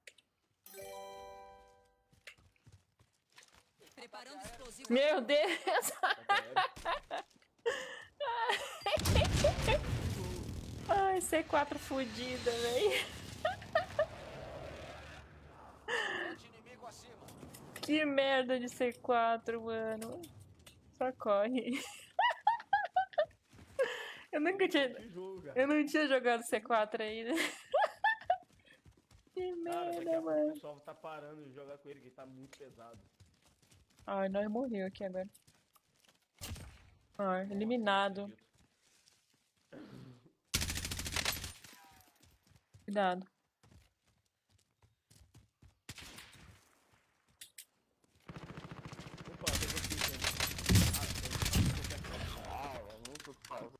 Preparando explosivo. Meu Deus! Ai, C quatro fudida, véi. Frente inimigo acima. Que merda de C quatro, mano. Só corre. Eu nunca tinha... Que jogo, cara. Eu não tinha jogado C quatro ainda. Que Cara, daqui merda, a pouco o mano. pessoal tá parando de jogar com ele, que ele tá muito pesado. Ai, nós morreu aqui agora. Ai, eliminado. Cuidado. Opa, tem você, ah, eu não tô com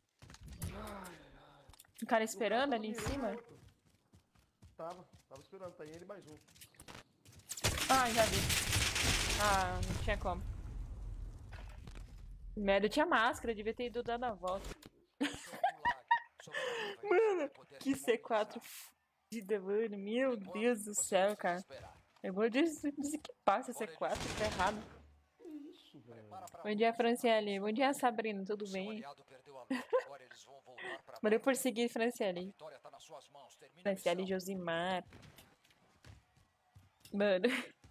O cara esperando ali em cima? Tava, tava esperando, tá aí ele mais um. Ai, já vi. Ah, não tinha como. Merda, eu tinha máscara, devia ter ido dando a volta. Mano, que C quatro fudida, mano. Meu Deus do céu, cara. Eu vou des desequipar esse C quatro, tá errado. Que isso, velho? Bom dia, Franciele. Bom dia, Sabrina. Tudo bem? Mandei por seguir, Franciele. Franciele Josimar. Mano.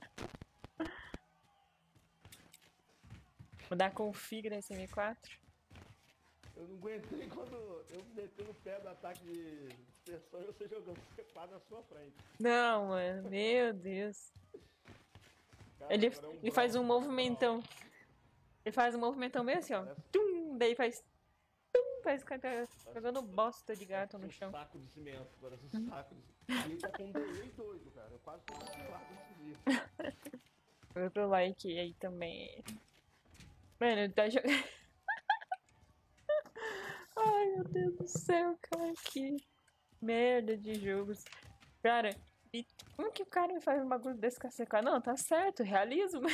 Vou dar config nesse M quatro. Eu não aguentei quando eu meti no pé do ataque de dispersão e você jogando C quatro na sua frente. Não, mano. Meu Deus. Cara, Ele, agora é um ele faz um brawl, movimentão. Ele faz um movimentão meio assim, ó. Parece- Tum, daí faz. Tum, parece que tá jogando bosta de gato no um chão. saco de cimento, parece um saco de cimento. E ele tá com um delay doido, cara. Eu quase tô com um nesse dia. Outro like aí também. Mano, ele tá jogando. Ai, meu Deus do céu, cara. Que merda de jogos. Cara, e como que o cara me faz um bagulho desse com a C quatro? Não, tá certo, realismo.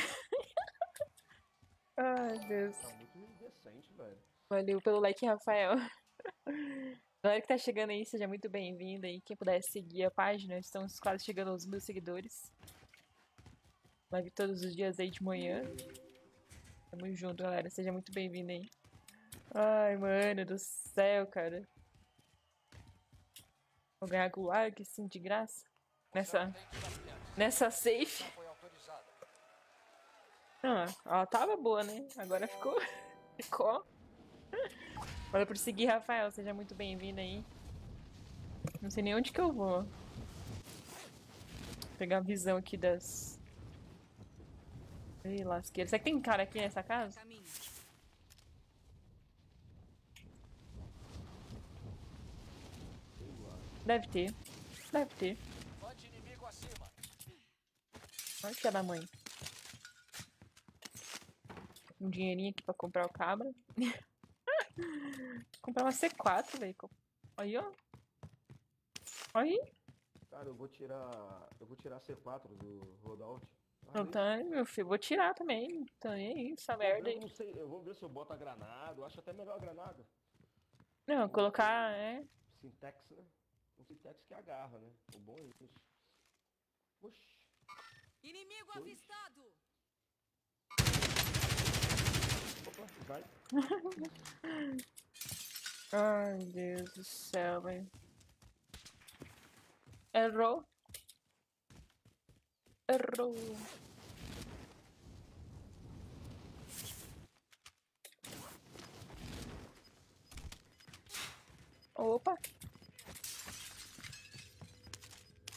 Ai, Deus. Tá muito indecente, velho. Valeu pelo like, Rafael. Galera que tá chegando aí, seja muito bem-vinda aí. Quem puder seguir a página, estamos quase chegando aos mil seguidores. Live todos os dias aí de manhã. Tamo junto, galera. Seja muito bem-vindo aí. Ai, mano do céu, cara. Vou ganhar gulag, assim, de graça. Nessa, nessa safe. Ah, ela tava boa, né? Agora ficou... Ficou. Bora prosseguir, Rafael. Seja muito bem-vindo aí. Não sei nem onde que eu vou. Vou pegar a visão aqui das... Ei, lasqueira. Será que tem cara aqui nessa casa? Caminho. Deve ter. Deve ter. inimigo acima. Olha que é da mãe. Um dinheirinho aqui pra comprar o cabra. Comprar uma C quatro, velho. Aí, ó. Aí. Cara, eu vou tirar. Eu vou tirar C quatro do Rodaut. Não tá, meu filho. Vou tirar também. Então é isso, essa merda aí. Eu não sei, eu vou ver se eu boto a granada. Eu acho até melhor a granada. Não, colocar, é. Sintex, né? O Sintex que agarra, né? O bom é isso. Oxi. Inimigo Oi. avistado. Opa, vai. Ai, Deus do céu, velho. Errou. Errou. Opa.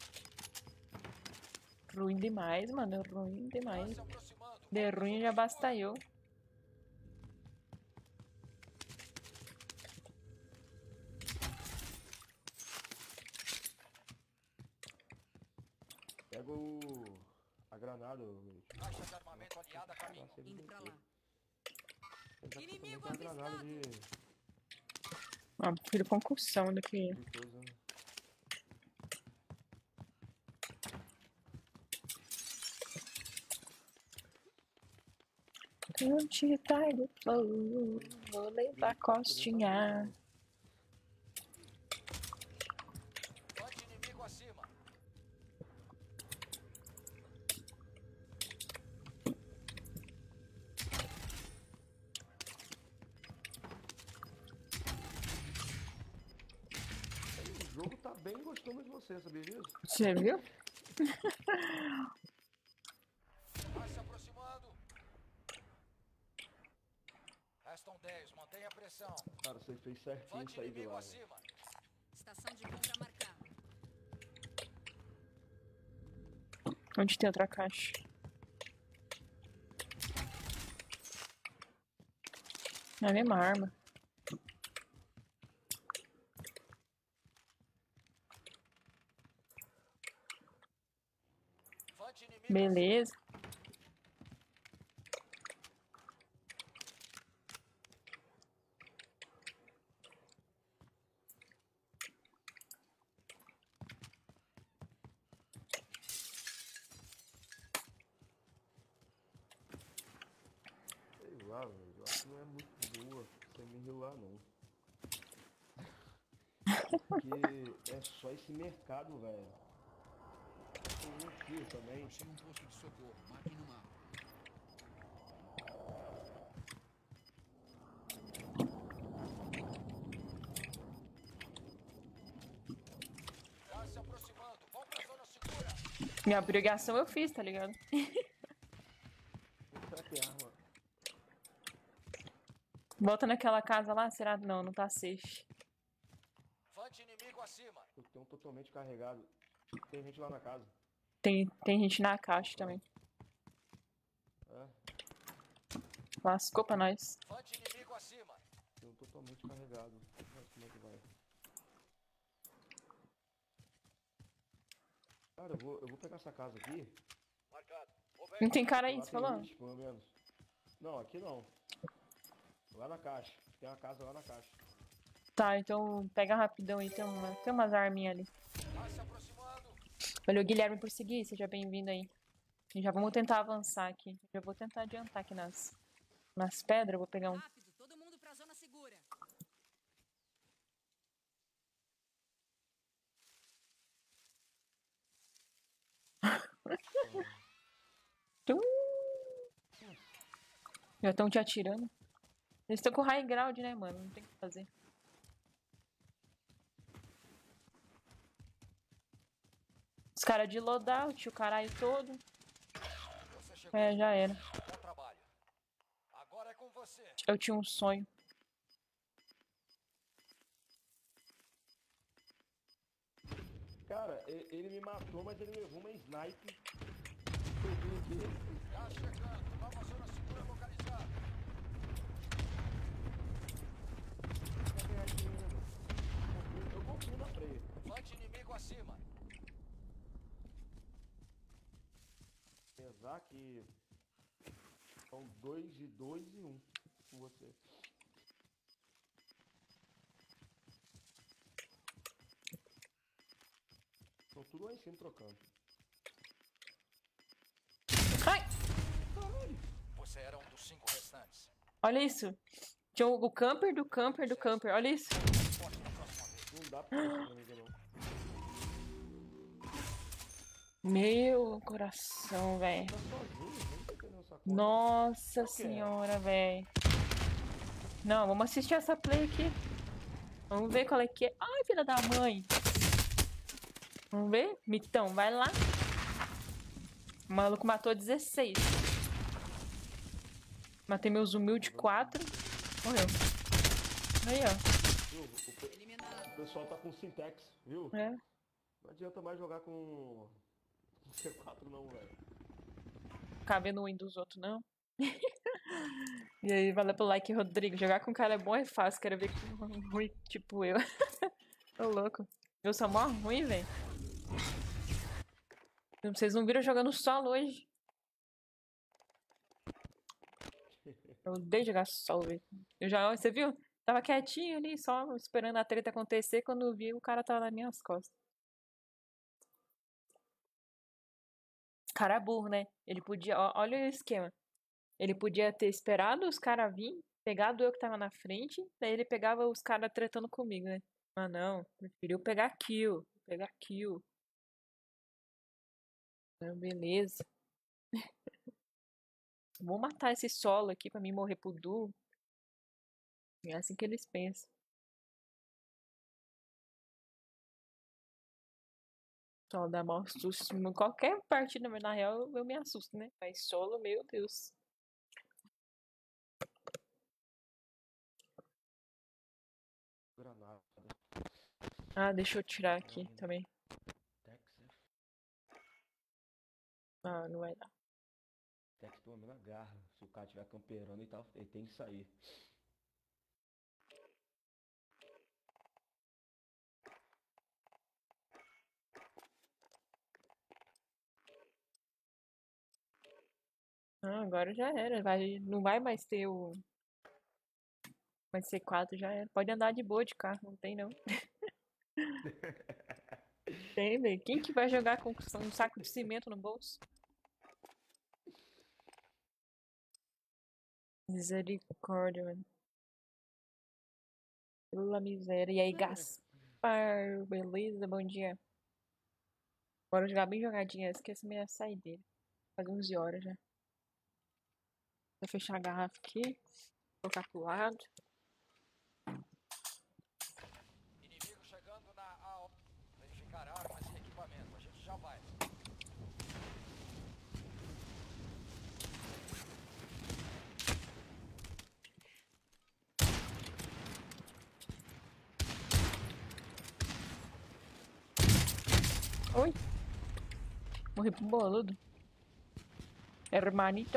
ruim demais, mano. Ruim demais. Se aproximando. De ruim já basta eu. Pega o... a granada, gente. Caixa de armamento aliada a caminho. Nossa, ele Indo não pra foi. lá. Apesar que Inimigo também tem a granada de... Ah, prefiro concussão do que. de coisa, né? Can't tie the flow. Vou levar costinha. Fante inimigo acima. O jogo tá bem gostoso de você, sabia disso? Você viu? Vai se aproximando. Restam dez. Mantenha a pressão. Cara, você fez certinho Fante sair de inimigo lá. velho. acima. Estação de compra marcada. Onde tem outra caixa? É a mesma arma. Fante inimigo Beleza. Sei lá, velho. Eu acho que não é muito boa você me rilar, não. Porque é só esse mercado, velho. Tem um fio também. Achei um posto de socorro. Marque no mapa. Tá se aproximando. Vão pra zona segura. Minha obrigação eu fiz, tá ligado? Será que é arma? Volta naquela casa lá, será? Não, não tá safe. Fante inimigo acima. Eu tenho totalmente carregado. Tem gente lá na casa. Tem, tem gente na caixa também. É, Lascou pra nós. Fante inimigo acima. tenho totalmente carregado. Mas como é que vai? Cara, eu vou, eu vou pegar essa casa aqui. Marcado. Ô, Não velho, tem cara aí, Lá você tem falou? loot, pelo menos. Não, aqui não. Lá na caixa. Tem uma casa lá na caixa. Tá, então pega rapidão aí, tem, uma, tem umas arminhas ali. Tá se aproximando. Valeu, Guilherme, por seguir, seja bem-vindo aí. E já vamos tentar avançar aqui. Já vou tentar adiantar aqui nas, nas pedras, vou pegar um. Rápido, todo mundo pra zona segura. Tum. Já estão te atirando. Eles estão com high ground, né, mano? Não tem o que fazer. Os caras de loadout, o caralho todo. Você chegou. É, já era. Bom trabalho. Agora é com você. Eu tinha um sonho. Cara, e- ele me matou, mas ele levou uma sniper. Tá chegando. Nova zona segura localizada. Vai ganhar dinheiro. Eu confio na freia. Fante inimigo acima. Apesar que são dois e dois e um com você. Estão tudo lá em cima trocando. Ai! Você era um dos cinco restantes. Olha isso. Tinha o o camper do camper do camper. Olha isso. Forte na próxima vez. Não dá pra fazer amiga, não. Meu coração, velho. Tá sozinho, não tô entendendo essa conta. Nossa O quê? senhora, velho. Não, vamos assistir essa play aqui. Vamos ver qual é que é. Ai, filha da mãe. Vamos ver? Mitão, vai lá. O maluco matou dezesseis. Matei meus humildes quatro. Morreu. Aí, ó. Viu? O, pe- Eliminado. o pessoal tá com Syntax, viu? É. Não adianta mais jogar com C quatro não, velho. Ficar vendo o win dos outros, não. E aí, valeu pelo like, Rodrigo. Jogar com cara bom é fácil. Quero ver com um ruim, tipo eu. Tô louco. Eu sou mó ruim, velho. Vocês não viram eu jogando solo hoje? Eu odeio jogar solo, velho. Eu já, você viu? Tava quietinho ali, só esperando a treta acontecer. Quando eu vi, o cara tava nas minhas costas. Cara burro, né? Ele podia... ó, olha o esquema. Ele podia ter esperado os caras virem, pegado eu que tava na frente, daí ele pegava os caras tretando comigo, né? Mas não, preferiu pegar kill. Pegar kill. Então, beleza. Vou matar esse solo aqui pra mim morrer pro duo. É assim que eles pensam. Só dá mal susto. Em qualquer partida, mas na real eu me assusto, né? Mas solo, meu Deus. Granada. Ah, deixa eu tirar aqui também. Texas. Ah, não vai dar. Texas pelo menos agarra. Se o cara estiver camperando e tal, ele tem que sair. Ah, agora já era. Vai, não vai mais ter o. Vai ser quatro, já era. Pode andar de boa de carro, não tem não. Tem, velho. Quem que vai jogar com um saco de cimento no bolso? Misericórdia, mano. Pela miséria. E aí, Gaspar, beleza? Bom dia. Bora jogar bem jogadinha. Esqueci minha saideira. Faz onze horas já. Vou fechar a garrafa aqui. Colocar pro lado. Inimigo chegando na A O. Verificar armas e equipamento. A gente já vai. Oi. Morri pro boludo. Hermanito.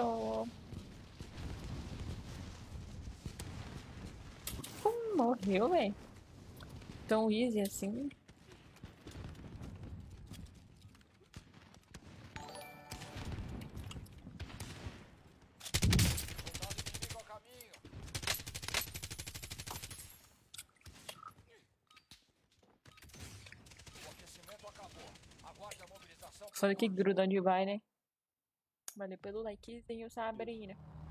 Hum, morreu, velho. Tão easy assim. Soldado inimigo ao caminho. O aquecimento acabou. Aguarde a mobilização. Só que gruda onde vai, né? Valeu pelo likezinho, Sabrina.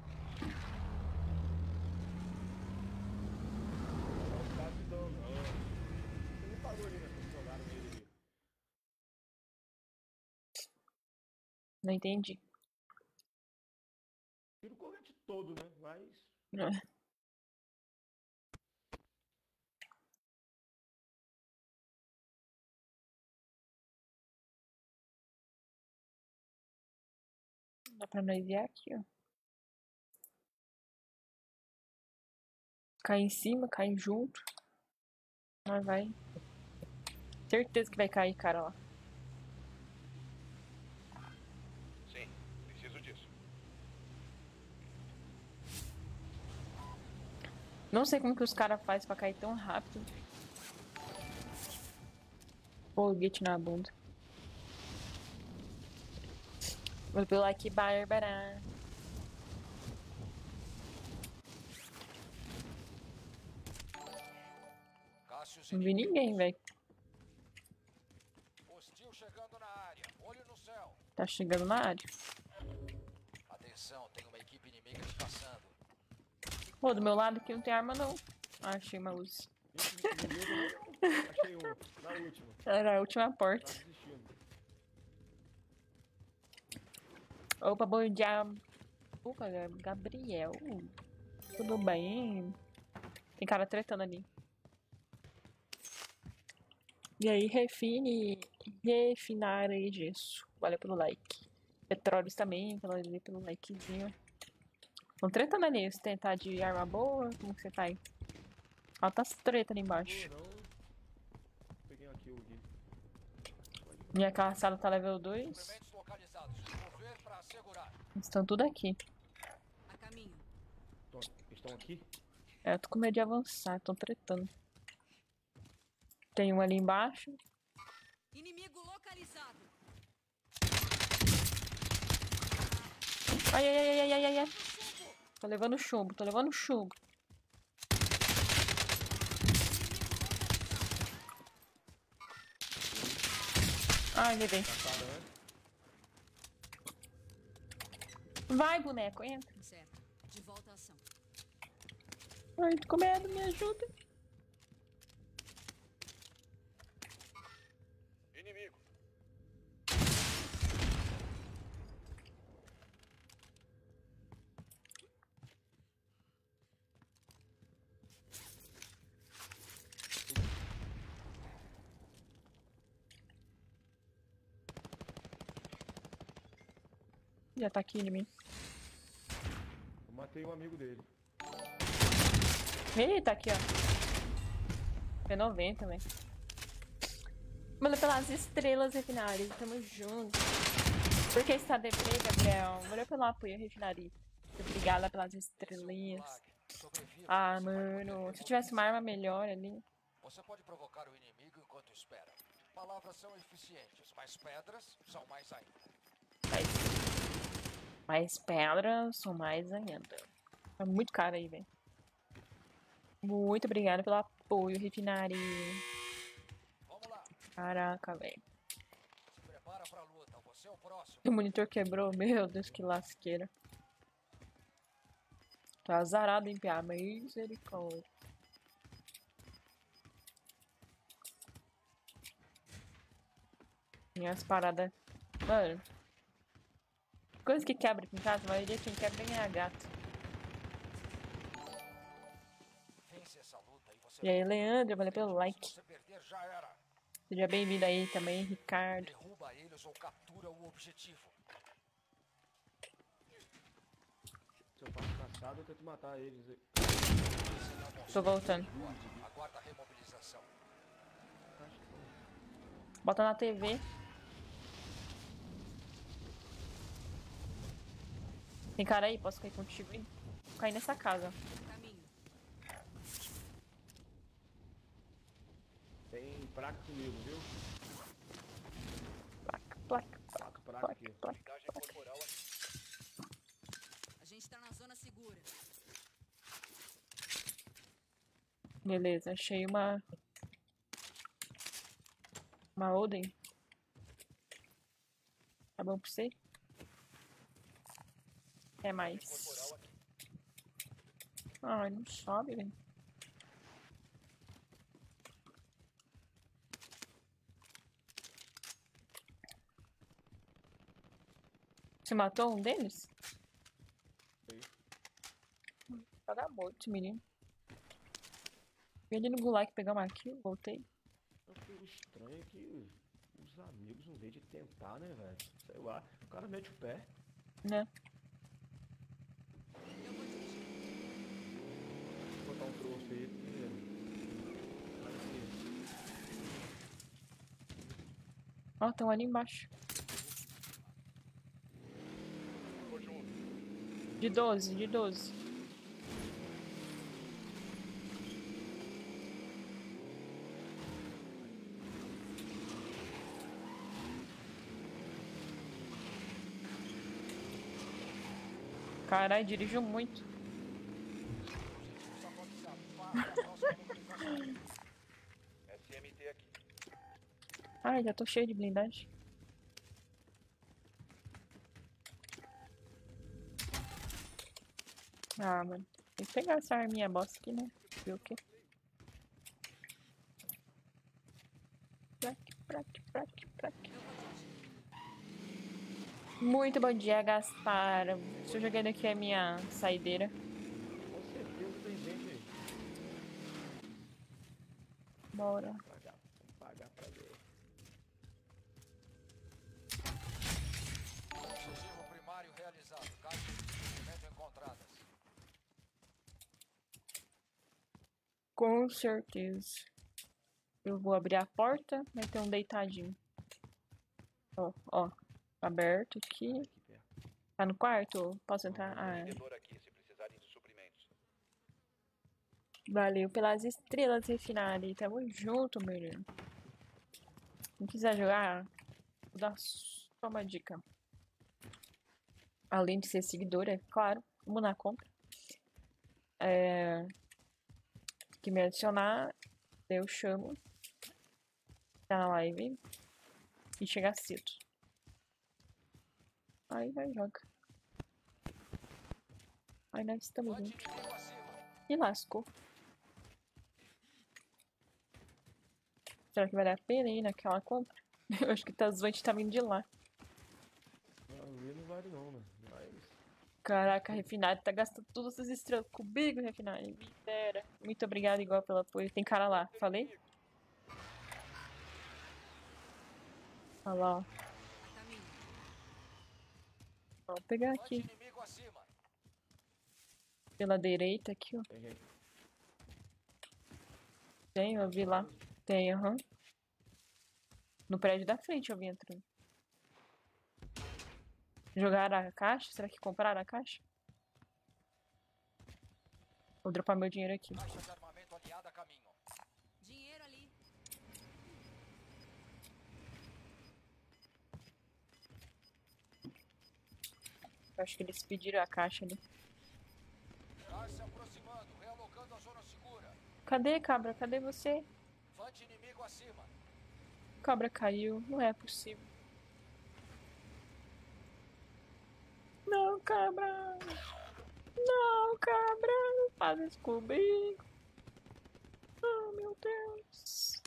Os caras te dão. Você não pagou ali, né? Quando jogaram ele ali. Não entendi. Tiro o corrente todo, né? Mas. Não. Dá pra nós ir aqui, ó. Cair em cima, cair junto. Mas vai. Certeza que vai cair, cara, lá. Sim, preciso disso. Não sei como que os caras fazem pra cair tão rápido. Foguete na bunda. Vou pelo like, Bárbara. Cássius Não vi inimigos. ninguém, velho. Hostil chegando na área. Olho no céu. Tá chegando na área. Atenção, tem uma equipe inimiga te caçando. Pô, do meu lado aqui não tem arma, não. Ah, achei uma luz. Ixi, no meu também não. Achei um. Na última. Era a última Tá porta. desistindo. Opa, bom dia. Opa, Gabriel. Tudo bem? Tem cara tretando ali. E aí, refine. Refinar aí disso. Valeu pelo like. Petróleos também, pelo, pelo likezinho. Estão tretando ali. Você tentar de arma boa? Como que você tá aí? Altas treta ali embaixo. Não. Peguei uma kill aqui. Minha caçada tá level dois. Suplementos assegurar. Estão tudo aqui. A caminho. Tô- Estão aqui? É, eu tô com medo de avançar, estão tretando. Tem um ali embaixo. Inimigo localizado. Ai, ai, ai, ai, ai, ai, ai. Tô levando chumbo, tô levando chumbo. Ai, levei. Caçada, né? Vai, boneco, entra. Certo. De volta à ação. Ai, tô com medo, me ajuda. Inimigo. Já tá aqui em mim. Eu matei um amigo dele. Ih, tá aqui, ó. P noventa, velho. Mano, pelas estrelas, Refinari. Tamo junto. Por que está deprê, Gabriel? Valeu pelo apoio, Refinari. Obrigada pelas estrelinhas. Sobreviva, Ah, você vai poder mano. Se ter eu tivesse uma munição. arma melhor ali. Você pode provocar o inimigo enquanto espera. Palavras são eficientes, mas pedras são mais ainda. Mas, mais pedras são mais ainda. Tá muito caro aí, velho. Muito obrigada pelo apoio, Refinari. Vamos lá, Caraca, velho. se prepara pra luta. Você é o próximo. O monitor quebrou. Meu Deus, que lasqueira. Tô azarado em piar. Misericórdia. Minhas paradas. Mano. Coisa que quebra aqui em casa, a maioria quem quebra nem é a gata. Vence essa luta e você E aí, vai- Leandro, valeu pelo like. Se você perder, já era. Seja bem-vindo aí também, Ricardo. Derruba eles ou captura o objetivo. Se eu faço caçada, eu tento matar eles. Tô voltando. Aguarda a remobilização. Bota na T V. Tem cara aí? Posso cair contigo aí? Vou cair nessa casa. Caminho. Tem placa comigo, viu? Placa, placa, Placa, placa placa, aqui. placa. Blindagem corporal aqui. A gente tá na zona segura. Beleza, achei uma... Uma Oden. Tá bom pra você? Quer mais? Ai, não sobe, velho. Você matou um deles? Sei. Joga muito, menino. Fui ali no Gulag pegar uma kill, voltei. O que o estranho é que os amigos, em vez de tentar, né, velho? Sei lá, o cara mete o pé. Né? Eu vou dirigir. Vou botar um trouxe aí. porque- Ó, tem um ali embaixo. Tô junto. De doze, de doze. Caralho, dirigiu muito. S M T aqui. Ai, já tô cheio de blindagem. Ah, mano. Tem que pegar essa arminha bosta aqui, né? Ver o quê? Plaque, plaque, plaque, plaque. Eu vou dirigir. Muito bom dia, Gaspar. Estou jogando aqui a minha saideira. Com certeza tem gente aí. Bora. Pagar, vamos pagar pra ver. Objetivo primário realizado. Caixas de suprimento encontradas. Com certeza. Eu vou abrir a porta, vai ter um deitadinho. Ó, ó. Aberto aqui. Aqui perto. Tá no quarto? Posso entrar? Tem um Ah, é. vendedor aqui se precisarem de suprimentos. Valeu pelas estrelas, Refinari. Tamo junto, menino. Quem quiser jogar, vou dar só uma dica. Além de ser seguidor, é claro, vamos na compra. É... Que me adicionar, eu chamo. Tá na live. E chegar cedo. Aí vai, joga. Aí nós estamos Mande juntos. inimigo acima. E lascou. Será que vale a pena ir naquela compra? Eu acho que tá zoante tá vindo de lá. Não, não vale não, né? Mas... Caraca, Refinari tá gastando todas essas estrelas comigo, Refinari. Me dera. Muito obrigada, igual, pelo apoio. Tem cara lá, falei? Olha lá, ó. A caminho. Vou pegar Mande aqui. inimigo acima. Pela direita aqui, ó. Tem gente. Tem, eu vi lá. Tem, aham. No prédio da frente eu vi entrando. Jogaram a caixa? Será que compraram a caixa? Vou dropar meu dinheiro aqui. Caixa de armamento aliada a caminho. Dinheiro ali. Eu acho que eles pediram a caixa ali. Gás se aproximando, realocando a zona segura. Cadê, cabra? Cadê você? Mande inimigo acima. Cabra caiu. Não é possível. Não, cabra! Não, cabra! Não faz isso comigo! Oh, meu Deus!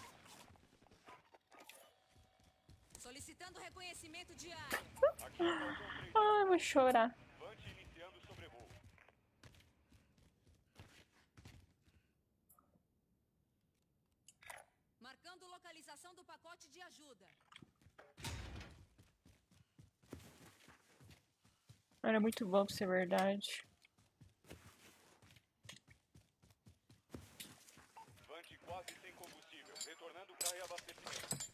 Solicitando reconhecimento diário. Aqui faltam três. Ai, vou chorar. Vante iniciando o sobrevoo. Marcando localização do pacote de ajuda. Era muito bom pra ser verdade. Vante quase sem combustível. Retornando para reabastecimento.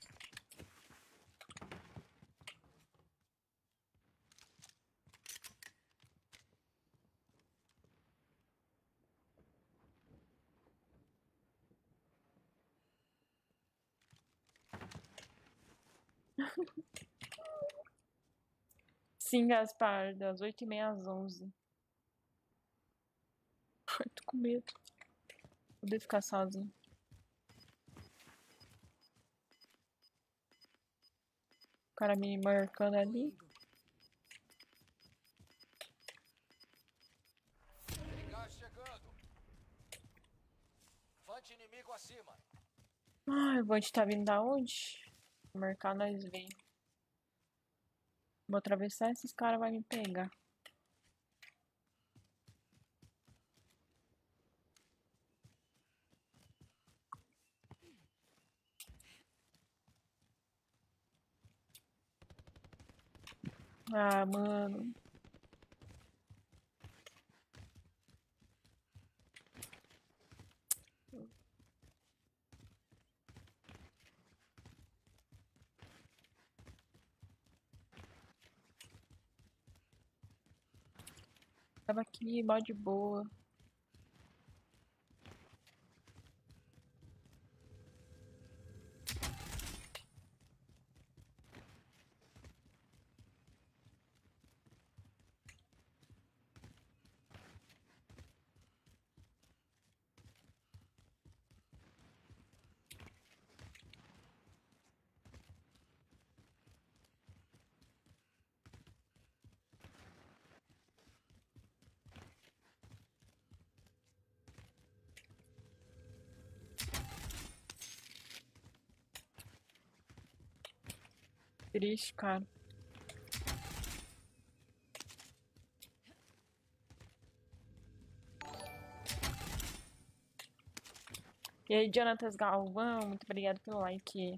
Sim, Gaspar, das oito e meia às onze. Ai, tô com medo. Poder ficar sozinho. O cara me marcando Tô ali. indo. Tem gás chegando. Vante inimigo acima. Ai, o Band tá vindo da onde? Vou marcar, nós vem. Vou atravessar, esses caras vão me pegar. Ah, mano. Tava aqui, mó de boa. Triste, cara. E aí, Jonatas Galvão, muito obrigado pelo like.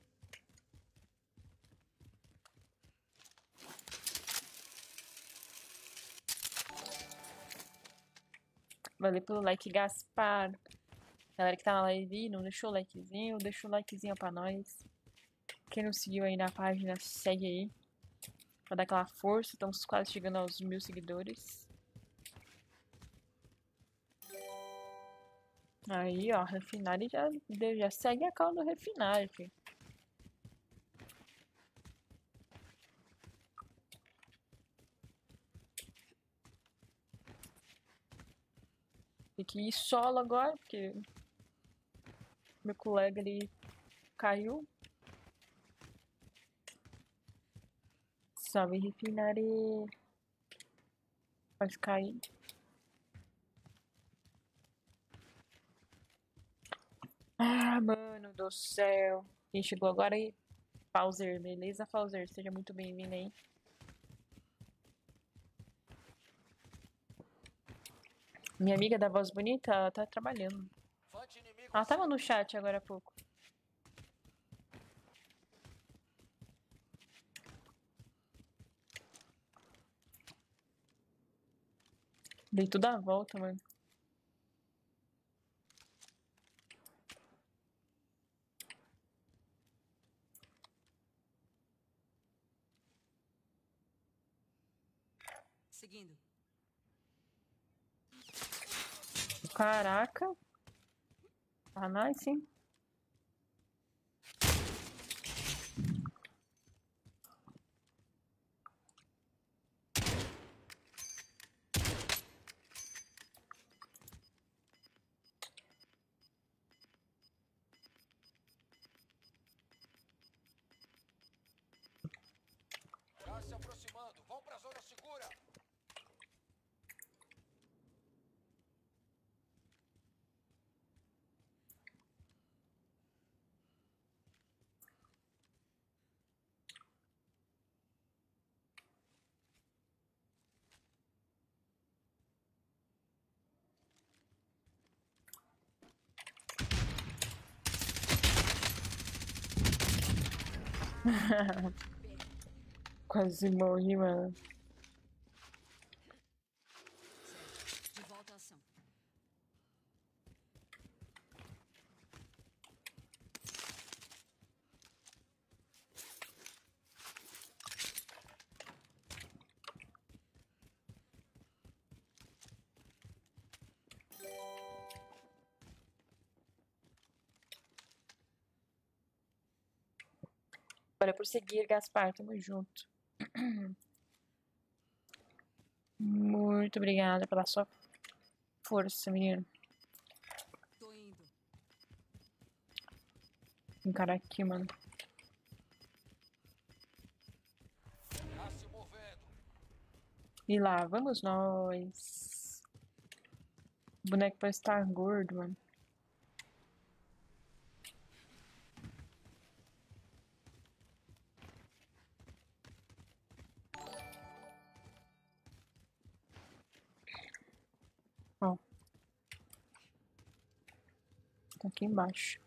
Valeu pelo like, Gaspar. Galera que tá na live, não deixou o likezinho, deixa o likezinho pra nós. Quem não seguiu aí na página, segue aí. Pra dar aquela força. Estamos quase chegando aos mil seguidores. Aí, ó, refinário já, já segue a causa do refinário, filho. Tem que ir solo agora, porque meu colega ali caiu. Salve, refinário. Pode cair. Ah, mano do céu. Quem chegou agora aí? Fauser, beleza, Fauser? Seja muito bem-vindo aí. Minha amiga da voz bonita, ela tá trabalhando. Fante inimigo Ela tava no chat agora há pouco. Dei tudo a volta, mano. Seguindo. Caraca. Tá nice, hein? Gás se aproximando. Vão pra zona segura. Quase morri, mano. Certo. De volta à ação. Bora prosseguir, Gaspar. Tamo junto. Muito obrigada pela sua força, menino. Tô indo. Encarar aqui, mano. Gás se movendo. E lá, vamos nós. O boneco parece estar gordo, mano. Ó. Tá aqui embaixo.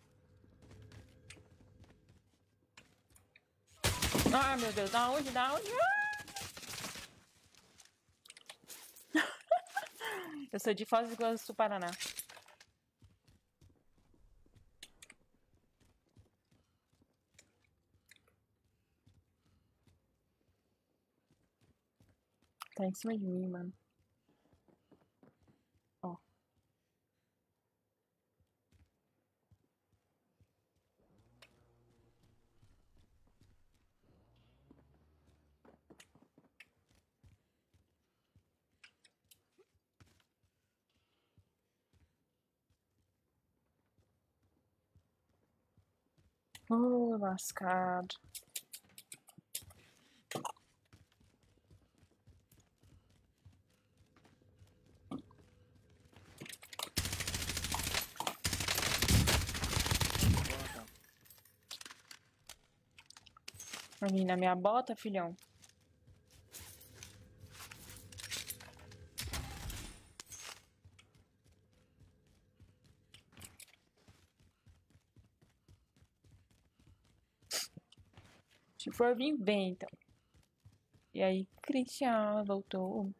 Ah, meu Deus. Da onde? Da onde? Ah! Eu sou de Foz do Iguaçu, Paraná. Tá em cima de mim, mano. Ó. Ô, lascado. Ali na minha bota, filhão. Se for vir, vem, então. E aí, Cristian voltou.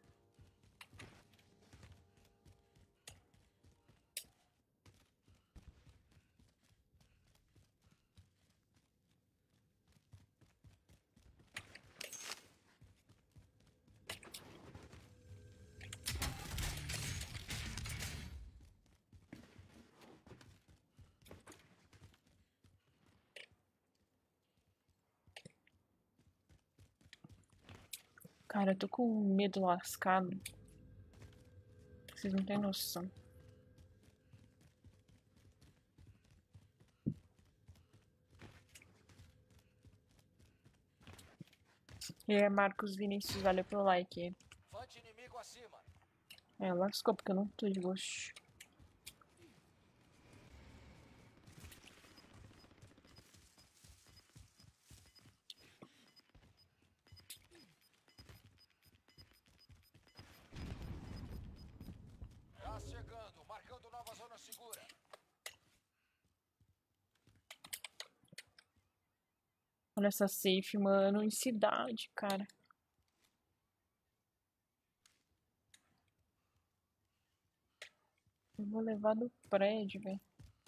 Cara, eu tô com um medo lascado. Vocês não têm noção. E aí, Marcos Vinícius, valeu pelo like. Fante inimigo acima. É, lascou porque eu não tô de gosto. Tá chegando, marcando nova zona segura. Olha essa safe, mano, em cidade, cara. Eu vou levar do prédio, velho.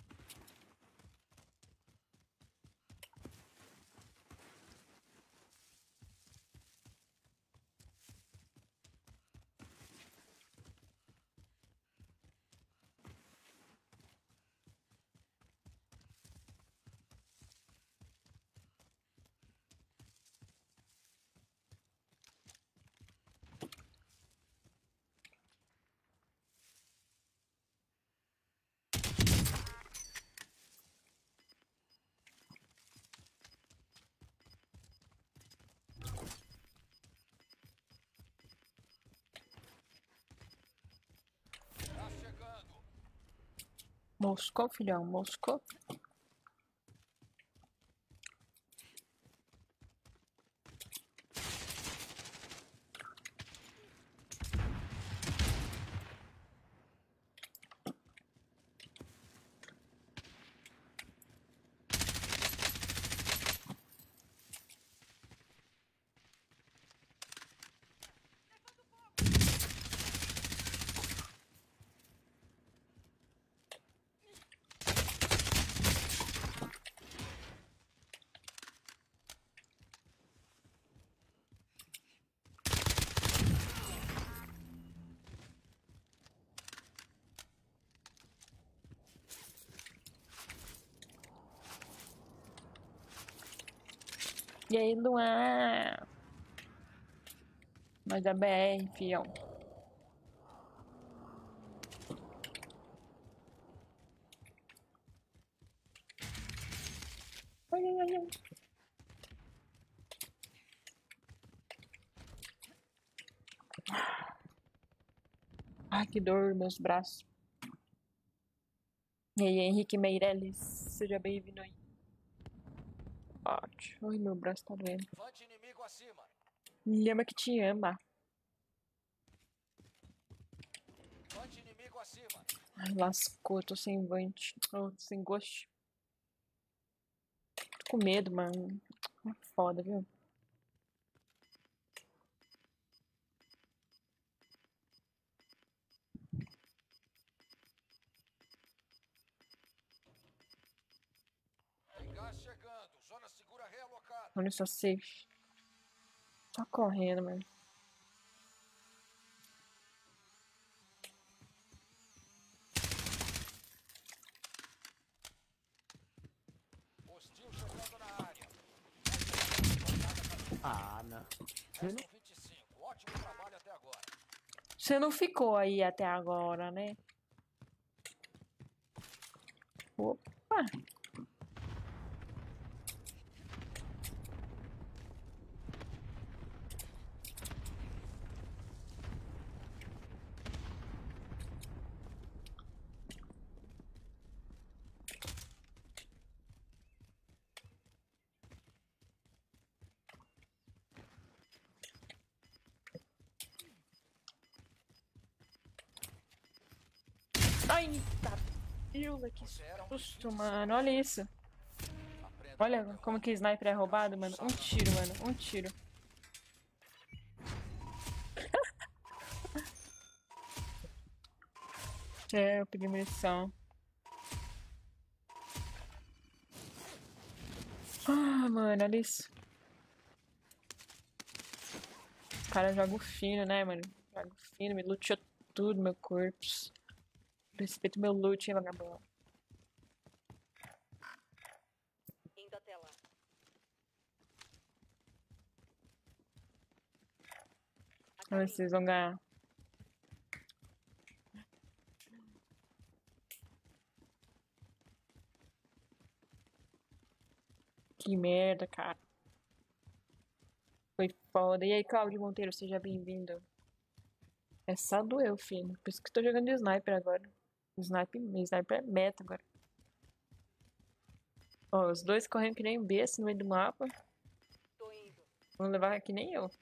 Tá chegando. Moscou, filhão, Moscou. E aí, Luan? Nós da B R, fião. Ai, ai, ai, ai. Ai, que dor, meus braços. E aí, Henrique Meirelles, seja bem-vindo aí. Ótimo. Ai, meu braço tá doendo. Fante inimigo acima. Lhama que te ama. Fante inimigo acima. Ai, lascou, eu tô sem vante. Oh, sem gosto. Tô com medo, mano. É foda, viu? Tem gás chegando. Zona segura realocada. Olha essa safe. Tá correndo, mano. Hostil chegando na área. Ah, não. Você não... Restam vinte e cinco. Ótimo trabalho até agora. Você não ficou aí até agora, né? Opa! Ai, tá. Pila, que Você era um susto, mano. Olha isso. Aprenda Olha com a como derrota. que sniper é roubado, mano. Um tiro, mano. Um tiro. É, eu pedi munição. Ah, mano, olha isso. O cara joga o fino, né, mano? Joga o fino, me luteou tudo, meu corpo. Respeito meu loot, hein, vagabundo. Indo até lá. Vamos ver se vocês vão ganhar. Que merda, cara. Foi foda. E aí, Claudio Monteiro, seja bem-vindo. É só doeu, filho. Por isso que eu tô jogando de sniper agora. Sniper, sniper é meta agora. Ó, os dois correndo que nem besta no meio do mapa. Tô indo. Vão levar que nem eu.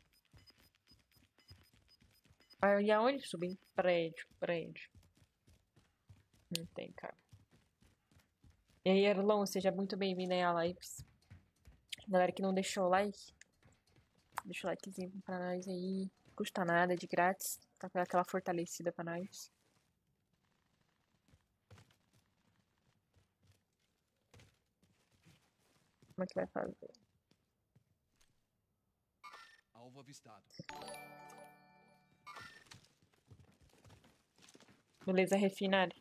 Ah, e aonde subir? Prédio, prédio. Não tem, cara. E aí, Erlon, seja muito bem-vindo aí à live. Galera que não deixou o like, deixa o likezinho pra nós aí. Não custa nada, é de grátis. Tá com aquela fortalecida pra nós. Como é que vai fazer? Alvo avistado. Beleza, refinado.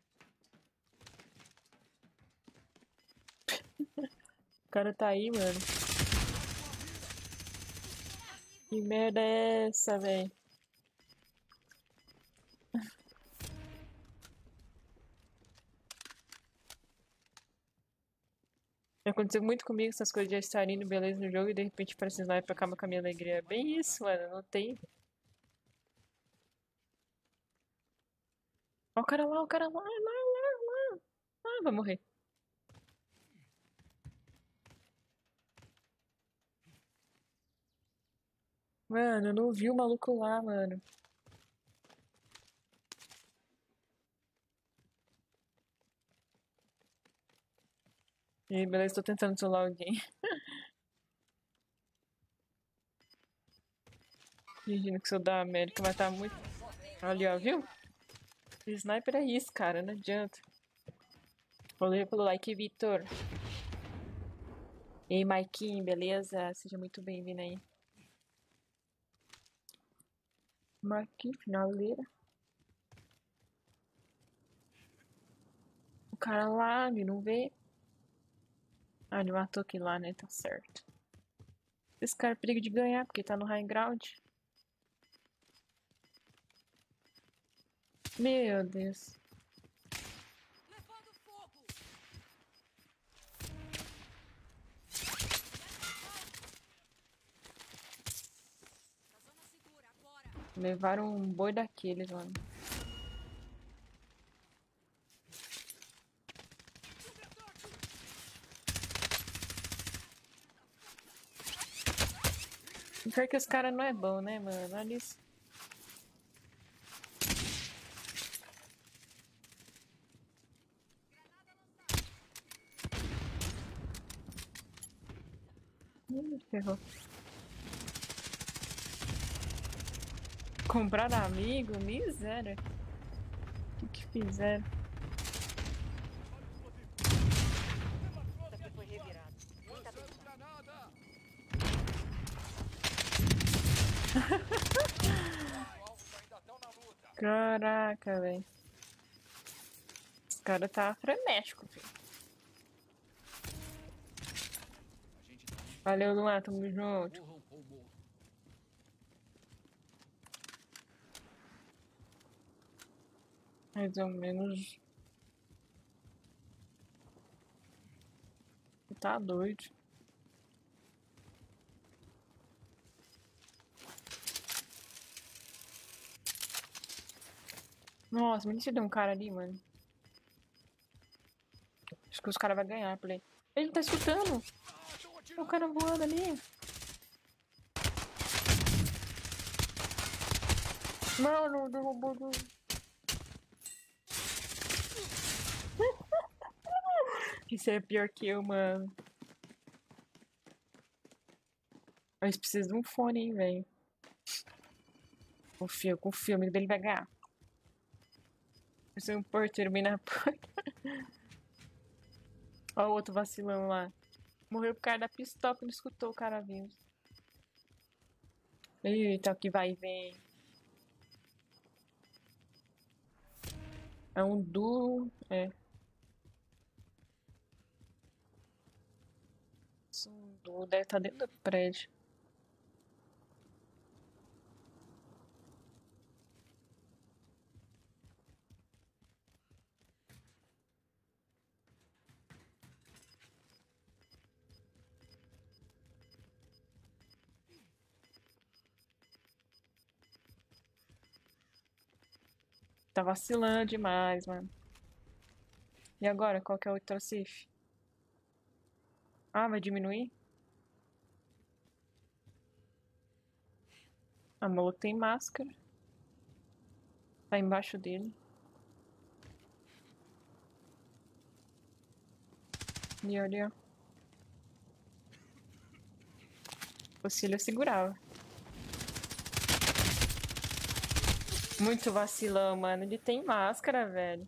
O cara tá aí, mano. Que merda é essa, velho? Aconteceu muito comigo essas coisas de estar indo beleza no jogo e de repente parece sniper acaba com a minha alegria. É bem isso, mano. Não tem. Ó o cara lá, o cara lá, lá, lá, lá. Ah, vai morrer. Mano, eu não vi o maluco lá, mano. E aí, beleza, tô tentando solar alguém. Fingindo que sou da América, mas tá muito. Ali, ó, viu? Sniper é isso, cara, não adianta. Valeu pelo like, Vitor. E aí, Maikinho, beleza? Seja muito bem-vindo aí. Marquinhos, finaleira. O cara lá, ele não vê. Ah, ele matou aquele lá, né? Tá certo. Esse cara é perigo de ganhar, porque tá no high ground. Meu Deus. Levando fogo. Na zona segura agora. Levaram um boi daqueles, mano. Pior que os caras não é bom, né, mano? Olha isso. Ih, ferrou. Comprar amigo? Miséria. O que que fizeram? Isso aqui foi revirado. Muita atenção. Granada! Os alvos ainda estão na luta. Caraca, velho. Os caras tá frenético, filho. A gente tá indo. Valeu, Luan, tamo junto. Morram ou morram. Mais ou menos. Tá doido. Nossa, mas se deu um cara ali, mano. Acho que os caras vão ganhar, play. Ele não tá escutando. Ah, estão O atirando! cara voando ali. Mano, derrubou do... Isso é pior que eu, mano. Eles precisam de um fone, hein, velho. Confio, confio, o amigo dele vai ganhar. Precisa um porteiro bem na porta. Ó o outro vacilão lá. Morreu por causa da pistola que não escutou o cara vindo. Eita, o que vai ver. É um duo. É. Um duo deve estar dentro do prédio. Tá vacilando demais, mano. E agora, qual que é o Trocif? Ah, vai diminuir? A maluco tem máscara. Tá embaixo dele. E olha, ó. O Cílio segurava. Muito vacilão, mano. Ele tem máscara, velho.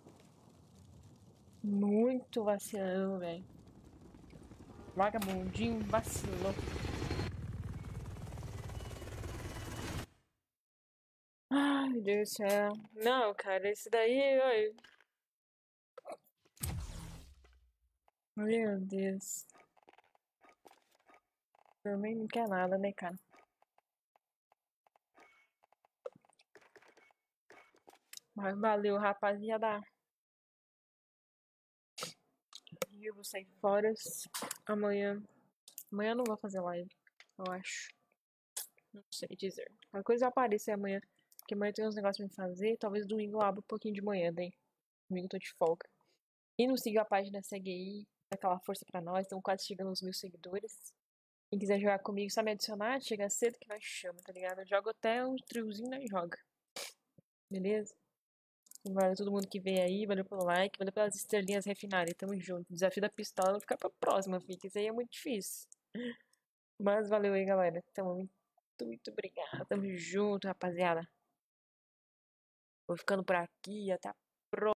Muito vacilão, velho. Vagabundinho vacilou. Ai, meu Deus do céu. Não, cara, esse daí, oi. Meu Deus. Também não quer nada, né, cara? Mas valeu, rapaziada. Eu vou sair fora. Amanhã. Amanhã eu não vou fazer live, eu acho. Não sei dizer. Qualquer coisa vai aparecer amanhã. Porque amanhã tem uns negócios pra me fazer. Talvez domingo eu abra um pouquinho de manhã, daí. Domingo eu tô de folga. E não siga a página, segue aí. Dá aquela força pra nós. Estamos quase chegando aos mil seguidores. Quem quiser jogar comigo, só me adicionar. Chega cedo que nós chama, tá ligado? Eu jogo até um triozinho, nós joga. Beleza? Valeu todo mundo que veio aí. Valeu pelo like. Valeu pelas estrelinhas refinadas. Tamo junto. Desafio da pistola. Vou ficar pra próxima, fica. Isso aí é muito difícil. Mas valeu aí, galera. Tamo muito, muito obrigada. Tamo junto, rapaziada. Vou ficando por aqui. Até a próxima.